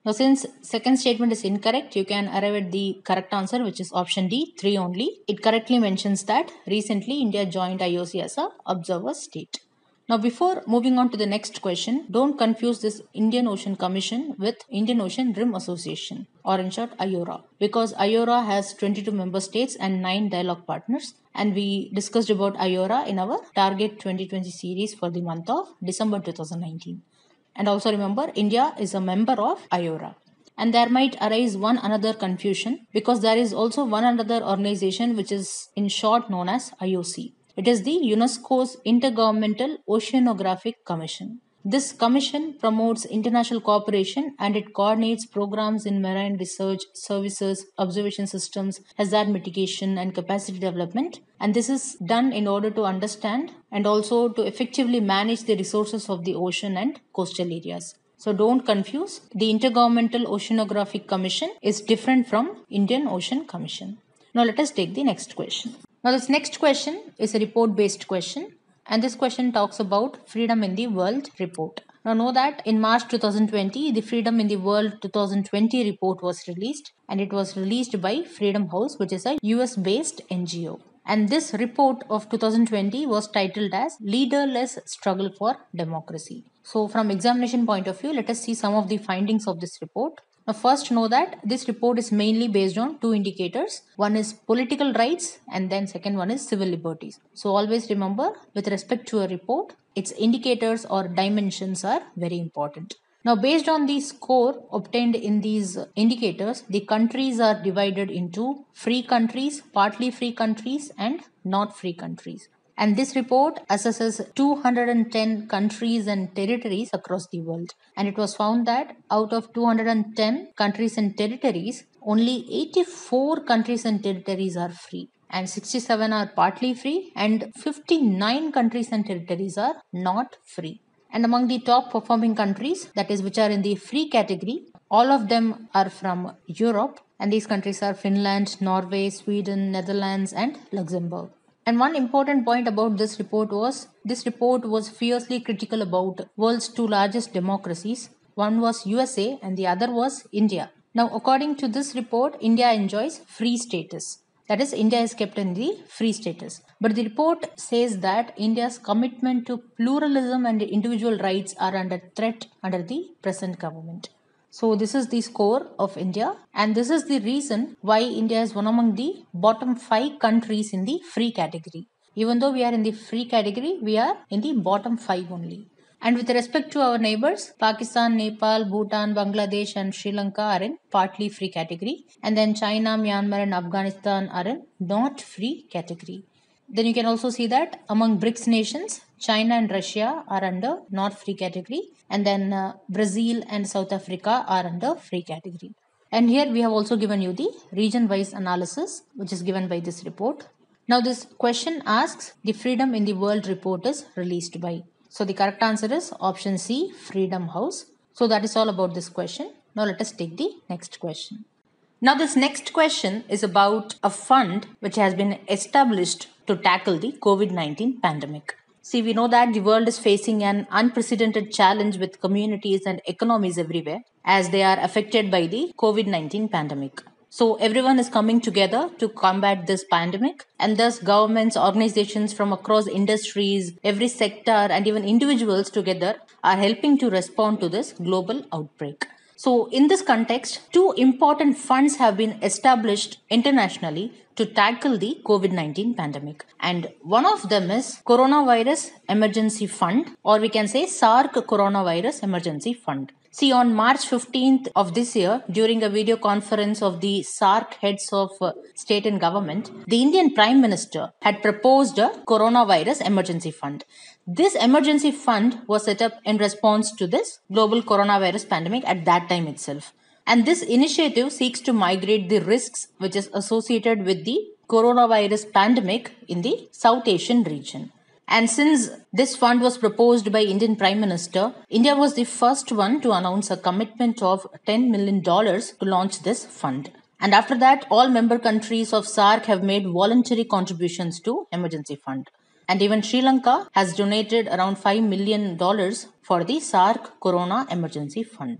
Now, since second statement is incorrect, you can arrive at the correct answer, which is option D, three only. It correctly mentions that recently India joined I O C as a observer state. Now, before moving on to the next question, don't confuse this Indian Ocean Commission with Indian Ocean Rim Association, or in short I O R A, because I O R A has twenty-two member states and nine dialogue partners, and we discussed about I O R A in our Target twenty twenty series for the month of December two thousand nineteen. And also remember, India is a member of I O R A. And there might arise one another confusion because there is also one another organization which is in short known as I O C. It is the UNESCO's Intergovernmental Oceanographic Commission. This commission promotes international cooperation and it coordinates programs in marine research, services, observation systems, hazard mitigation, and capacity development. And this is done in order to understand and also to effectively manage the resources of the ocean and coastal areas. So don't confuse. The Intergovernmental Oceanographic Commission is different from Indian Ocean Commission. Now let us take the next question. Now this next question is a report based question. And this question talks about Freedom in the World report. Now know that in March two thousand twenty, the Freedom in the World twenty twenty report was released, and it was released by Freedom House, which is a U S based N G O. And this report of two thousand twenty was titled as Leaderless Struggle for Democracy. So from examination point of view, let us see some of the findings of this report. Now first know that this report is mainly based on two indicators. One is political rights and then second one is civil liberties. So always remember, with respect to a report, its indicators or dimensions are very important. Now based on the score obtained in these indicators, the countries are divided into free countries, partly free countries and not free countries. And this report assesses two hundred ten countries and territories across the world. And it was found that out of two hundred ten countries and territories, only eighty-four countries and territories are free, and sixty-seven are partly free, and fifty-nine countries and territories are not free. And among the top performing countries, that is, which are in the free category, all of them are from Europe, and these countries are Finland, Norway, Sweden, Netherlands, and Luxembourg. And one important point about this report was, this report was fiercely critical about world's two largest democracies. One was U S A and the other was India. Now, according to this report, India enjoys free status. That is, India is kept in the free status. But the report says that India's commitment to pluralism and individual rights are under threat under the present government. So this is the score of India, and this is the reason why India is one among the bottom five countries in the free category. Even though we are in the free category, we are in the bottom five only. And with respect to our neighbors, Pakistan, Nepal, Bhutan, Bangladesh and Sri Lanka are in partly free category. And then China, Myanmar and Afghanistan are in not free category. Then you can also see that among BRICS nations, China and Russia are under not free category, and then uh, Brazil and South Africa are under free category. And here we have also given you the region-wise analysis, which is given by this report. Now this question asks, the Freedom in the World report is released by. So the correct answer is option C, Freedom House. So that is all about this question. Now let us take the next question. Now this next question is about a fund which has been established to tackle the COVID nineteen pandemic. See, we know that the world is facing an unprecedented challenge with communities and economies everywhere as they are affected by the COVID nineteen pandemic. So everyone is coming together to combat this pandemic, and thus governments, organizations from across industries, every sector and even individuals together are helping to respond to this global outbreak. So in this context, two important funds have been established internationally to tackle the COVID nineteen pandemic. And one of them is Coronavirus Emergency Fund, or we can say SARC Coronavirus Emergency Fund. See, on March fifteenth of this year, during a video conference of the SARC heads of uh, state and government, the Indian Prime Minister had proposed a Coronavirus Emergency Fund. This emergency fund was set up in response to this global coronavirus pandemic at that time itself. And this initiative seeks to migrate the risks which is associated with the coronavirus pandemic in the South Asian region. And since this fund was proposed by Indian Prime Minister, India was the first one to announce a commitment of ten million dollars to launch this fund. And after that, all member countries of SARC have made voluntary contributions to emergency fund. And even Sri Lanka has donated around five million dollars for the SARC Corona Emergency Fund.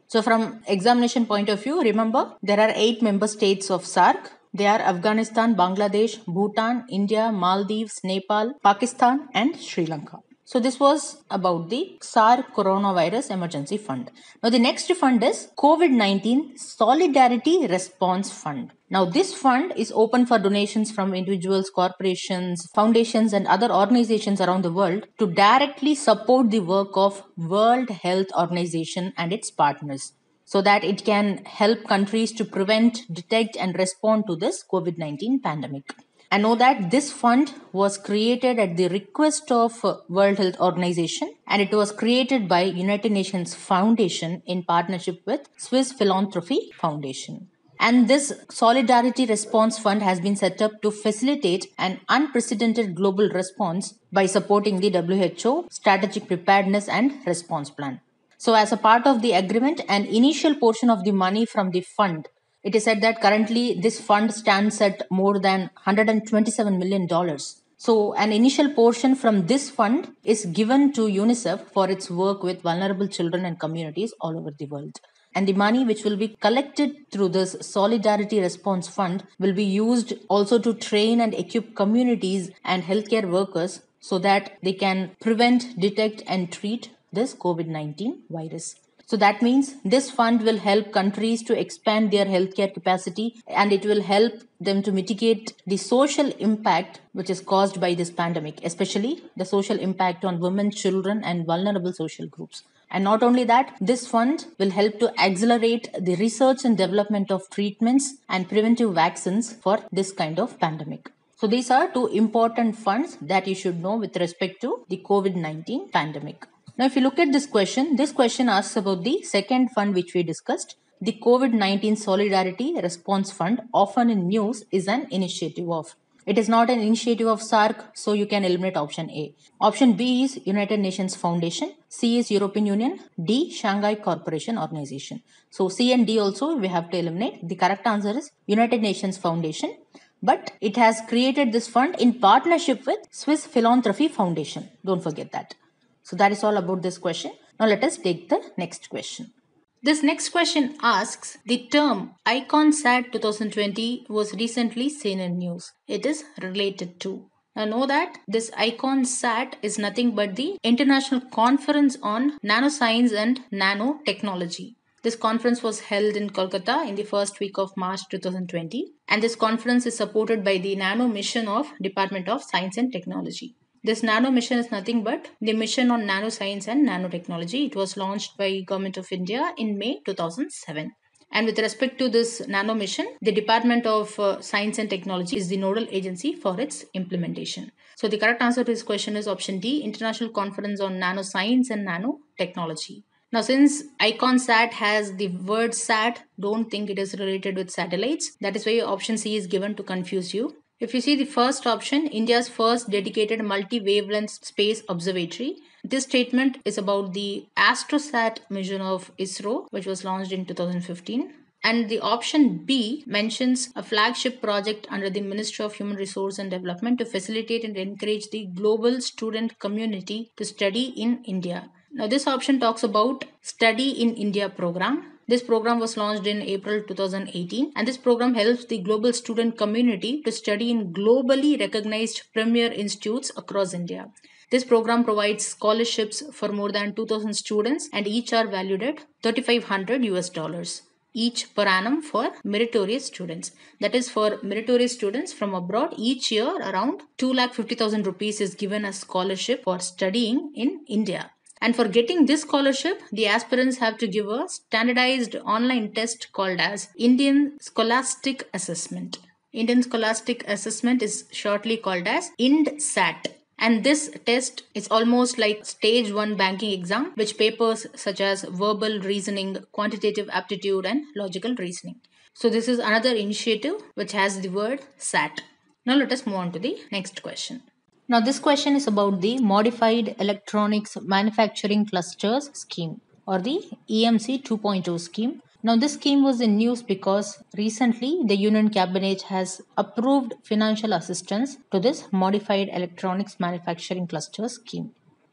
So from examination point of view, remember there are eight member states of SAARC. They are Afghanistan, Bangladesh, Bhutan, India, Maldives, Nepal, Pakistan and Sri Lanka. So this was about the SAARC Coronavirus Emergency Fund. Now the next fund is COVID nineteen Solidarity Response Fund. Now this fund is open for donations from individuals, corporations, foundations and other organizations around the world to directly support the work of World Health Organization and its partners, so that it can help countries to prevent, detect and respond to this COVID nineteen pandemic. I know that this fund was created at the request of World Health Organization, and it was created by United Nations Foundation in partnership with Swiss Philanthropy Foundation. And this Solidarity Response Fund has been set up to facilitate an unprecedented global response by supporting the W H O Strategic Preparedness and Response Plan. So as a part of the agreement, an initial portion of the money from the fund, it is said that currently this fund stands at more than one hundred twenty-seven million dollars. So an initial portion from this fund is given to UNICEF for its work with vulnerable children and communities all over the world. And the money which will be collected through this Solidarity Response Fund will be used also to train and equip communities and healthcare workers so that they can prevent, detect and treat this COVID nineteen virus. So that means this fund will help countries to expand their healthcare capacity, and it will help them to mitigate the social impact which is caused by this pandemic, especially the social impact on women, children and vulnerable social groups. And not only that, this fund will help to accelerate the research and development of treatments and preventive vaccines for this kind of pandemic. So these are two important funds that you should know with respect to the COVID nineteen pandemic. Now, if you look at this question, this question asks about the second fund which we discussed. The COVID nineteen Solidarity Response Fund, often in news, is an initiative of. It is not an initiative of SAARC, so you can eliminate option A. Option B is United Nations Foundation. C is European Union. D, Shanghai Cooperation Organization. So C and D also we have to eliminate. The correct answer is United Nations Foundation. But it has created this fund in partnership with Swiss Philanthropy Foundation. Don't forget that. So that is all about this question. Now let us take the next question. This next question asks, the term IconSat twenty twenty was recently seen in news. It is related to. Now know that this IconSat is nothing but the International Conference on Nanoscience and Nanotechnology. This conference was held in Kolkata in the first week of March twenty twenty, and this conference is supported by the Nano Mission of Department of Science and Technology. This nano mission is nothing but the mission on nanoscience and nanotechnology. It was launched by Government of India in May two thousand seven. And with respect to this nano mission, the Department of uh, Science and Technology is the nodal agency for its implementation. So the correct answer to this question is option D, International Conference on Nanoscience and Nanotechnology. Now, since IconSat has the word sat, don't think it is related with satellites. That is why option C is given to confuse you. If you see the first option, India's first dedicated multi-wavelength space observatory. This statement is about the AstroSat mission of ISRO, which was launched in two thousand fifteen. And the option B mentions a flagship project under the Ministry of Human Resource and Development to facilitate and encourage the global student community to study in India. Now, this option talks about Study in India program. This program was launched in April two thousand eighteen, and this program helps the global student community to study in globally recognized premier institutes across India. This program provides scholarships for more than two thousand students, and each are valued at thirty-five hundred U S dollars each per annum for meritorious students. That is, for meritorious students from abroad, each year around two lakh fifty thousand rupees is given as scholarship for studying in India. And for getting this scholarship, the aspirants have to give a standardized online test called as Indian Scholastic Assessment. Indian Scholastic Assessment is shortly called as INDSAT. And this test is almost like stage one banking exam, which papers such as verbal reasoning, quantitative aptitude and logical reasoning. So this is another initiative which has the word SAT. Now let us move on to the next question. Now this question is about the Modified Electronics Manufacturing Clusters Scheme, or the E M C two point oh scheme. Now this scheme was in news because recently the Union Cabinet has approved financial assistance to this Modified Electronics Manufacturing Clusters Scheme.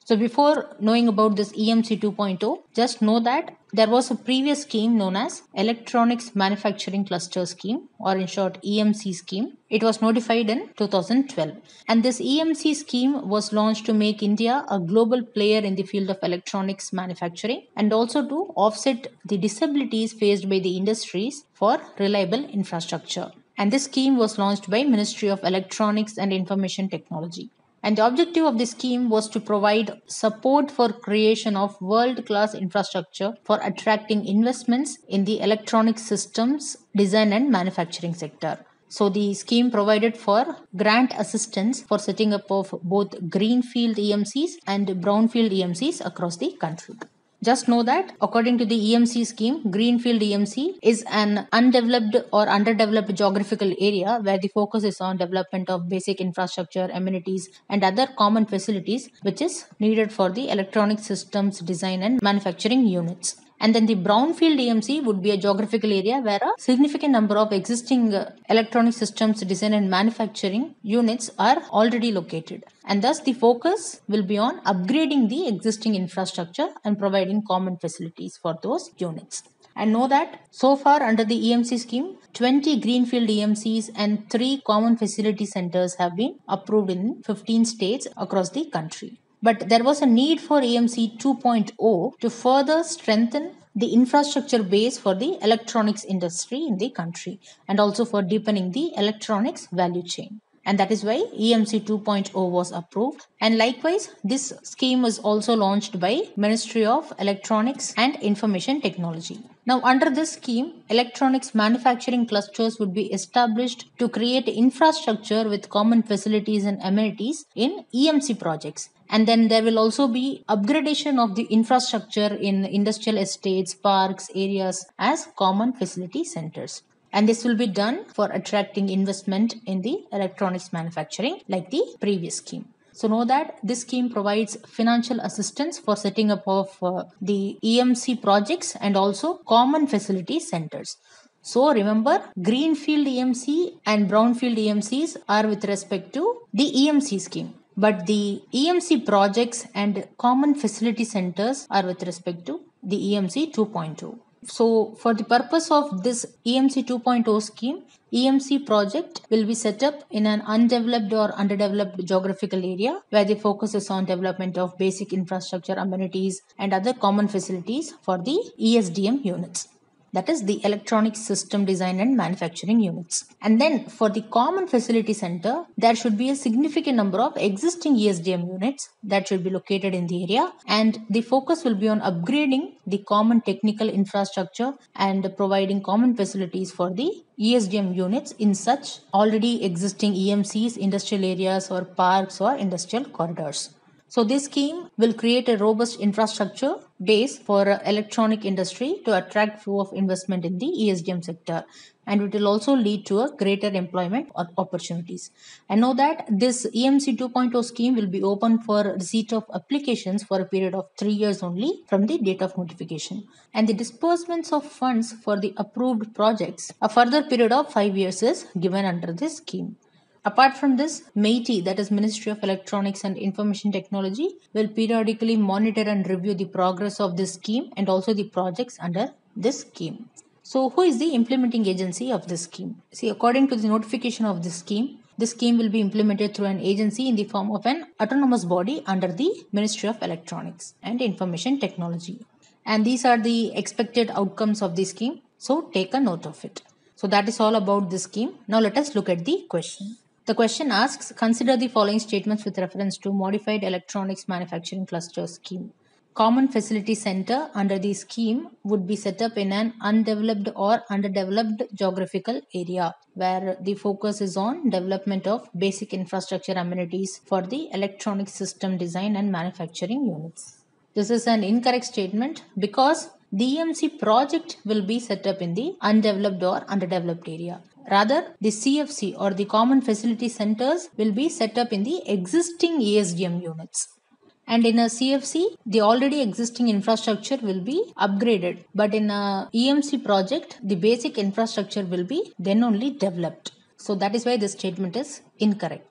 So before knowing about this E M C two point oh, just know that there was a previous scheme known as Electronics Manufacturing Cluster Scheme, or in short E M C scheme. It was notified in two thousand twelve. And this E M C scheme was launched to make India a global player in the field of electronics manufacturing and also to offset the disabilities faced by the industries for reliable infrastructure. And this scheme was launched by Ministry of Electronics and Information Technology. And the objective of this scheme was to provide support for creation of world-class infrastructure for attracting investments in the electronic systems design and manufacturing sector. So the scheme provided for grant assistance for setting up of both greenfield E M Cs and brownfield E M Cs across the country. Just know that according to the E M C scheme, Greenfield E M C is an undeveloped or underdeveloped geographical area where the focus is on development of basic infrastructure, amenities, and other common facilities which is needed for the electronic systems design and manufacturing units. And then the brownfield E M C would be a geographical area where a significant number of existing uh, electronic systems design and manufacturing units are already located. And thus the focus will be on upgrading the existing infrastructure and providing common facilities for those units. And know that so far under the E M C scheme, twenty greenfield E M Cs and three common facility centers have been approved in fifteen states across the country. But there was a need for E M C two point oh to further strengthen the infrastructure base for the electronics industry in the country and also for deepening the electronics value chain. And that is why E M C two point oh was approved. And likewise, this scheme was also launched by Ministry of Electronics and Information Technology. Now, under this scheme, electronics manufacturing clusters would be established to create infrastructure with common facilities and amenities in E M C projects. And then there will also be upgradation of the infrastructure in industrial estates, parks, areas as common facility centers. And this will be done for attracting investment in the electronics manufacturing like the previous scheme. So know that this scheme provides financial assistance for setting up of uh, the E M C projects and also common facility centers. So remember, greenfield E M C and brownfield E M Cs are with respect to the E M C scheme. But the E M C projects and common facility centers are with respect to the E M C two point oh. So for the purpose of this E M C two point oh scheme, E M C project will be set up in an undeveloped or underdeveloped geographical area where the focus is on development of basic infrastructure, amenities and other common facilities for the E S D M units. That is the electronic system design and manufacturing units. And then for the common facility center, there should be a significant number of existing E S D M units that should be located in the area. And the focus will be on upgrading the common technical infrastructure and providing common facilities for the E S D M units in such already existing E M Cs, industrial areas or parks or industrial corridors. So this scheme will create a robust infrastructure base for electronic industry to attract flow of investment in the E S D M sector, and it will also lead to a greater employment opportunities. And know that this E M C two point oh scheme will be open for receipt of applications for a period of three years only from the date of notification. And the disbursements of funds for the approved projects, a further period of five years is given under this scheme. Apart from this, MeitY, that is Ministry of Electronics and Information Technology, will periodically monitor and review the progress of this scheme and also the projects under this scheme. So, who is the implementing agency of this scheme? See, according to the notification of this scheme, this scheme will be implemented through an agency in the form of an autonomous body under the Ministry of Electronics and Information Technology. And these are the expected outcomes of the scheme. So, take a note of it. So, that is all about this scheme. Now, let us look at the question. The question asks, consider the following statements with reference to Modified Electronics Manufacturing Cluster Scheme. Common Facility Center under the scheme would be set up in an undeveloped or underdeveloped geographical area where the focus is on development of basic infrastructure amenities for the electronic system design and manufacturing units. This is an incorrect statement because the E M C project will be set up in the undeveloped or underdeveloped area. Rather, the C F C or the Common Facility Centers will be set up in the existing E S D M units. And in a C F C, the already existing infrastructure will be upgraded. But in a E M C project, the basic infrastructure will be then only developed. So that is why this statement is incorrect.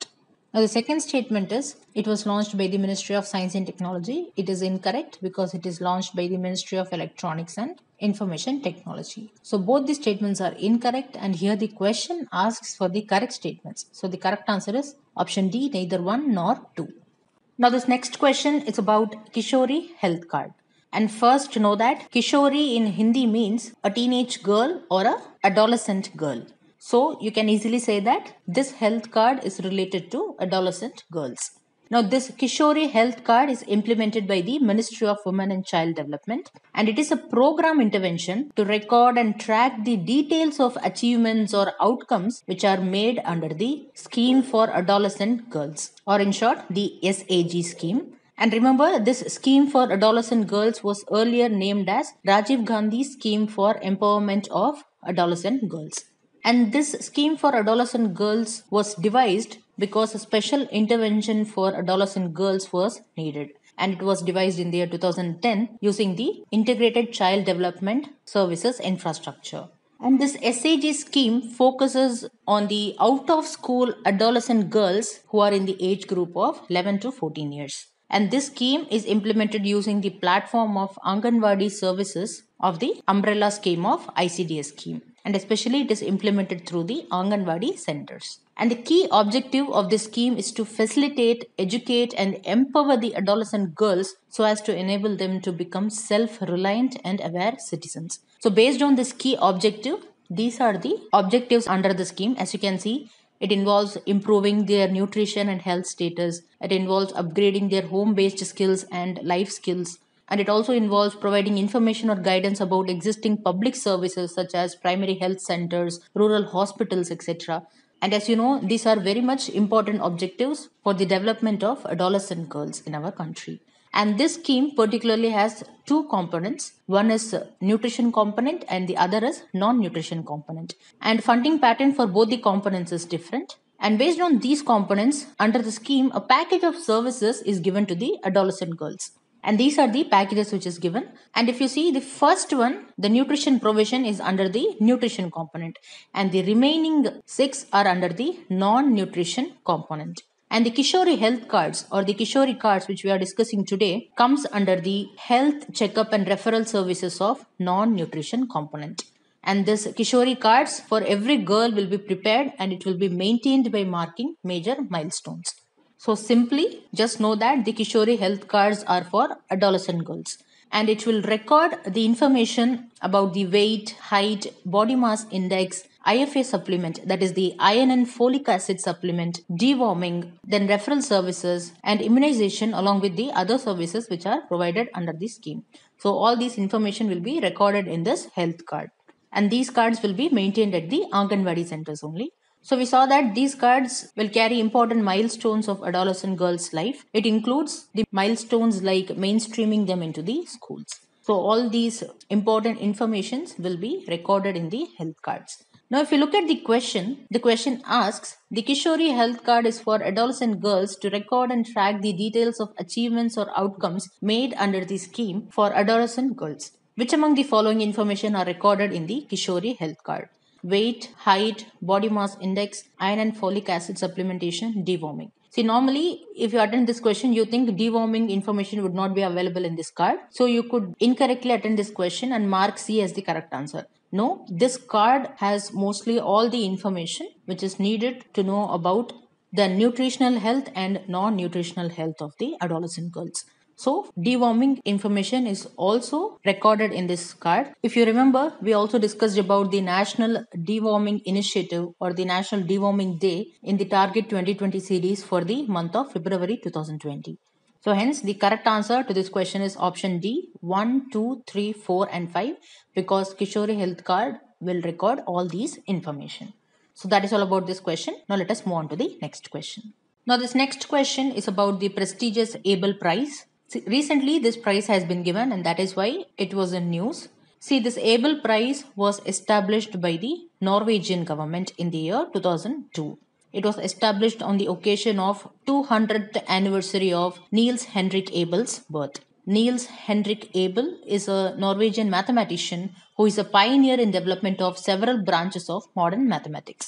Now, the second statement is it was launched by the Ministry of Science and Technology. It is incorrect because it is launched by the Ministry of Electronics and Information Technology. So, both the statements are incorrect, and here the question asks for the correct statements. So, the correct answer is option D, neither one nor two. Now, this next question is about Kishori Health Card. And first, to know that Kishori in Hindi means a teenage girl or a adolescent girl. So, you can easily say that this health card is related to adolescent girls. Now, this Kishori Health Card is implemented by the Ministry of Women and Child Development, and it is a program intervention to record and track the details of achievements or outcomes which are made under the Scheme for Adolescent Girls, or in short, the S A G scheme. And remember, this scheme for adolescent girls was earlier named as Rajiv Gandhi Scheme for Empowerment of Adolescent Girls. And this scheme for adolescent girls was devised because a special intervention for adolescent girls was needed. And it was devised in the year two thousand ten using the Integrated Child Development Services infrastructure. And this S A G scheme focuses on the out of school adolescent girls who are in the age group of eleven to fourteen years. And this scheme is implemented using the platform of Anganwadi services of the umbrella scheme of I C D S scheme. And especially it is implemented through the Anganwadi centers. And the key objective of this scheme is to facilitate, educate and empower the adolescent girls so as to enable them to become self-reliant and aware citizens. So based on this key objective, these are the objectives under the scheme. As you can see, it involves improving their nutrition and health status. It involves upgrading their home-based skills and life skills. And it also involves providing information or guidance about existing public services such as primary health centers, rural hospitals, et cetera. And as you know, these are very much important objectives for the development of adolescent girls in our country. And this scheme particularly has two components. One is nutrition component and the other is non-nutrition component. And funding pattern for both the components is different. And based on these components, under the scheme, a package of services is given to the adolescent girls. And these are the packages which is given. And if you see the first one, the nutrition provision is under the nutrition component. And the remaining six are under the non-nutrition component. And the Kishori health cards or the Kishori cards which we are discussing today comes under the health checkup and referral services of non-nutrition component. And this Kishori cards for every girl will be prepared and it will be maintained by marking major milestones. So simply just know that the Kishori health cards are for adolescent girls. And it will record the information about the weight, height, body mass index, I F A supplement, that is the iron and folic acid supplement, deworming, then referral services and immunization along with the other services which are provided under this scheme. So all these information will be recorded in this health card. And these cards will be maintained at the Anganwadi centers only. So we saw that these cards will carry important milestones of adolescent girls' life. It includes the milestones like mainstreaming them into the schools. So all these important informations will be recorded in the health cards. Now if you look at the question, the question asks, the Kishori health card is for adolescent girls to record and track the details of achievements or outcomes made under the scheme for adolescent girls. Which among the following information are recorded in the Kishori health card? Weight, height, body mass index, iron and folic acid supplementation, deworming. See, normally if you attend this question, you think deworming information would not be available in this card. So you could incorrectly attend this question and mark C as the correct answer. No, this card has mostly all the information which is needed to know about the nutritional health and non-nutritional health of the adolescent girls. So, deworming information is also recorded in this card. If you remember, we also discussed about the National Deworming Initiative or the National Deworming Day in the Target twenty twenty series for the month of February two thousand twenty. So, hence the correct answer to this question is option D, one, two, three, four and five, because Kishori Health Card will record all these information. So, that is all about this question. Now, let us move on to the next question. Now, this next question is about the prestigious Abel Prize. See, recently, this prize has been given and that is why it was in news. See, this Abel Prize was established by the Norwegian government in the year two thousand two. It was established on the occasion of two hundredth anniversary of Niels Henrik Abel's birth. Niels Henrik Abel is a Norwegian mathematician who is a pioneer in development of several branches of modern mathematics.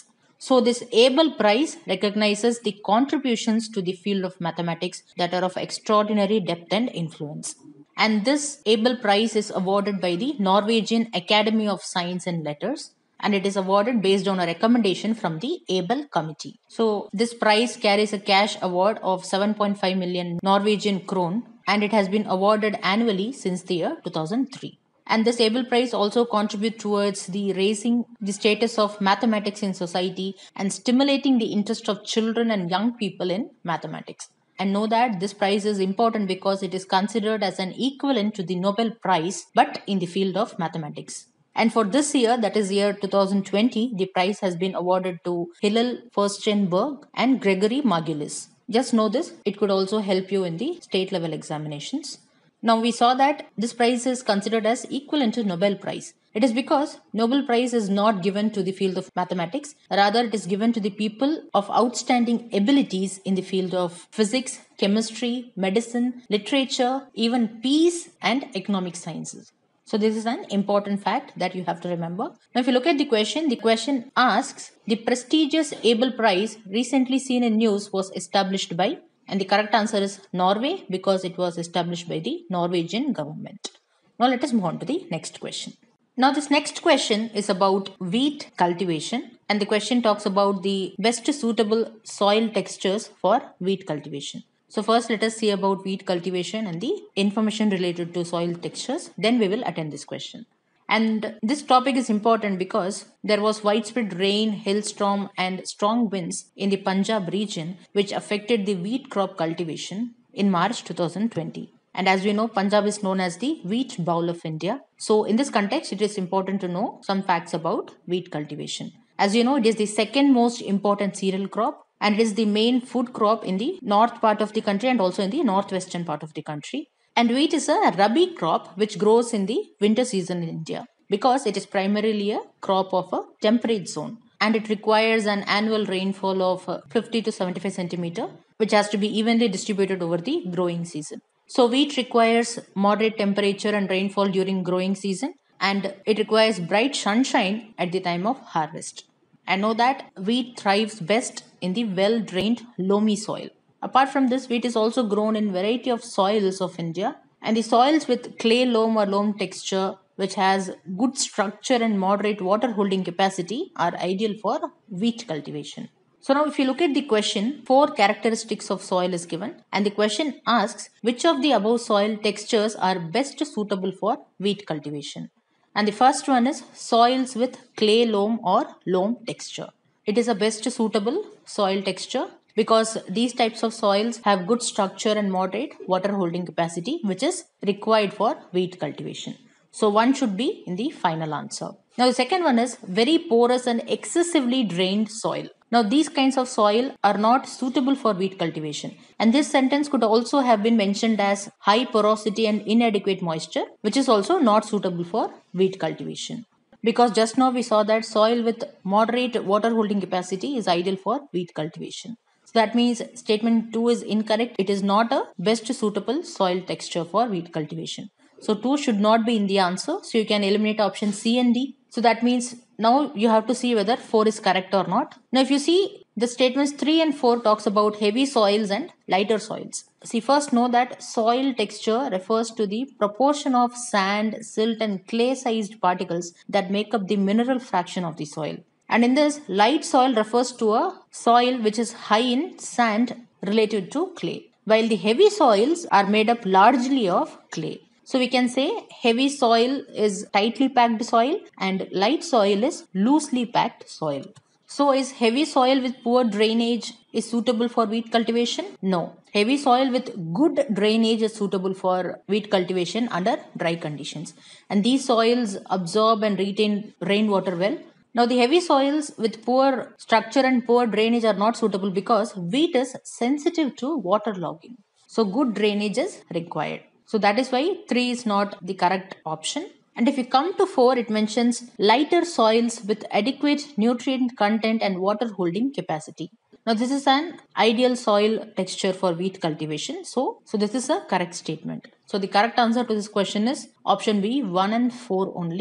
So this Abel Prize recognizes the contributions to the field of mathematics that are of extraordinary depth and influence. And this Abel Prize is awarded by the Norwegian Academy of Science and Letters, and it is awarded based on a recommendation from the Abel Committee. So this prize carries a cash award of seven point five million Norwegian krone, and it has been awarded annually since the year two thousand three. And this Abel Prize also contributes towards the raising the status of mathematics in society and stimulating the interest of children and young people in mathematics. And know that this prize is important because it is considered as an equivalent to the Nobel Prize but in the field of mathematics. And for this year, that is year two thousand twenty, the prize has been awarded to Hillel Furstenberg and Gregory Margulis. Just know this, it could also help you in the state level examinations. Now we saw that this prize is considered as equivalent to Nobel Prize. It is because Nobel Prize is not given to the field of mathematics, rather it is given to the people of outstanding abilities in the field of physics, chemistry, medicine, literature, even peace and economic sciences. So this is an important fact that you have to remember. Now if you look at the question, the question asks, the prestigious Abel Prize recently seen in news was established by, and the correct answer is Norway because it was established by the Norwegian government. Now let us move on to the next question. Now this next question is about wheat cultivation, and the question talks about the best suitable soil textures for wheat cultivation. So first let us see about wheat cultivation and the information related to soil textures, then we will attend this question. And this topic is important because there was widespread rain, hailstorm and strong winds in the Punjab region which affected the wheat crop cultivation in March two thousand twenty. And as we know, Punjab is known as the wheat bowl of India. So in this context, it is important to know some facts about wheat cultivation. As you know, it is the second most important cereal crop, and it is the main food crop in the north part of the country and also in the northwestern part of the country. And wheat is a rabi crop which grows in the winter season in India because it is primarily a crop of a temperate zone, and it requires an annual rainfall of fifty to seventy-five centimeter, which has to be evenly distributed over the growing season. So wheat requires moderate temperature and rainfall during growing season, and it requires bright sunshine at the time of harvest. I know that wheat thrives best in the well-drained loamy soil. Apart from this, wheat is also grown in variety of soils of India, and the soils with clay loam or loam texture which has good structure and moderate water holding capacity are ideal for wheat cultivation. So now if you look at the question, four characteristics of soil is given, and the question asks which of the above soil textures are best suitable for wheat cultivation. And the first one is soils with clay loam or loam texture. It is a best suitable soil texture because these types of soils have good structure and moderate water holding capacity which is required for wheat cultivation. So one should be in the final answer. Now the second one is very porous and excessively drained soil. Now these kinds of soil are not suitable for wheat cultivation, and this sentence could also have been mentioned as high porosity and inadequate moisture, which is also not suitable for wheat cultivation. Because just now we saw that soil with moderate water holding capacity is ideal for wheat cultivation. So that means statement two is incorrect. It is not a best suitable soil texture for wheat cultivation. So two should not be in the answer. So you can eliminate option C and D. So that means now you have to see whether four is correct or not. Now if you see the statements three and four talks about heavy soils and lighter soils. See, first know that soil texture refers to the proportion of sand, silt and clay sized particles that make up the mineral fraction of the soil. And in this, light soil refers to a soil which is high in sand related to clay, while the heavy soils are made up largely of clay. So we can say heavy soil is tightly packed soil and light soil is loosely packed soil. So is heavy soil with poor drainage is suitable for wheat cultivation? No. Heavy soil with good drainage is suitable for wheat cultivation under dry conditions. And these soils absorb and retain rainwater well. Now the heavy soils with poor structure and poor drainage are not suitable because wheat is sensitive to waterlogging. So good drainage is required. So that is why three is not the correct option. And if you come to four, it mentions lighter soils with adequate nutrient content and water holding capacity. Now this is an ideal soil texture for wheat cultivation. So, so this is a correct statement. So the correct answer to this question is option B, one and four only.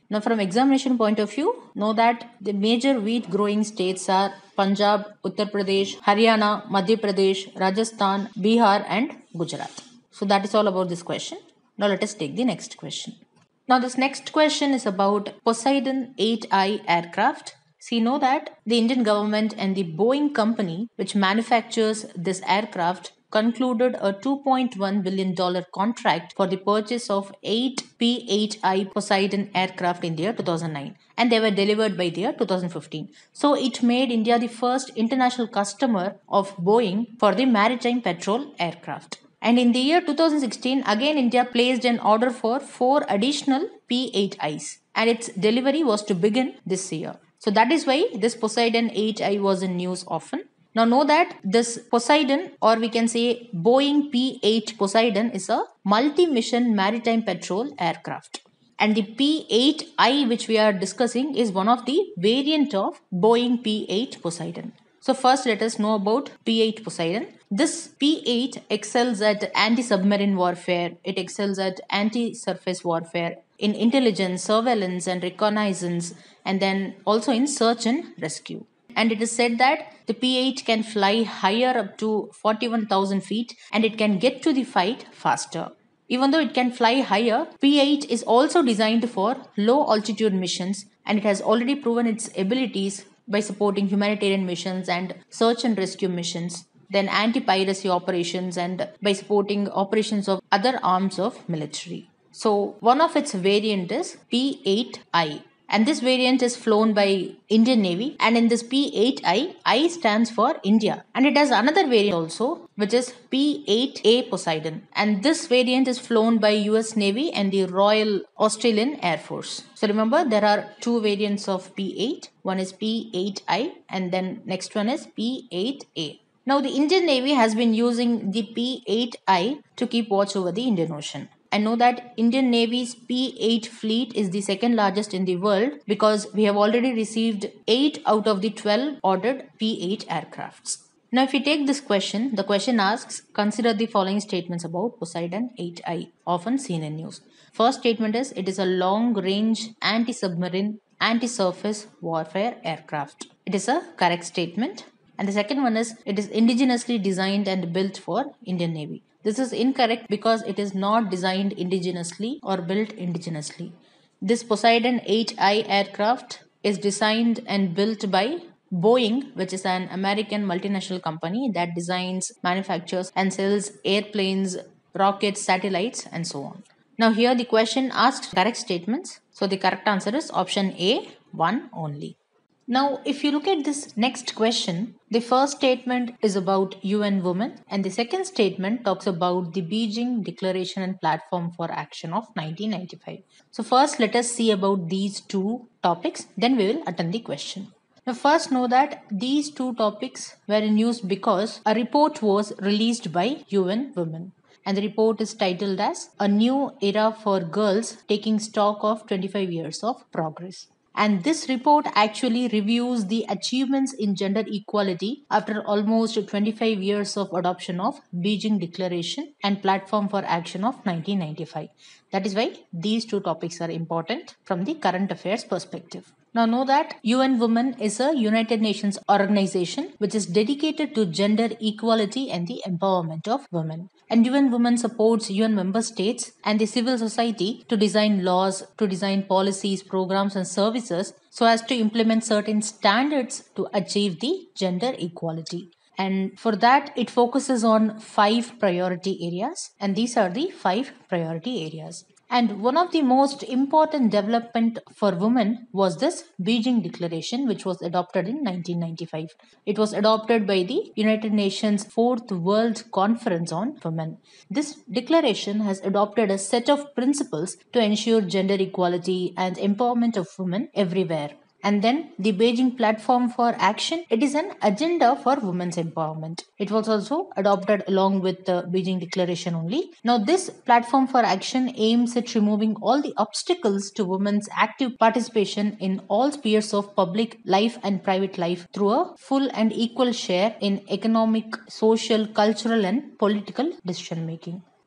Now, from examination point of view, know that the major wheat growing states are Punjab, Uttar Pradesh, Haryana, Madhya Pradesh, Rajasthan, Bihar, and Gujarat. So that is all about this question. Now let us take the next question. Now this next question is about Poseidon eight I aircraft. So you know that the Indian government and the Boeing company, which manufactures this aircraft, concluded a two point one billion dollars contract for the purchase of eight P eight I Poseidon aircraft in the year two thousand nine, and they were delivered by the year two thousand fifteen. So it made India the first international customer of Boeing for the maritime patrol aircraft. And in the year two thousand sixteen, again India placed an order for four additional P eight Is, and its delivery was to begin this year. So that is why this Poseidon eight I was in news often. Now know that this Poseidon, or we can say Boeing P eight Poseidon, is a multi-mission maritime patrol aircraft. And the P eight I which we are discussing is one of the variant of Boeing P eight Poseidon. So first let us know about P eight Poseidon. This P eight excels at anti-submarine warfare, it excels at anti-surface warfare, in intelligence, surveillance and reconnaissance, and then also in search and rescue. And it is said that the P eight can fly higher up to forty-one thousand feet, and it can get to the fight faster. Even though it can fly higher, P eight is also designed for low altitude missions, and it has already proven its abilities by supporting humanitarian missions and search and rescue missions, then anti-piracy operations, and by supporting operations of other arms of military. So one of its variant is P eight I. And this variant is flown by Indian Navy, and in this P eight I, I stands for India. And it has another variant also, which is P eight A Poseidon. And this variant is flown by U S Navy and the Royal Australian Air Force. So remember, there are two variants of P eight. One is P eight I, and then next one is P eight A. Now the Indian Navy has been using the P eight I to keep watch over the Indian Ocean. I know that Indian Navy's P eight fleet is the second largest in the world, because we have already received eight out of the twelve ordered P eight aircrafts. Now if we take this question, the question asks, consider the following statements about Poseidon eight I, often seen in news. First statement is, it is a long-range anti-submarine, anti-surface warfare aircraft. It is a correct statement. And the second one is, it is indigenously designed and built for Indian Navy. This is incorrect because it is not designed indigenously or built indigenously. This Poseidon eight I aircraft is designed and built by Boeing, which is an American multinational company that designs, manufactures and sells airplanes, rockets, satellites and so on. Now here the question asks correct statements. So the correct answer is option A, one only. Now, if you look at this next question, the first statement is about U N Women, and the second statement talks about the Beijing Declaration and Platform for Action of nineteen ninety-five. So first let us see about these two topics, then we will attend the question. Now first know that these two topics were in news because a report was released by U N Women. And the report is titled as A New Era for Girls, Taking Stock of twenty-five Years of Progress. And this report actually reviews the achievements in gender equality after almost twenty-five years of adoption of Beijing Declaration and Platform for Action of nineteen ninety-five. That is why these two topics are important from the current affairs perspective. Now know that U N Women is a United Nations organization which is dedicated to gender equality and the empowerment of women. And U N Women supports U N member states and the civil society to design laws, to design policies, programs and services so as to implement certain standards to achieve the gender equality. And for that, it focuses on five priority areas, and these are the five priority areas. And one of the most important development for women was this Beijing Declaration, which was adopted in nineteen ninety-five. It was adopted by the United Nations Fourth World Conference on Women. This declaration has adopted a set of principles to ensure gender equality and empowerment of women everywhere. And then the Beijing Platform for Action, it is an agenda for women's empowerment. It was also adopted along with the Beijing Declaration only. Now this Platform for Action aims at removing all the obstacles to women's active participation in all spheres of public life and private life through a full and equal share in economic, social, cultural and political decision making.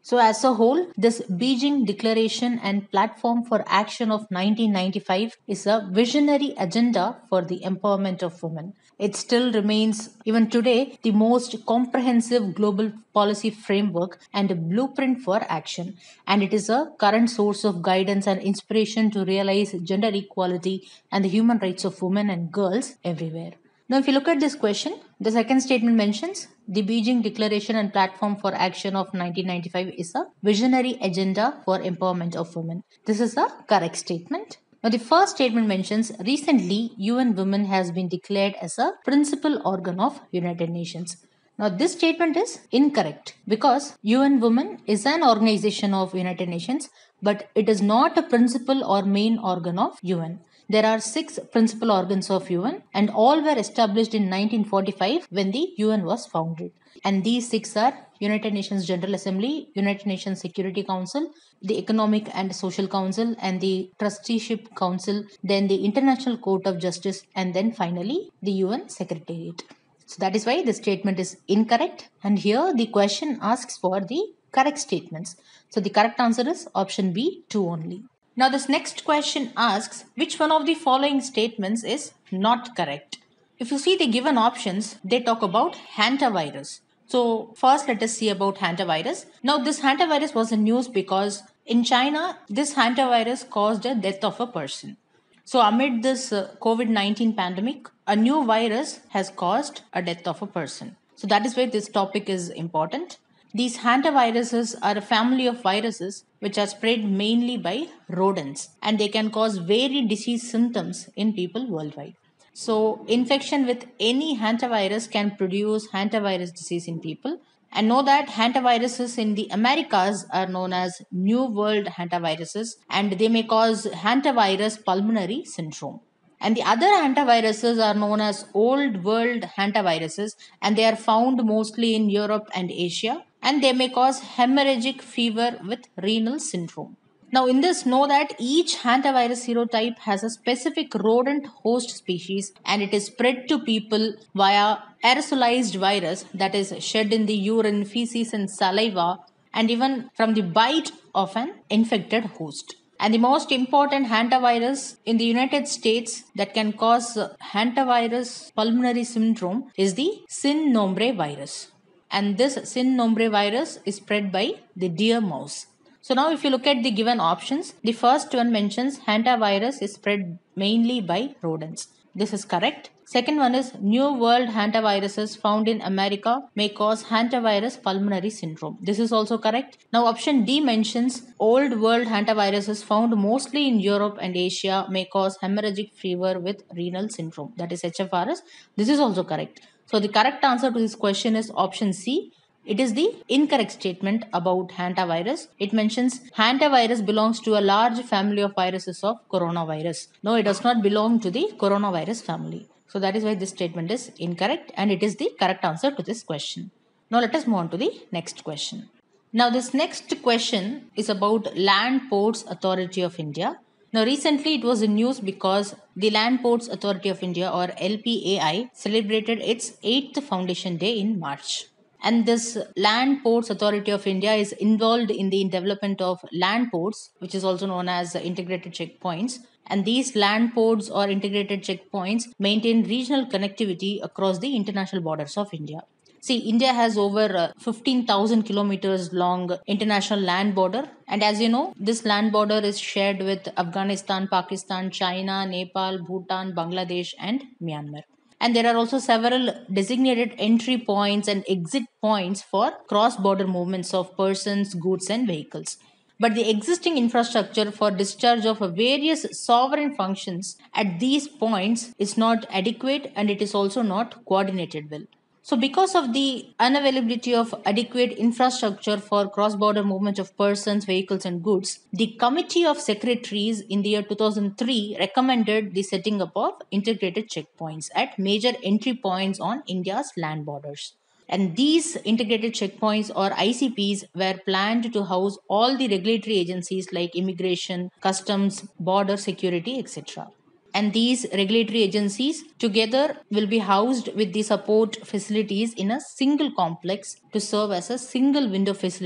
So, as a whole, this Beijing Declaration and Platform for Action of nineteen ninety-five is a visionary agenda for the empowerment of women. It still remains, even today, the most comprehensive global policy framework and a blueprint for action. And it is a current source of guidance and inspiration to realize gender equality and the human rights of women and girls everywhere. Now, if you look at this question, the second statement mentions the Beijing Declaration and Platform for Action of nineteen ninety-five is a visionary agenda for empowerment of women. This is a correct statement. Now, the first statement mentions recently U N Women has been declared as a principal organ of United Nations. Now, this statement is incorrect because U N Women is an organization of United Nations, but it is not a principal or main organ of U N. There are six principal organs of U N and all were established in nineteen forty-five when the U N was founded. And these six are United Nations General Assembly, United Nations Security Council, the Economic and Social Council, and the Trusteeship Council, then the International Court of Justice, and then finally the U N Secretariat. So that is why the statement is incorrect. And here the question asks for the correct statements. So the correct answer is option B, two only. Now this next question asks which one of the following statements is not correct. If you see the given options, they talk about hantavirus. So first let us see about hantavirus. Now this hantavirus was in news because in China, this hantavirus caused the death of a person. So amid this uh, COVID nineteen pandemic, a new virus has caused a death of a person. So that is why this topic is important. These hantaviruses are a family of viruses which are spread mainly by rodents and they can cause varied disease symptoms in people worldwide. So infection with any hantavirus can produce hantavirus disease in people. And know that hantaviruses in the Americas are known as New World hantaviruses and they may cause hantavirus pulmonary syndrome. And the other hantaviruses are known as Old World hantaviruses and they are found mostly in Europe and Asia and they may cause hemorrhagic fever with renal syndrome. Now, in this, know that each hantavirus serotype has a specific rodent host species and it is spread to people via aerosolized virus that is shed in the urine, feces, and saliva, and even from the bite of an infected host. And the most important hantavirus in the United States that can cause hantavirus pulmonary syndrome is the Sin nombre virus. And this Sin nombre virus is spread by the deer mouse. So now if you look at the given options, the first one mentions hantavirus is spread mainly by rodents. This is correct. Second one is New World hantaviruses found in America may cause hantavirus pulmonary syndrome. This is also correct. Now option D mentions Old World hantaviruses found mostly in Europe and Asia may cause hemorrhagic fever with renal syndrome. That is H F R S. This is also correct. So the correct answer to this question is option C. It is the incorrect statement about hantavirus. It mentions hantavirus belongs to a large family of viruses of coronavirus. No, it does not belong to the coronavirus family. So that is why this statement is incorrect and it is the correct answer to this question. Now let us move on to the next question. Now this next question is about Land Ports Authority of India. Now recently it was in news because the Land Ports Authority of India or L P A I celebrated its eighth foundation day in March. And this Land Ports Authority of India is involved in the development of land ports, which is also known as integrated checkpoints. And these land ports or integrated checkpoints maintain regional connectivity across the international borders of India. See, India has over uh, fifteen thousand kilometers long international land border. And as you know, this land border is shared with Afghanistan, Pakistan, China, Nepal, Bhutan, Bangladesh, and Myanmar. And there are also several designated entry points and exit points for cross-border movements of persons, goods, and vehicles. But the existing infrastructure for discharge of various sovereign functions at these points is not adequate and it is also not coordinated well. So because of the unavailability of adequate infrastructure for cross-border movement of persons, vehicles and goods, the Committee of Secretaries in the year two thousand three recommended the setting up of integrated checkpoints at major entry points on India's land borders. And these integrated checkpoints or I C Ps were planned to house all the regulatory agencies like immigration, customs, border security, et cetera. And these regulatory agencies together will be housed with the support facilities in a single complex to serve as a single window facility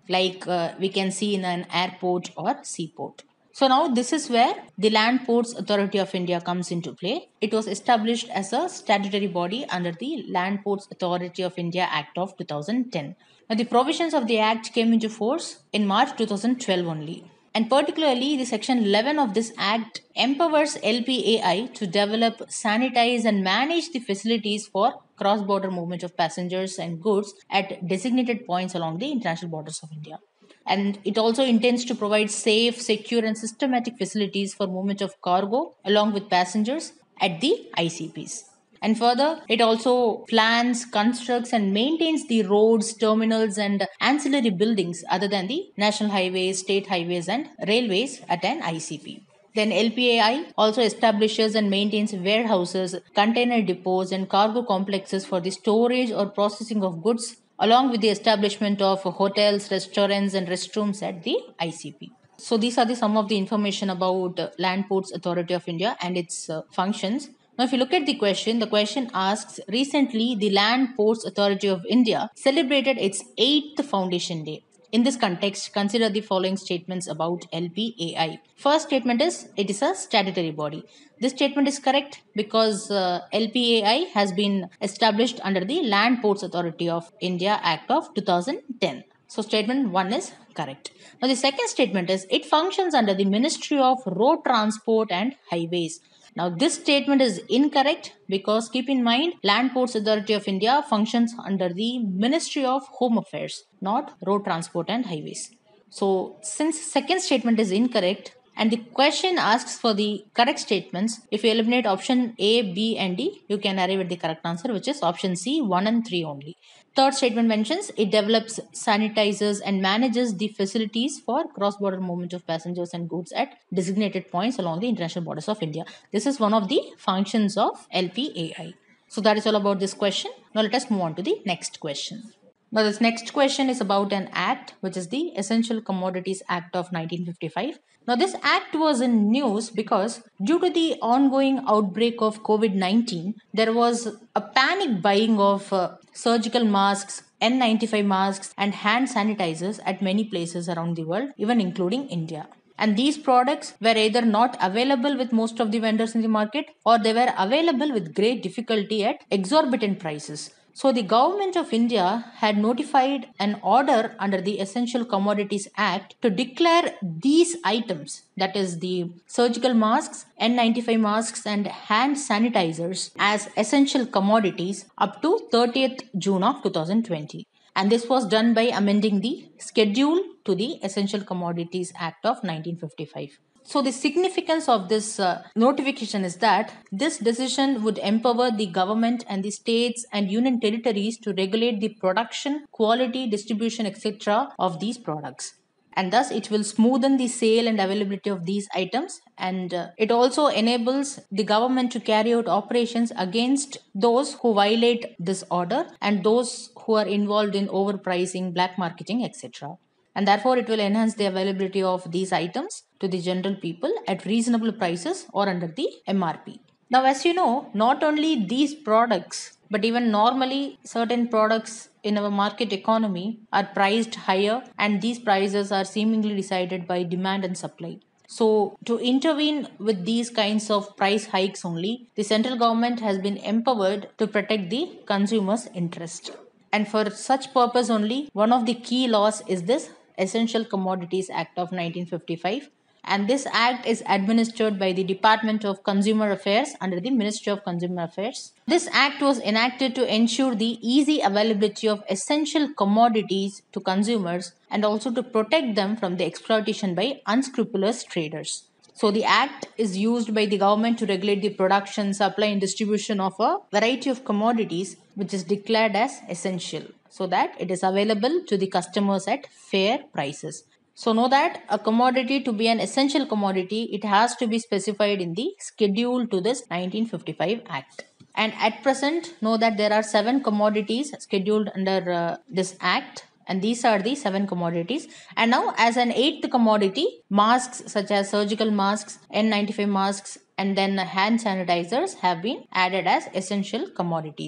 like uh, we can see in an airport or seaport. So now this is where the Land Ports Authority of India comes into play. It was established as a statutory body under the Land Ports Authority of India Act of two thousand ten. Now the provisions of the act came into force in March two thousand twelve only. And particularly, the section eleven of this act empowers L P A I to develop, sanitize, and manage the facilities for cross border movement of passengers and goods at designated points along the international borders of India. And it also intends to provide safe, secure, and systematic facilities for movement of cargo along with passengers at the I C Ps. And further, it also plans, constructs, and maintains the roads, terminals, and ancillary buildings other than the national highways, state highways, and railways at an I C P. Then L P A I also establishes and maintains warehouses, container depots, and cargo complexes for the storage or processing of goods, along with the establishment of hotels, restaurants, and restrooms at the I C P. So these are the some of the information about uh, Land Ports Authority of India and its uh, functions. Now, if you look at the question, the question asks, recently the Land Ports Authority of India celebrated its eighth foundation day. In this context, consider the following statements about L P A I. First statement is, it is a statutory body. This statement is correct because uh, L P A I has been established under the Land Ports Authority of India Act of two thousand ten. So statement one is correct. Now the second statement is, it functions under the Ministry of Road Transport and Highways. Now this statement is incorrect because keep in mind, Land Ports Authority of India functions under the Ministry of Home Affairs, not Road Transport and Highways. So since second statement is incorrect and the question asks for the correct statements, if you eliminate option A, B and D, you can arrive at the correct answer, which is option C, one and three only. Third statement mentions, it develops, sanitizes and manages the facilities for cross-border movement of passengers and goods at designated points along the international borders of India. This is one of the functions of L P A I. So that is all about this question. Now let us move on to the next question. Now this next question is about an act, which is the Essential Commodities Act of nineteen fifty-five. Now this act was in news because due to the ongoing outbreak of COVID nineteen, there was a panic buying of uh, surgical masks, N ninety-five masks and hand sanitizers at many places around the world, even including India. And these products were either not available with most of the vendors in the market, or they were available with great difficulty at exorbitant prices. So the government of India had notified an order under the Essential Commodities Act to declare these items, that is the surgical masks, N ninety-five masks and hand sanitizers, as essential commodities up to thirtieth June of two thousand twenty. And this was done by amending the schedule to the Essential Commodities Act of nineteen fifty-five. So the significance of this uh, notification is that this decision would empower the government and the states and union territories to regulate the production, quality, distribution, et cetera of these products. And thus it will smoothen the sale and availability of these items, and uh, it also enables the government to carry out operations against those who violate this order and those who are involved in overpricing, black marketing, et cetera. And therefore it will enhance the availability of these items to the general people at reasonable prices or under the M R P. Now, as you know, not only these products, but even normally certain products in our market economy are priced higher, and these prices are seemingly decided by demand and supply. So, to intervene with these kinds of price hikes only, the central government has been empowered to protect the consumer's interest. And for such purpose only, one of the key laws is this Essential Commodities Act of nineteen fifty-five. And this act is administered by the Department of Consumer Affairs under the Ministry of Consumer Affairs. This act was enacted to ensure the easy availability of essential commodities to consumers and also to protect them from the exploitation by unscrupulous traders. So the act is used by the government to regulate the production, supply and distribution of a variety of commodities which is declared as essential, so that it is available to the customers at fair prices. So know that a commodity to be an essential commodity, it has to be specified in the schedule to this nineteen fifty-five Act. And at present, know that there are seven commodities scheduled under uh, this Act. And these are the seven commodities. And now as an eighth commodity, masks such as surgical masks, N ninety-five masks, and then hand sanitizers have been added as essential commodities.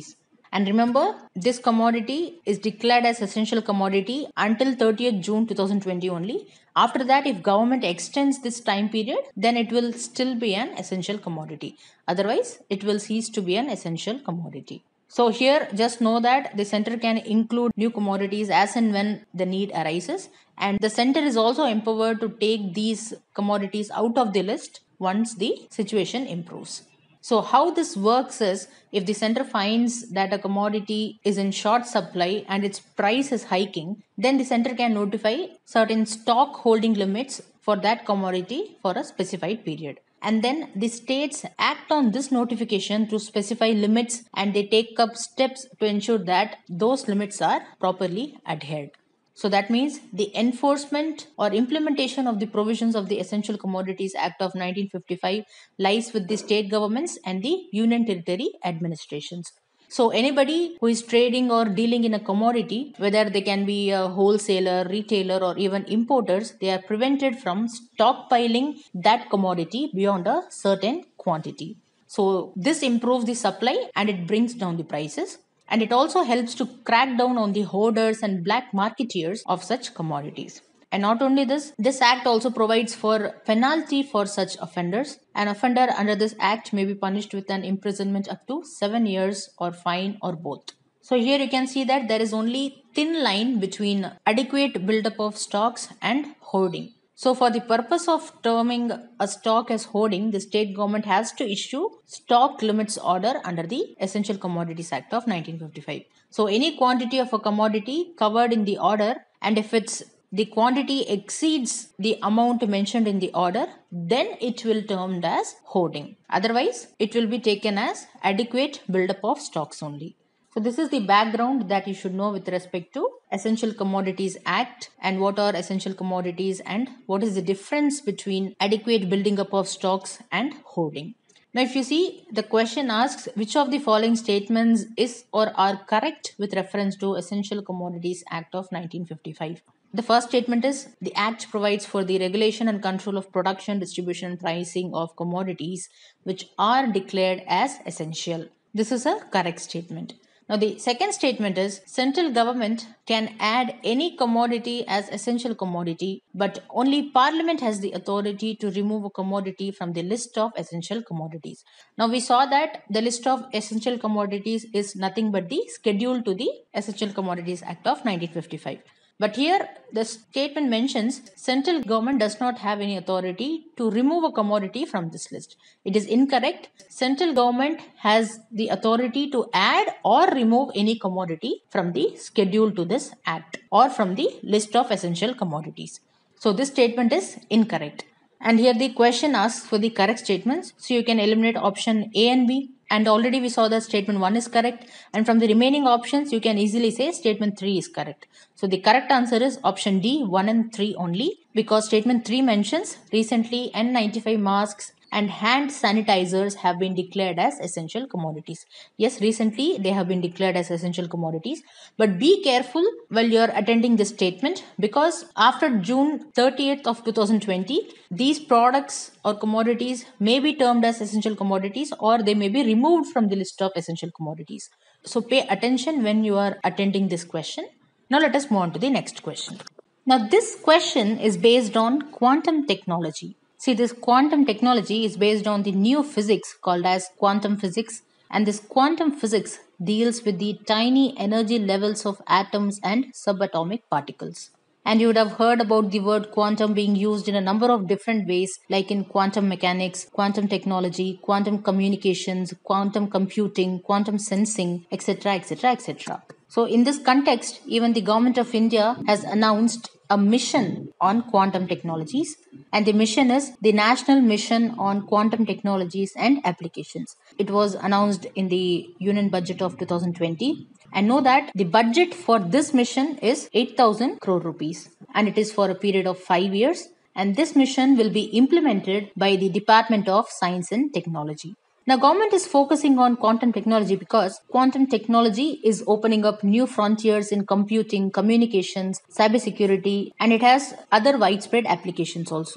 And remember, this commodity is declared as essential commodity until thirtieth June twenty twenty only. After that, if government extends this time period, then it will still be an essential commodity. Otherwise, it will cease to be an essential commodity. So here, just know that the center can include new commodities as and when the need arises, and the center is also empowered to take these commodities out of the list once the situation improves. So how this works is, if the center finds that a commodity is in short supply and its price is hiking, then the center can notify certain stock holding limits for that commodity for a specified period. And then the states act on this notification to specify limits, and they take up steps to ensure that those limits are properly adhered. So that means the enforcement or implementation of the provisions of the Essential Commodities Act of nineteen fifty-five lies with the state governments and the union territory administrations. So anybody who is trading or dealing in a commodity, whether they can be a wholesaler, retailer, or even importers, they are prevented from stockpiling that commodity beyond a certain quantity. So this improves the supply and it brings down the prices. And it also helps to crack down on the hoarders and black marketeers of such commodities. And not only this, this act also provides for penalty for such offenders. An offender under this act may be punished with an imprisonment up to seven years or fine or both. So here you can see that there is only thin line between adequate buildup of stocks and hoarding. So for the purpose of terming a stock as hoarding, the state government has to issue stock limits order under the Essential Commodities Act of nineteen fifty-five. So any quantity of a commodity covered in the order, and if it's the quantity exceeds the amount mentioned in the order, then it will termed as hoarding. Otherwise, it will be taken as adequate buildup of stocks only. So this is the background that you should know with respect to Essential Commodities Act and what are essential commodities and what is the difference between adequate building up of stocks and hoarding. Now if you see, the question asks which of the following statements is or are correct with reference to Essential Commodities Act of nineteen fifty-five. The first statement is, the Act provides for the regulation and control of production, distribution and pricing of commodities which are declared as essential. This is a correct statement. Now the second statement is, central government can add any commodity as essential commodity, but only Parliament has the authority to remove a commodity from the list of essential commodities. Now we saw that the list of essential commodities is nothing but the schedule to the Essential Commodities Act of nineteen fifty-five. But here the statement mentions central government does not have any authority to remove a commodity from this list. It is incorrect. Central government has the authority to add or remove any commodity from the schedule to this act or from the list of essential commodities. So this statement is incorrect. And here the question asks for the correct statements. So you can eliminate option A and B. And already we saw that statement one is correct. And from the remaining options, you can easily say statement three is correct. So the correct answer is option D, one and three only. Because statement three mentions recently N ninety-five masks and hand sanitizers have been declared as essential commodities. Yes, recently they have been declared as essential commodities. But be careful while you are attending this statement, because after June thirtieth of two thousand twenty, these products or commodities may be termed as essential commodities or they may be removed from the list of essential commodities. So pay attention when you are attending this question. Now let us move on to the next question. Now this question is based on quantum technology. See, this quantum technology is based on the new physics called as quantum physics, and this quantum physics deals with the tiny energy levels of atoms and subatomic particles. And you would have heard about the word quantum being used in a number of different ways, like in quantum mechanics, quantum technology, quantum communications, quantum computing, quantum sensing, et cetera, et cetera, et cetera. So in this context, even the government of India has announced a mission on quantum technologies, and the mission is the National Mission on Quantum Technologies and Applications. It was announced in the Union Budget of two thousand twenty, and know that the budget for this mission is eight thousand crore rupees, and it is for a period of five years, and this mission will be implemented by the Department of Science and Technology. Now, government is focusing on quantum technology because quantum technology is opening up new frontiers in computing, communications, cybersecurity, and it has other widespread applications also.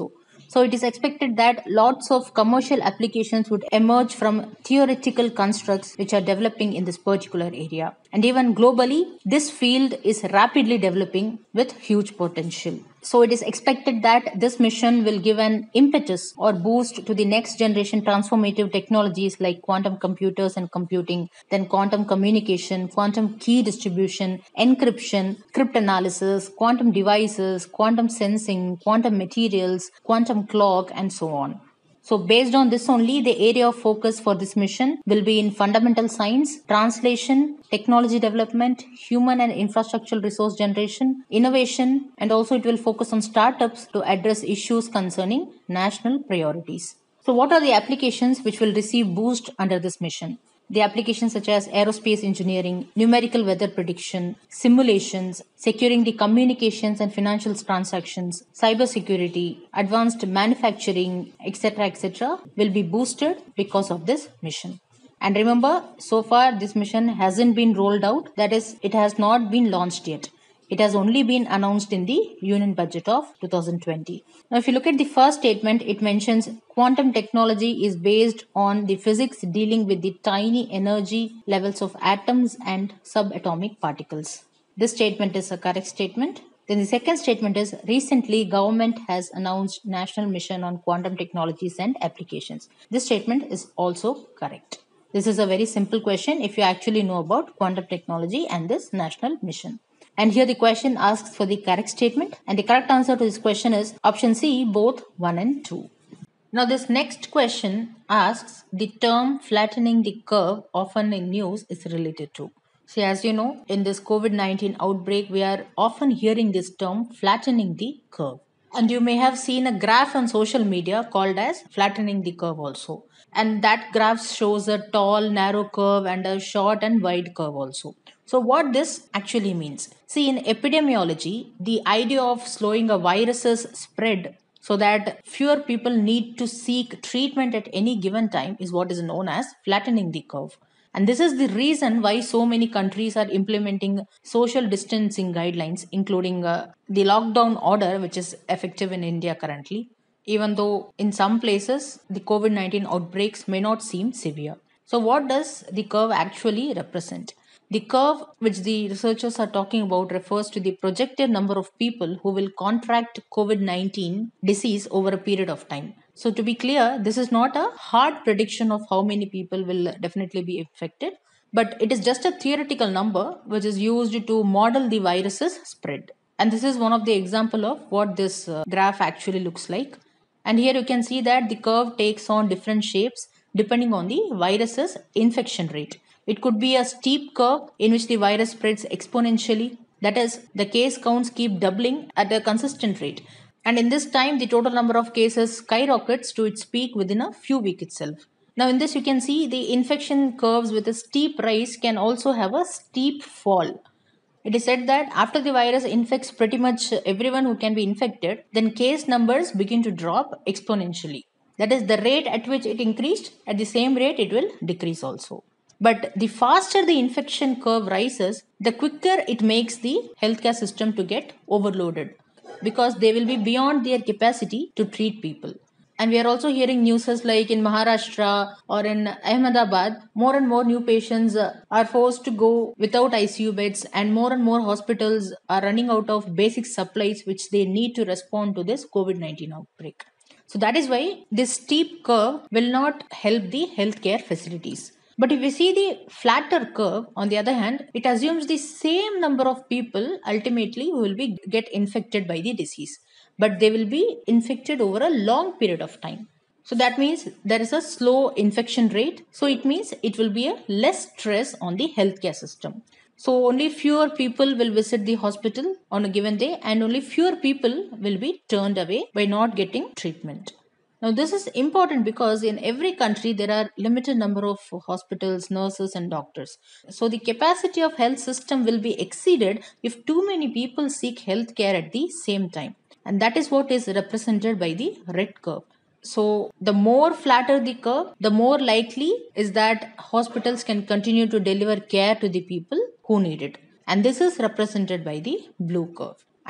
So it is expected that lots of commercial applications would emerge from theoretical constructs which are developing in this particular area. And even globally, this field is rapidly developing with huge potential. So it is expected that this mission will give an impetus or boost to the next generation transformative technologies like quantum computers and computing, then quantum communication, quantum key distribution, encryption, cryptanalysis, quantum devices, quantum sensing, quantum materials, quantum clock, and so on. So, based on this only, the area of focus for this mission will be in fundamental science, translation, technology development, human and infrastructural resource generation, innovation, and also it will focus on startups to address issues concerning national priorities. So, what are the applications which will receive boost under this mission? The applications such as aerospace engineering, numerical weather prediction, simulations, securing the communications and financial transactions, cybersecurity, advanced manufacturing, et cetera, et cetera, will be boosted because of this mission. And remember, so far this mission hasn't been rolled out, that is, it has not been launched yet. It has only been announced in the Union Budget of two thousand twenty. Now, if you look at the first statement, it mentions quantum technology is based on the physics dealing with the tiny energy levels of atoms and subatomic particles. This statement is a correct statement. Then the second statement is recently government has announced national mission on quantum technologies and applications. This statement is also correct. This is a very simple question if you actually know about quantum technology and this national mission. And here the question asks for the correct statement, and the correct answer to this question is option C, both one and two. Now this next question asks the term flattening the curve often in news is related to. See, as you know, in this COVID nineteen outbreak, we are often hearing this term flattening the curve. And you may have seen a graph on social media called as flattening the curve also. And that graph shows a tall, narrow curve and a short and wide curve also. So what this actually means? See, in epidemiology, the idea of slowing a virus's spread so that fewer people need to seek treatment at any given time is what is known as flattening the curve. And this is the reason why so many countries are implementing social distancing guidelines, including uh, the lockdown order, which is effective in India currently, even though in some places the COVID nineteen outbreaks may not seem severe. So, what does the curve actually represent? The curve which the researchers are talking about refers to the projected number of people who will contract COVID nineteen disease over a period of time. So, to be clear, this is not a hard prediction of how many people will definitely be infected, but it is just a theoretical number which is used to model the virus's spread. And this is one of the example of what this uh, graph actually looks like. And here you can see that the curve takes on different shapes depending on the virus's infection rate. It could be a steep curve in which the virus spreads exponentially. That is, the case counts keep doubling at a consistent rate. And in this time, the total number of cases skyrockets to its peak within a few weeks itself. Now, in this, you can see the infection curves with a steep rise can also have a steep fall. It is said that after the virus infects pretty much everyone who can be infected, then case numbers begin to drop exponentially. That is, the rate at which it increased, at the same rate it will decrease also. But the faster the infection curve rises, the quicker it makes the healthcare system to get overloaded, because they will be beyond their capacity to treat people. And we are also hearing news like in Maharashtra or in Ahmedabad, more and more new patients uh, are forced to go without I C U beds, and more and more hospitals are running out of basic supplies which they need to respond to this COVID nineteen outbreak. So that is why this steep curve will not help the healthcare facilities. But if we see the flatter curve, on the other hand, it assumes the same number of people ultimately who will be get infected by the disease, but they will be infected over a long period of time. So that means there is a slow infection rate. So it means it will be a less stress on the healthcare system. So only fewer people will visit the hospital on a given day, and only fewer people will be turned away by not getting treatment. Now, this is important because in every country there are limited number of hospitals, nurses, and doctors. So the capacity of health system will be exceeded if too many people seek health care at the same time. And that is what is represented by the red curve. So the more flatter the curve, the more likely is that hospitals can continue to deliver care to the people who need it. And this is represented by the blue curve.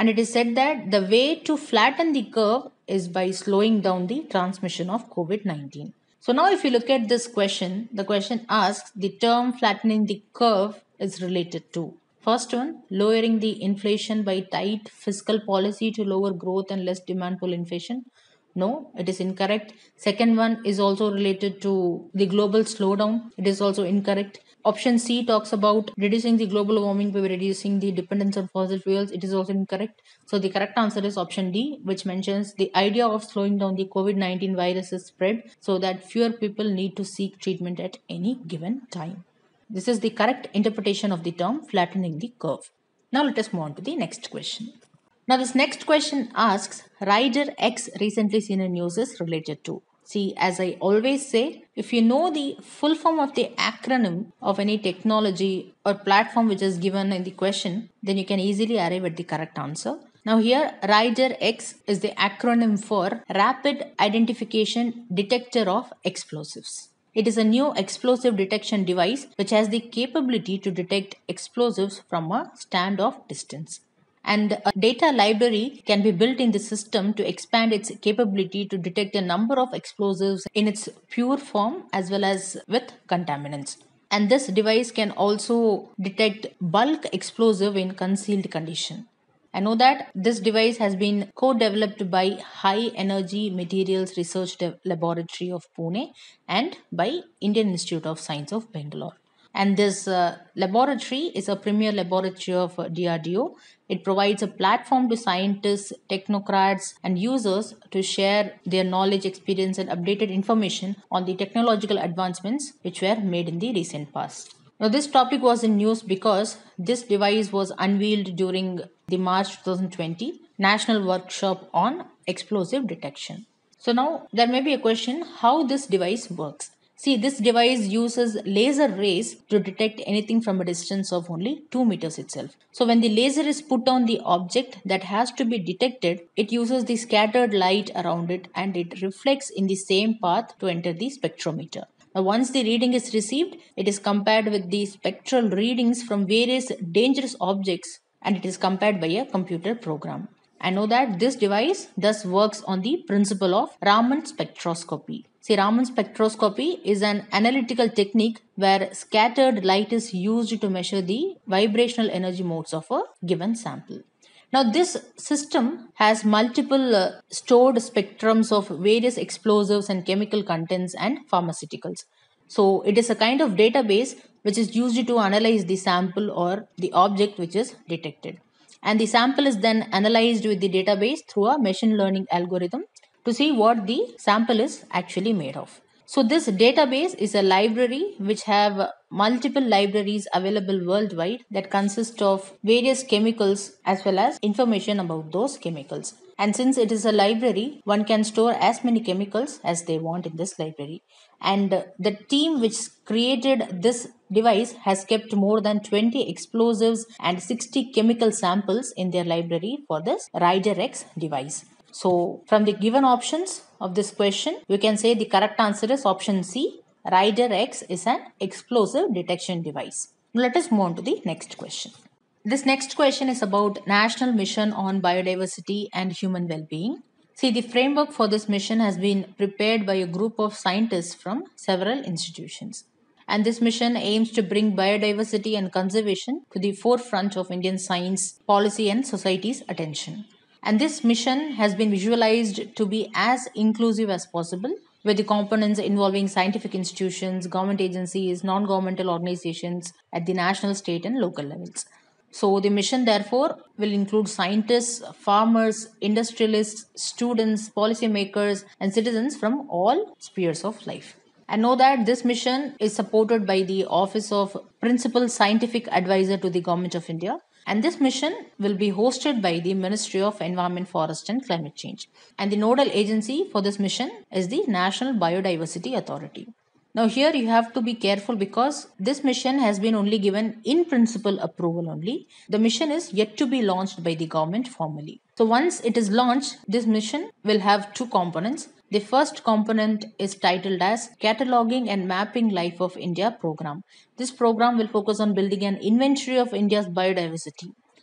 And it is said that the way to flatten the curve is by slowing down the transmission of COVID nineteen. So now if you look at this question, the question asks the term flattening the curve is related to. First one, lowering the inflation by tight fiscal policy to lower growth and less demand pull inflation. No, it is incorrect. Second one is also related to the global slowdown. It is also incorrect. Option C talks about reducing the global warming by reducing the dependence on fossil fuels. It is also incorrect. So the correct answer is option D, which mentions the idea of slowing down the COVID nineteen virus's spread so that fewer people need to seek treatment at any given time. This is the correct interpretation of the term flattening the curve. Now let us move on to the next question. Now this next question asks, Rider X recently seen in news is related to. See, as I always say, if you know the full form of the acronym of any technology or platform which is given in the question, then you can easily arrive at the correct answer. Now here, Rider X is the acronym for Rapid Identification Detector of Explosives. It is a new explosive detection device which has the capability to detect explosives from a standoff distance. And a data library can be built in the system to expand its capability to detect a number of explosives in its pure form as well as with contaminants. And this device can also detect bulk explosive in concealed condition. I know that this device has been co-developed by High Energy Materials Research Laboratory of Pune and by Indian Institute of Science of Bangalore. And this uh, laboratory is a premier laboratory of uh, D R D O. It provides a platform to scientists, technocrats, and users to share their knowledge, experience, and updated information on the technological advancements which were made in the recent past. Now, this topic was in news because this device was unveiled during the March twenty twenty National Workshop on Explosive Detection. So, now there may be a question how this device works. See, this device uses laser rays to detect anything from a distance of only two meters itself. So when the laser is put on the object that has to be detected, it uses the scattered light around it and it reflects in the same path to enter the spectrometer. Now, once the reading is received, it is compared with the spectral readings from various dangerous objects and it is compared by a computer program. I know that this device thus works on the principle of Raman spectroscopy. See, Raman spectroscopy is an analytical technique where scattered light is used to measure the vibrational energy modes of a given sample. Now, this system has multiple uh, stored spectrums of various explosives and chemical contents and pharmaceuticals. So, it is a kind of database which is used to analyze the sample or the object which is detected. And the sample is then analyzed with the database through a machine learning algorithm to see what the sample is actually made of. So this database is a library which have multiple libraries available worldwide that consist of various chemicals as well as information about those chemicals. And since it is a library, one can store as many chemicals as they want in this library. And the team which created this device has kept more than twenty explosives and sixty chemical samples in their library for this Rider X device. So, from the given options of this question, we can say the correct answer is option C. Rider X is an explosive detection device. Let us move on to the next question. This next question is about National Mission on Biodiversity and Human Well-being. See, the framework for this mission has been prepared by a group of scientists from several institutions. And this mission aims to bring biodiversity and conservation to the forefront of Indian science, policy, and society's attention. And this mission has been visualized to be as inclusive as possible, with the components involving scientific institutions, government agencies, non-governmental organizations at the national, state, and local levels. So the mission therefore will include scientists, farmers, industrialists, students, policymakers, and citizens from all spheres of life. And know that this mission is supported by the Office of Principal Scientific Advisor to the Government of India. And this mission will be hosted by the Ministry of Environment, Forest and Climate Change. And the nodal agency for this mission is the National Biodiversity Authority. Now here you have to be careful because this mission has been only given in principle approval only. The mission is yet to be launched by the government formally. So once it is launched, this mission will have two components. The first component is titled as Cataloging and Mapping Life of India program. This program will focus on building an inventory of India's biodiversity.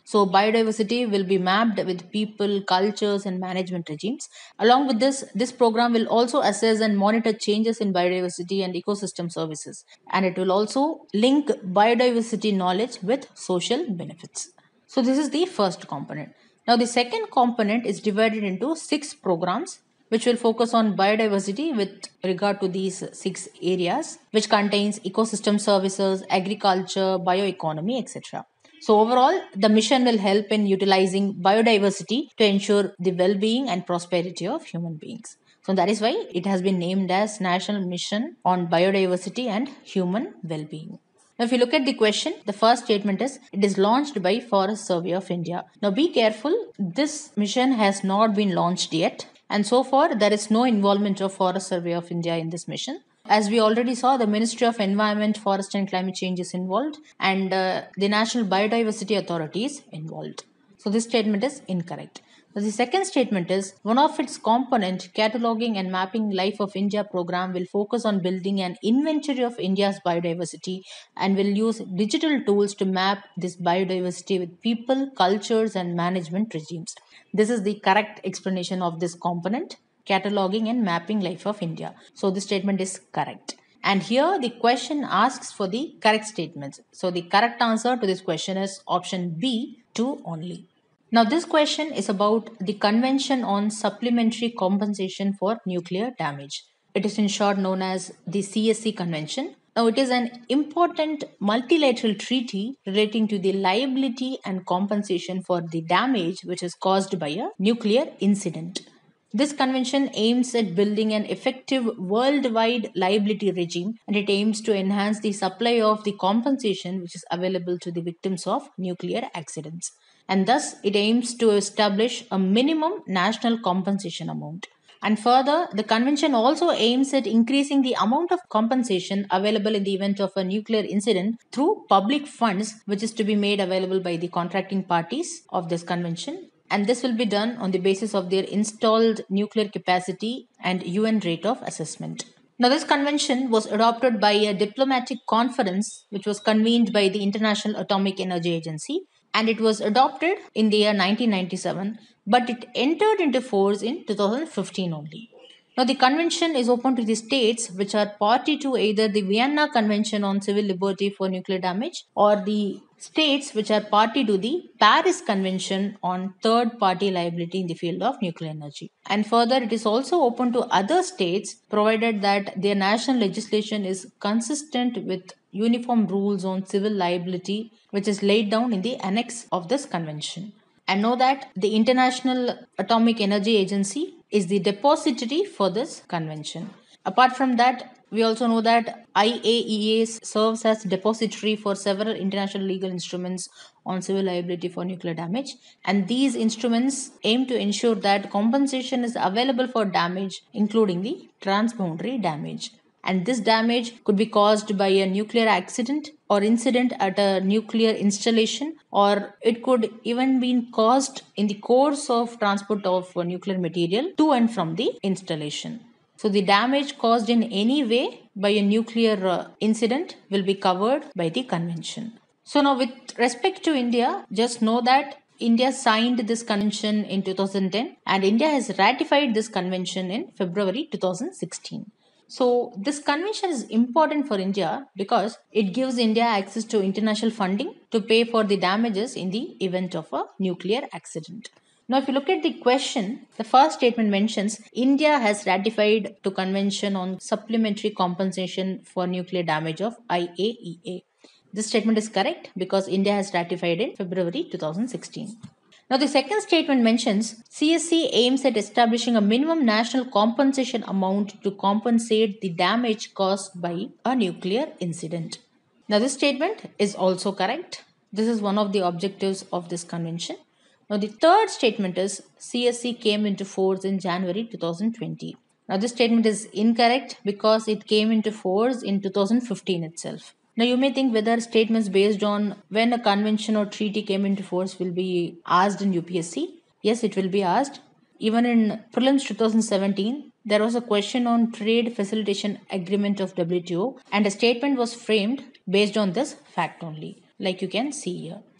So biodiversity will be mapped with people, cultures, and management regimes. Along with this, this program will also assess and monitor changes in biodiversity and ecosystem services. And it will also link biodiversity knowledge with social benefits. So this is the first component. Now the second component is divided into six programs which will focus on biodiversity with regard to these six areas, which contains ecosystem services, agriculture, bioeconomy, et cetera. So overall, the mission will help in utilizing biodiversity to ensure the well-being and prosperity of human beings. So that is why it has been named as National Mission on Biodiversity and Human Well-being. Now, if you look at the question, the first statement is it is launched by Forest Survey of India. Now, be careful, this mission has not been launched yet, and so far there is no involvement of Forest Survey of India in this mission. As we already saw, the Ministry of Environment, Forest and Climate Change is involved, and uh, the National Biodiversity Authority is involved. So, this statement is incorrect. The second statement is one of its component, cataloging and mapping life of India program, will focus on building an inventory of India's biodiversity and will use digital tools to map this biodiversity with people, cultures, and management regimes. This is the correct explanation of this component, cataloging and mapping life of India. So this statement is correct. And here the question asks for the correct statements. So the correct answer to this question is option B, two only. Now this question is about the Convention on Supplementary Compensation for Nuclear Damage. It is in short known as the C S C Convention. Now it is an important multilateral treaty relating to the liability and compensation for the damage which is caused by a nuclear incident. This convention aims at building an effective worldwide liability regime, and it aims to enhance the supply of the compensation which is available to the victims of nuclear accidents. And thus it aims to establish a minimum national compensation amount. And further, the convention also aims at increasing the amount of compensation available in the event of a nuclear incident through public funds, which is to be made available by the contracting parties of this convention. And this will be done on the basis of their installed nuclear capacity and U N rate of assessment. Now, this convention was adopted by a diplomatic conference which was convened by the International Atomic Energy Agency, and it was adopted in the year nineteen ninety-seven, but it entered into force in two thousand fifteen only. Now, the convention is open to the states which are party to either the Vienna Convention on Civil Liberty for Nuclear Damage or the states which are party to the Paris Convention on Third Party Liability in the field of nuclear energy. And further, it is also open to other states provided that their national legislation is consistent with uniform rules on civil liability which is laid down in the annex of this convention. And know that the International Atomic Energy Agency is the depository for this convention. Apart from that, we also know that I A E A serves as depository for several international legal instruments on civil liability for nuclear damage, and these instruments aim to ensure that compensation is available for damage including the transboundary damage. And this damage could be caused by a nuclear accident or incident at a nuclear installation, or it could even be caused in the course of transport of nuclear material to and from the installation. So the damage caused in any way by a nuclear uh, incident will be covered by the convention. So now with respect to India, just know that India signed this convention in two thousand ten and India has ratified this convention in February two thousand sixteen. So this convention is important for India because it gives India access to international funding to pay for the damages in the event of a nuclear accident. Now, if you look at the question, the first statement mentions India has ratified the Convention on Supplementary Compensation for Nuclear Damage of I A E A. This statement is correct because India has ratified in February two thousand sixteen. Now, the second statement mentions C S C aims at establishing a minimum national compensation amount to compensate the damage caused by a nuclear incident. Now, this statement is also correct. This is one of the objectives of this convention. Now, the third statement is C S C came into force in January two thousand twenty. Now, this statement is incorrect because it came into force in two thousand fifteen itself. Now, you may think whether statements based on when a convention or treaty came into force will be asked in U P S C. Yes, it will be asked. Even in prelims two thousand seventeen, there was a question on Trade Facilitation Agreement of W T O and a statement was framed based on this fact only, like you can see here.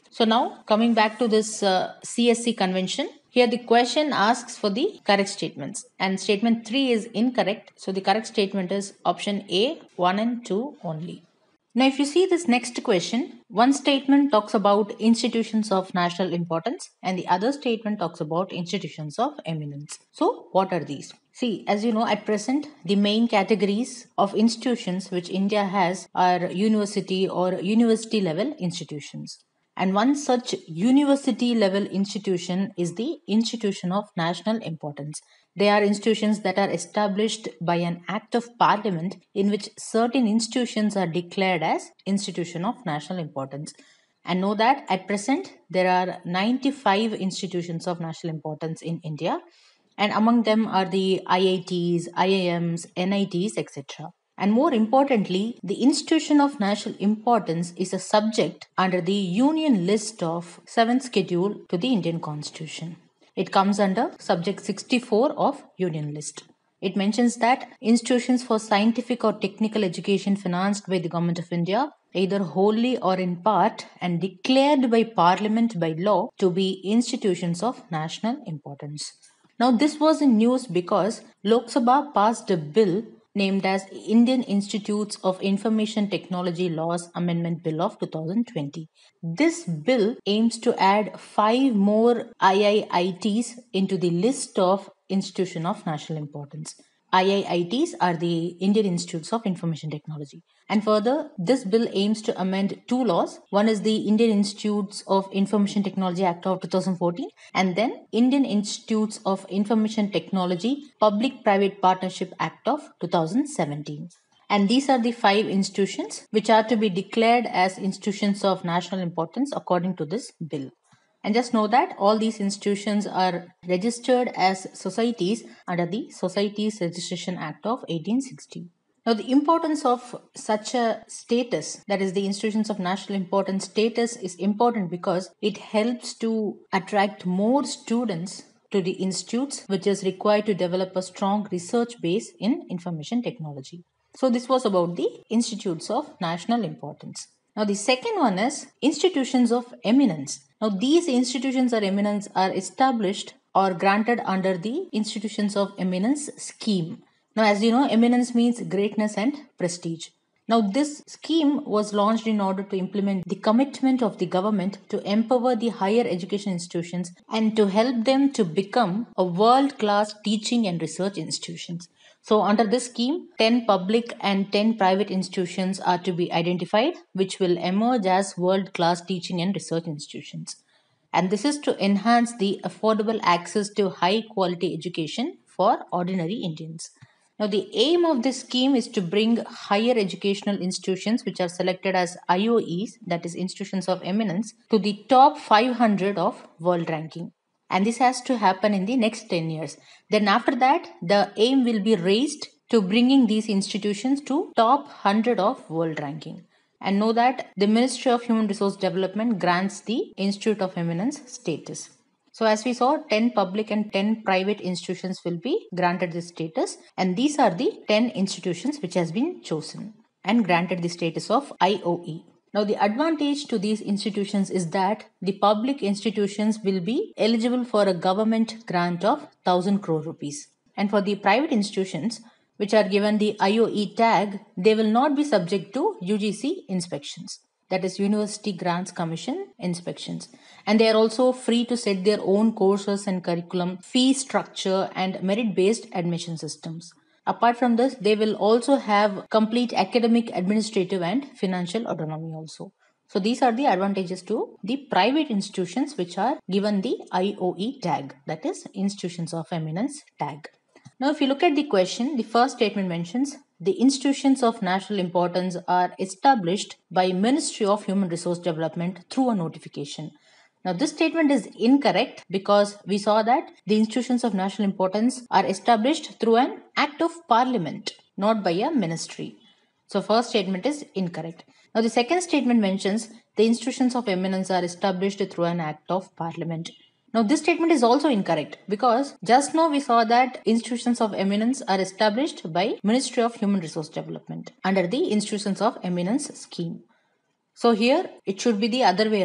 So now coming back to this uh, C S C convention, here the question asks for the correct statements and statement three is incorrect. So the correct statement is option A, one and two only. Now, if you see this next question, one statement talks about institutions of national importance and the other statement talks about institutions of eminence. So, what are these? See, as you know, at present, the main categories of institutions which India has are university or university level institutions. And one such university level institution is the Institution of National Importance. They are institutions that are established by an act of parliament in which certain institutions are declared as institution of national importance. And know that at present there are ninety-five institutions of national importance in India, and among them are the I I Ts, I I Ms, N I Ts, et cetera. And more importantly, the institution of national importance is a subject under the Union list of seventh schedule to the Indian Constitution. It comes under subject sixty-four of Union list. It mentions that institutions for scientific or technical education financed by the Government of India, either wholly or in part, and declared by Parliament by law to be institutions of national importance. Now, this was in news because Lok Sabha passed a bill named as Indian Institutes of Information Technology Laws Amendment Bill of two thousand twenty. This bill aims to add five more I I I Ts into the list of institution of national importance. I I I Ts are the Indian Institutes of Information Technology. And further, this bill aims to amend two laws. One is the Indian Institutes of Information Technology Act of two thousand fourteen and then Indian Institutes of Information Technology Public-Private Partnership Act of two thousand seventeen. And these are the five institutions which are to be declared as institutions of national importance according to this bill. And just know that all these institutions are registered as societies under the Societies Registration Act of eighteen sixty. Now, the importance of such a status, that is the institutions of national importance status, is important because it helps to attract more students to the institutes, which is required to develop a strong research base in information technology. So, this was about the institutes of national importance. Now, the second one is institutions of eminence. Now, these institutions or eminence are established or granted under the Institutions of Eminence scheme. Now, as you know, eminence means greatness and prestige. Now, this scheme was launched in order to implement the commitment of the government to empower the higher education institutions and to help them to become a world-class teaching and research institutions. So, under this scheme, ten public and ten private institutions are to be identified, which will emerge as world-class teaching and research institutions. And this is to enhance the affordable access to high-quality education for ordinary Indians. Now, the aim of this scheme is to bring higher educational institutions, which are selected as I O Es, that is institutions of eminence, to the top five hundred of world ranking. And this has to happen in the next ten years. Then after that, the aim will be raised to bringing these institutions to top one hundred of world ranking. And know that the Ministry of Human Resource Development grants the Institute of Eminence status. So as we saw, ten public and ten private institutions will be granted this status, and these are the ten institutions which has been chosen and granted the status of I O E. Now, the advantage to these institutions is that the public institutions will be eligible for a government grant of one thousand crore rupees. And for the private institutions, which are given the I O E tag, they will not be subject to U G C inspections. That is University Grants Commission inspections. And they are also free to set their own courses and curriculum, fee structure, and merit-based admission systems. Apart from this, they will also have complete academic, administrative, and financial autonomy also. So these are the advantages to the private institutions which are given the I O E tag, that is Institutions of Eminence tag. Now, if you look at the question, the first statement mentions the institutions of national importance are established by Ministry of Human Resource Development through a notification. Now, this statement is incorrect because we saw that the institutions of national importance are established through an act of parliament, not by a ministry. So, first statement is incorrect. Now, the second statement mentions the institutions of eminence are established through an act of parliament. Now, this statement is also incorrect because just now we saw that institutions of eminence are established by Ministry of Human Resource Development under the Institutions of Eminence scheme. So, here it should be the other way around.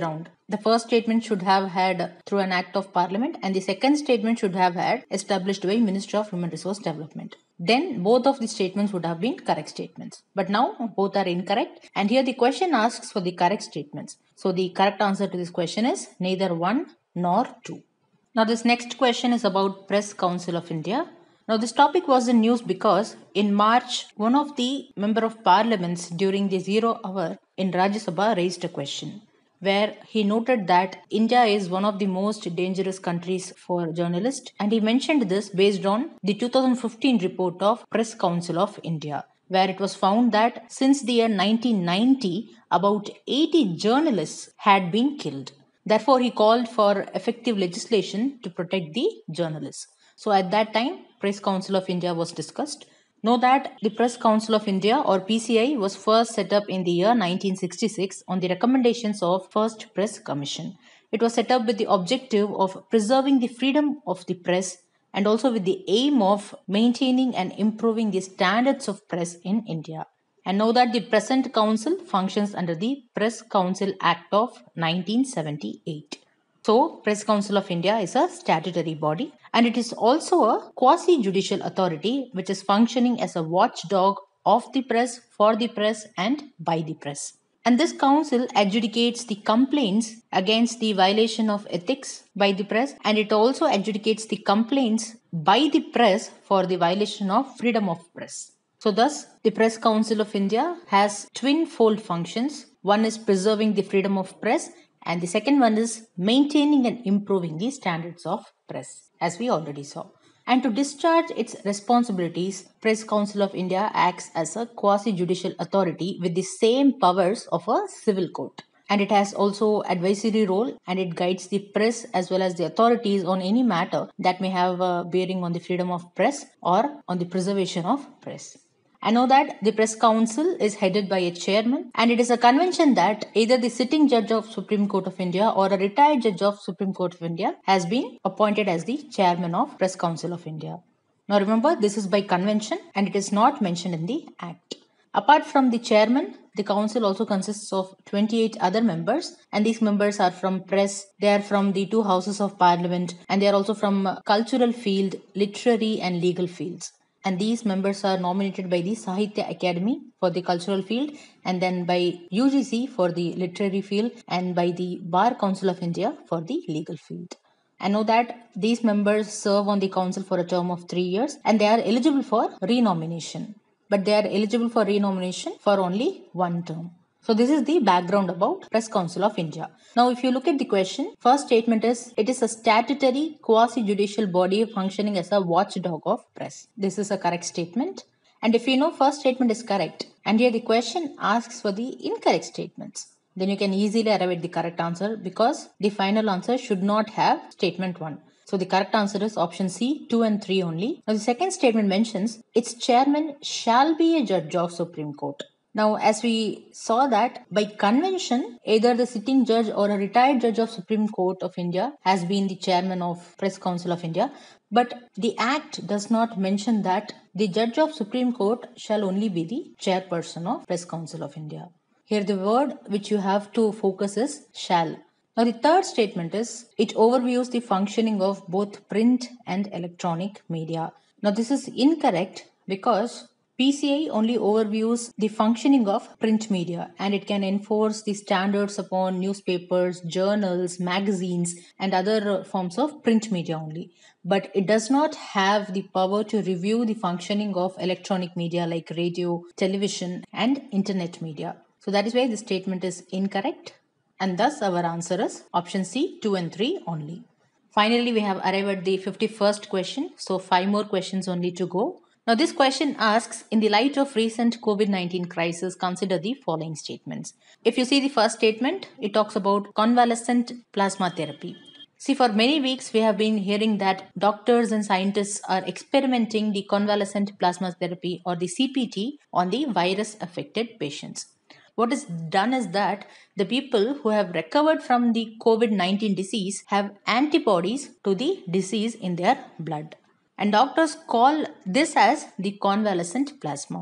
The first statement should have had through an act of parliament, and the second statement should have had established by Ministry of Human Resource Development. Then both of the statements would have been correct statements. But now both are incorrect, and here the question asks for the correct statements. So the correct answer to this question is neither one nor two. Now this next question is about Press Council of India. Now this topic was in news because in March, one of the member of parliaments during the zero hour in Rajya Sabha raised a question where he noted that India is one of the most dangerous countries for journalists, and he mentioned this based on the two thousand fifteen report of Press Council of India, where it was found that since the year nineteen ninety, about eighty journalists had been killed. Therefore, he called for effective legislation to protect the journalists. So at that time, Press Council of India was discussed. Know that the Press Council of India, or P C I, was first set up in the year nineteen sixty-six on the recommendations of First Press Commission. It was set up with the objective of preserving the freedom of the press and also with the aim of maintaining and improving the standards of press in India. And know that the present council functions under the Press Council Act of nineteen seventy-eight. So, Press Council of India is a statutory body, and it is also a quasi-judicial authority which is functioning as a watchdog of the press, for the press and by the press. And this council adjudicates the complaints against the violation of ethics by the press, and it also adjudicates the complaints by the press for the violation of freedom of press. So thus, the Press Council of India has twin-fold functions. One is preserving the freedom of press, and the second one is maintaining and improving the standards of press, as we already saw. And to discharge its responsibilities, Press Council of India acts as a quasi-judicial authority with the same powers of a civil court. And it has also advisory role, and it guides the press as well as the authorities on any matter that may have a bearing on the freedom of press or on the preservation of press. I know that the Press Council is headed by a chairman, and it is a convention that either the sitting judge of Supreme Court of India or a retired judge of Supreme Court of India has been appointed as the chairman of Press Council of India. Now remember, this is by convention and it is not mentioned in the Act. Apart from the chairman, the council also consists of twenty-eight other members, and these members are from press, they are from the two houses of parliament, and they are also from cultural field, literary and legal fields. And these members are nominated by the Sahitya Academy for the cultural field, and then by U G C for the literary field, and by the Bar Council of India for the legal field. I know that these members serve on the council for a term of three years and they are eligible for renomination. But they are eligible for renomination for only one term. So this is the background about Press Council of India. Now if you look at the question, first statement is, it is a statutory quasi-judicial body functioning as a watchdog of press. This is a correct statement. And if you know first statement is correct, and here the question asks for the incorrect statements, then you can easily arrive at the correct answer because the final answer should not have statement one. So the correct answer is option C, two and three only. Now the second statement mentions, its chairman shall be a judge of Supreme Court. Now, as we saw that by convention, either the sitting judge or a retired judge of Supreme Court of India has been the chairman of Press Council of India. But the Act does not mention that the judge of Supreme Court shall only be the chairperson of Press Council of India. Here the word which you have to focus is shall. Now the third statement is, it overviews the functioning of both print and electronic media. Now this is incorrect because P C I only overviews the functioning of print media, and it can enforce the standards upon newspapers, journals, magazines and other forms of print media only. But it does not have the power to review the functioning of electronic media like radio, television and internet media. So that is why the statement is incorrect, and thus our answer is option C, two and three only. Finally, we have arrived at the fifty-first question. So five more questions only to go. Now this question asks, in the light of recent COVID nineteen crisis, consider the following statements. If you see the first statement, it talks about convalescent plasma therapy. See, for many weeks we have been hearing that doctors and scientists are experimenting the convalescent plasma therapy or the C P T on the virus affected patients. What is done is that the people who have recovered from the COVID nineteen disease have antibodies to the disease in their blood. And doctors call this as the convalescent plasma.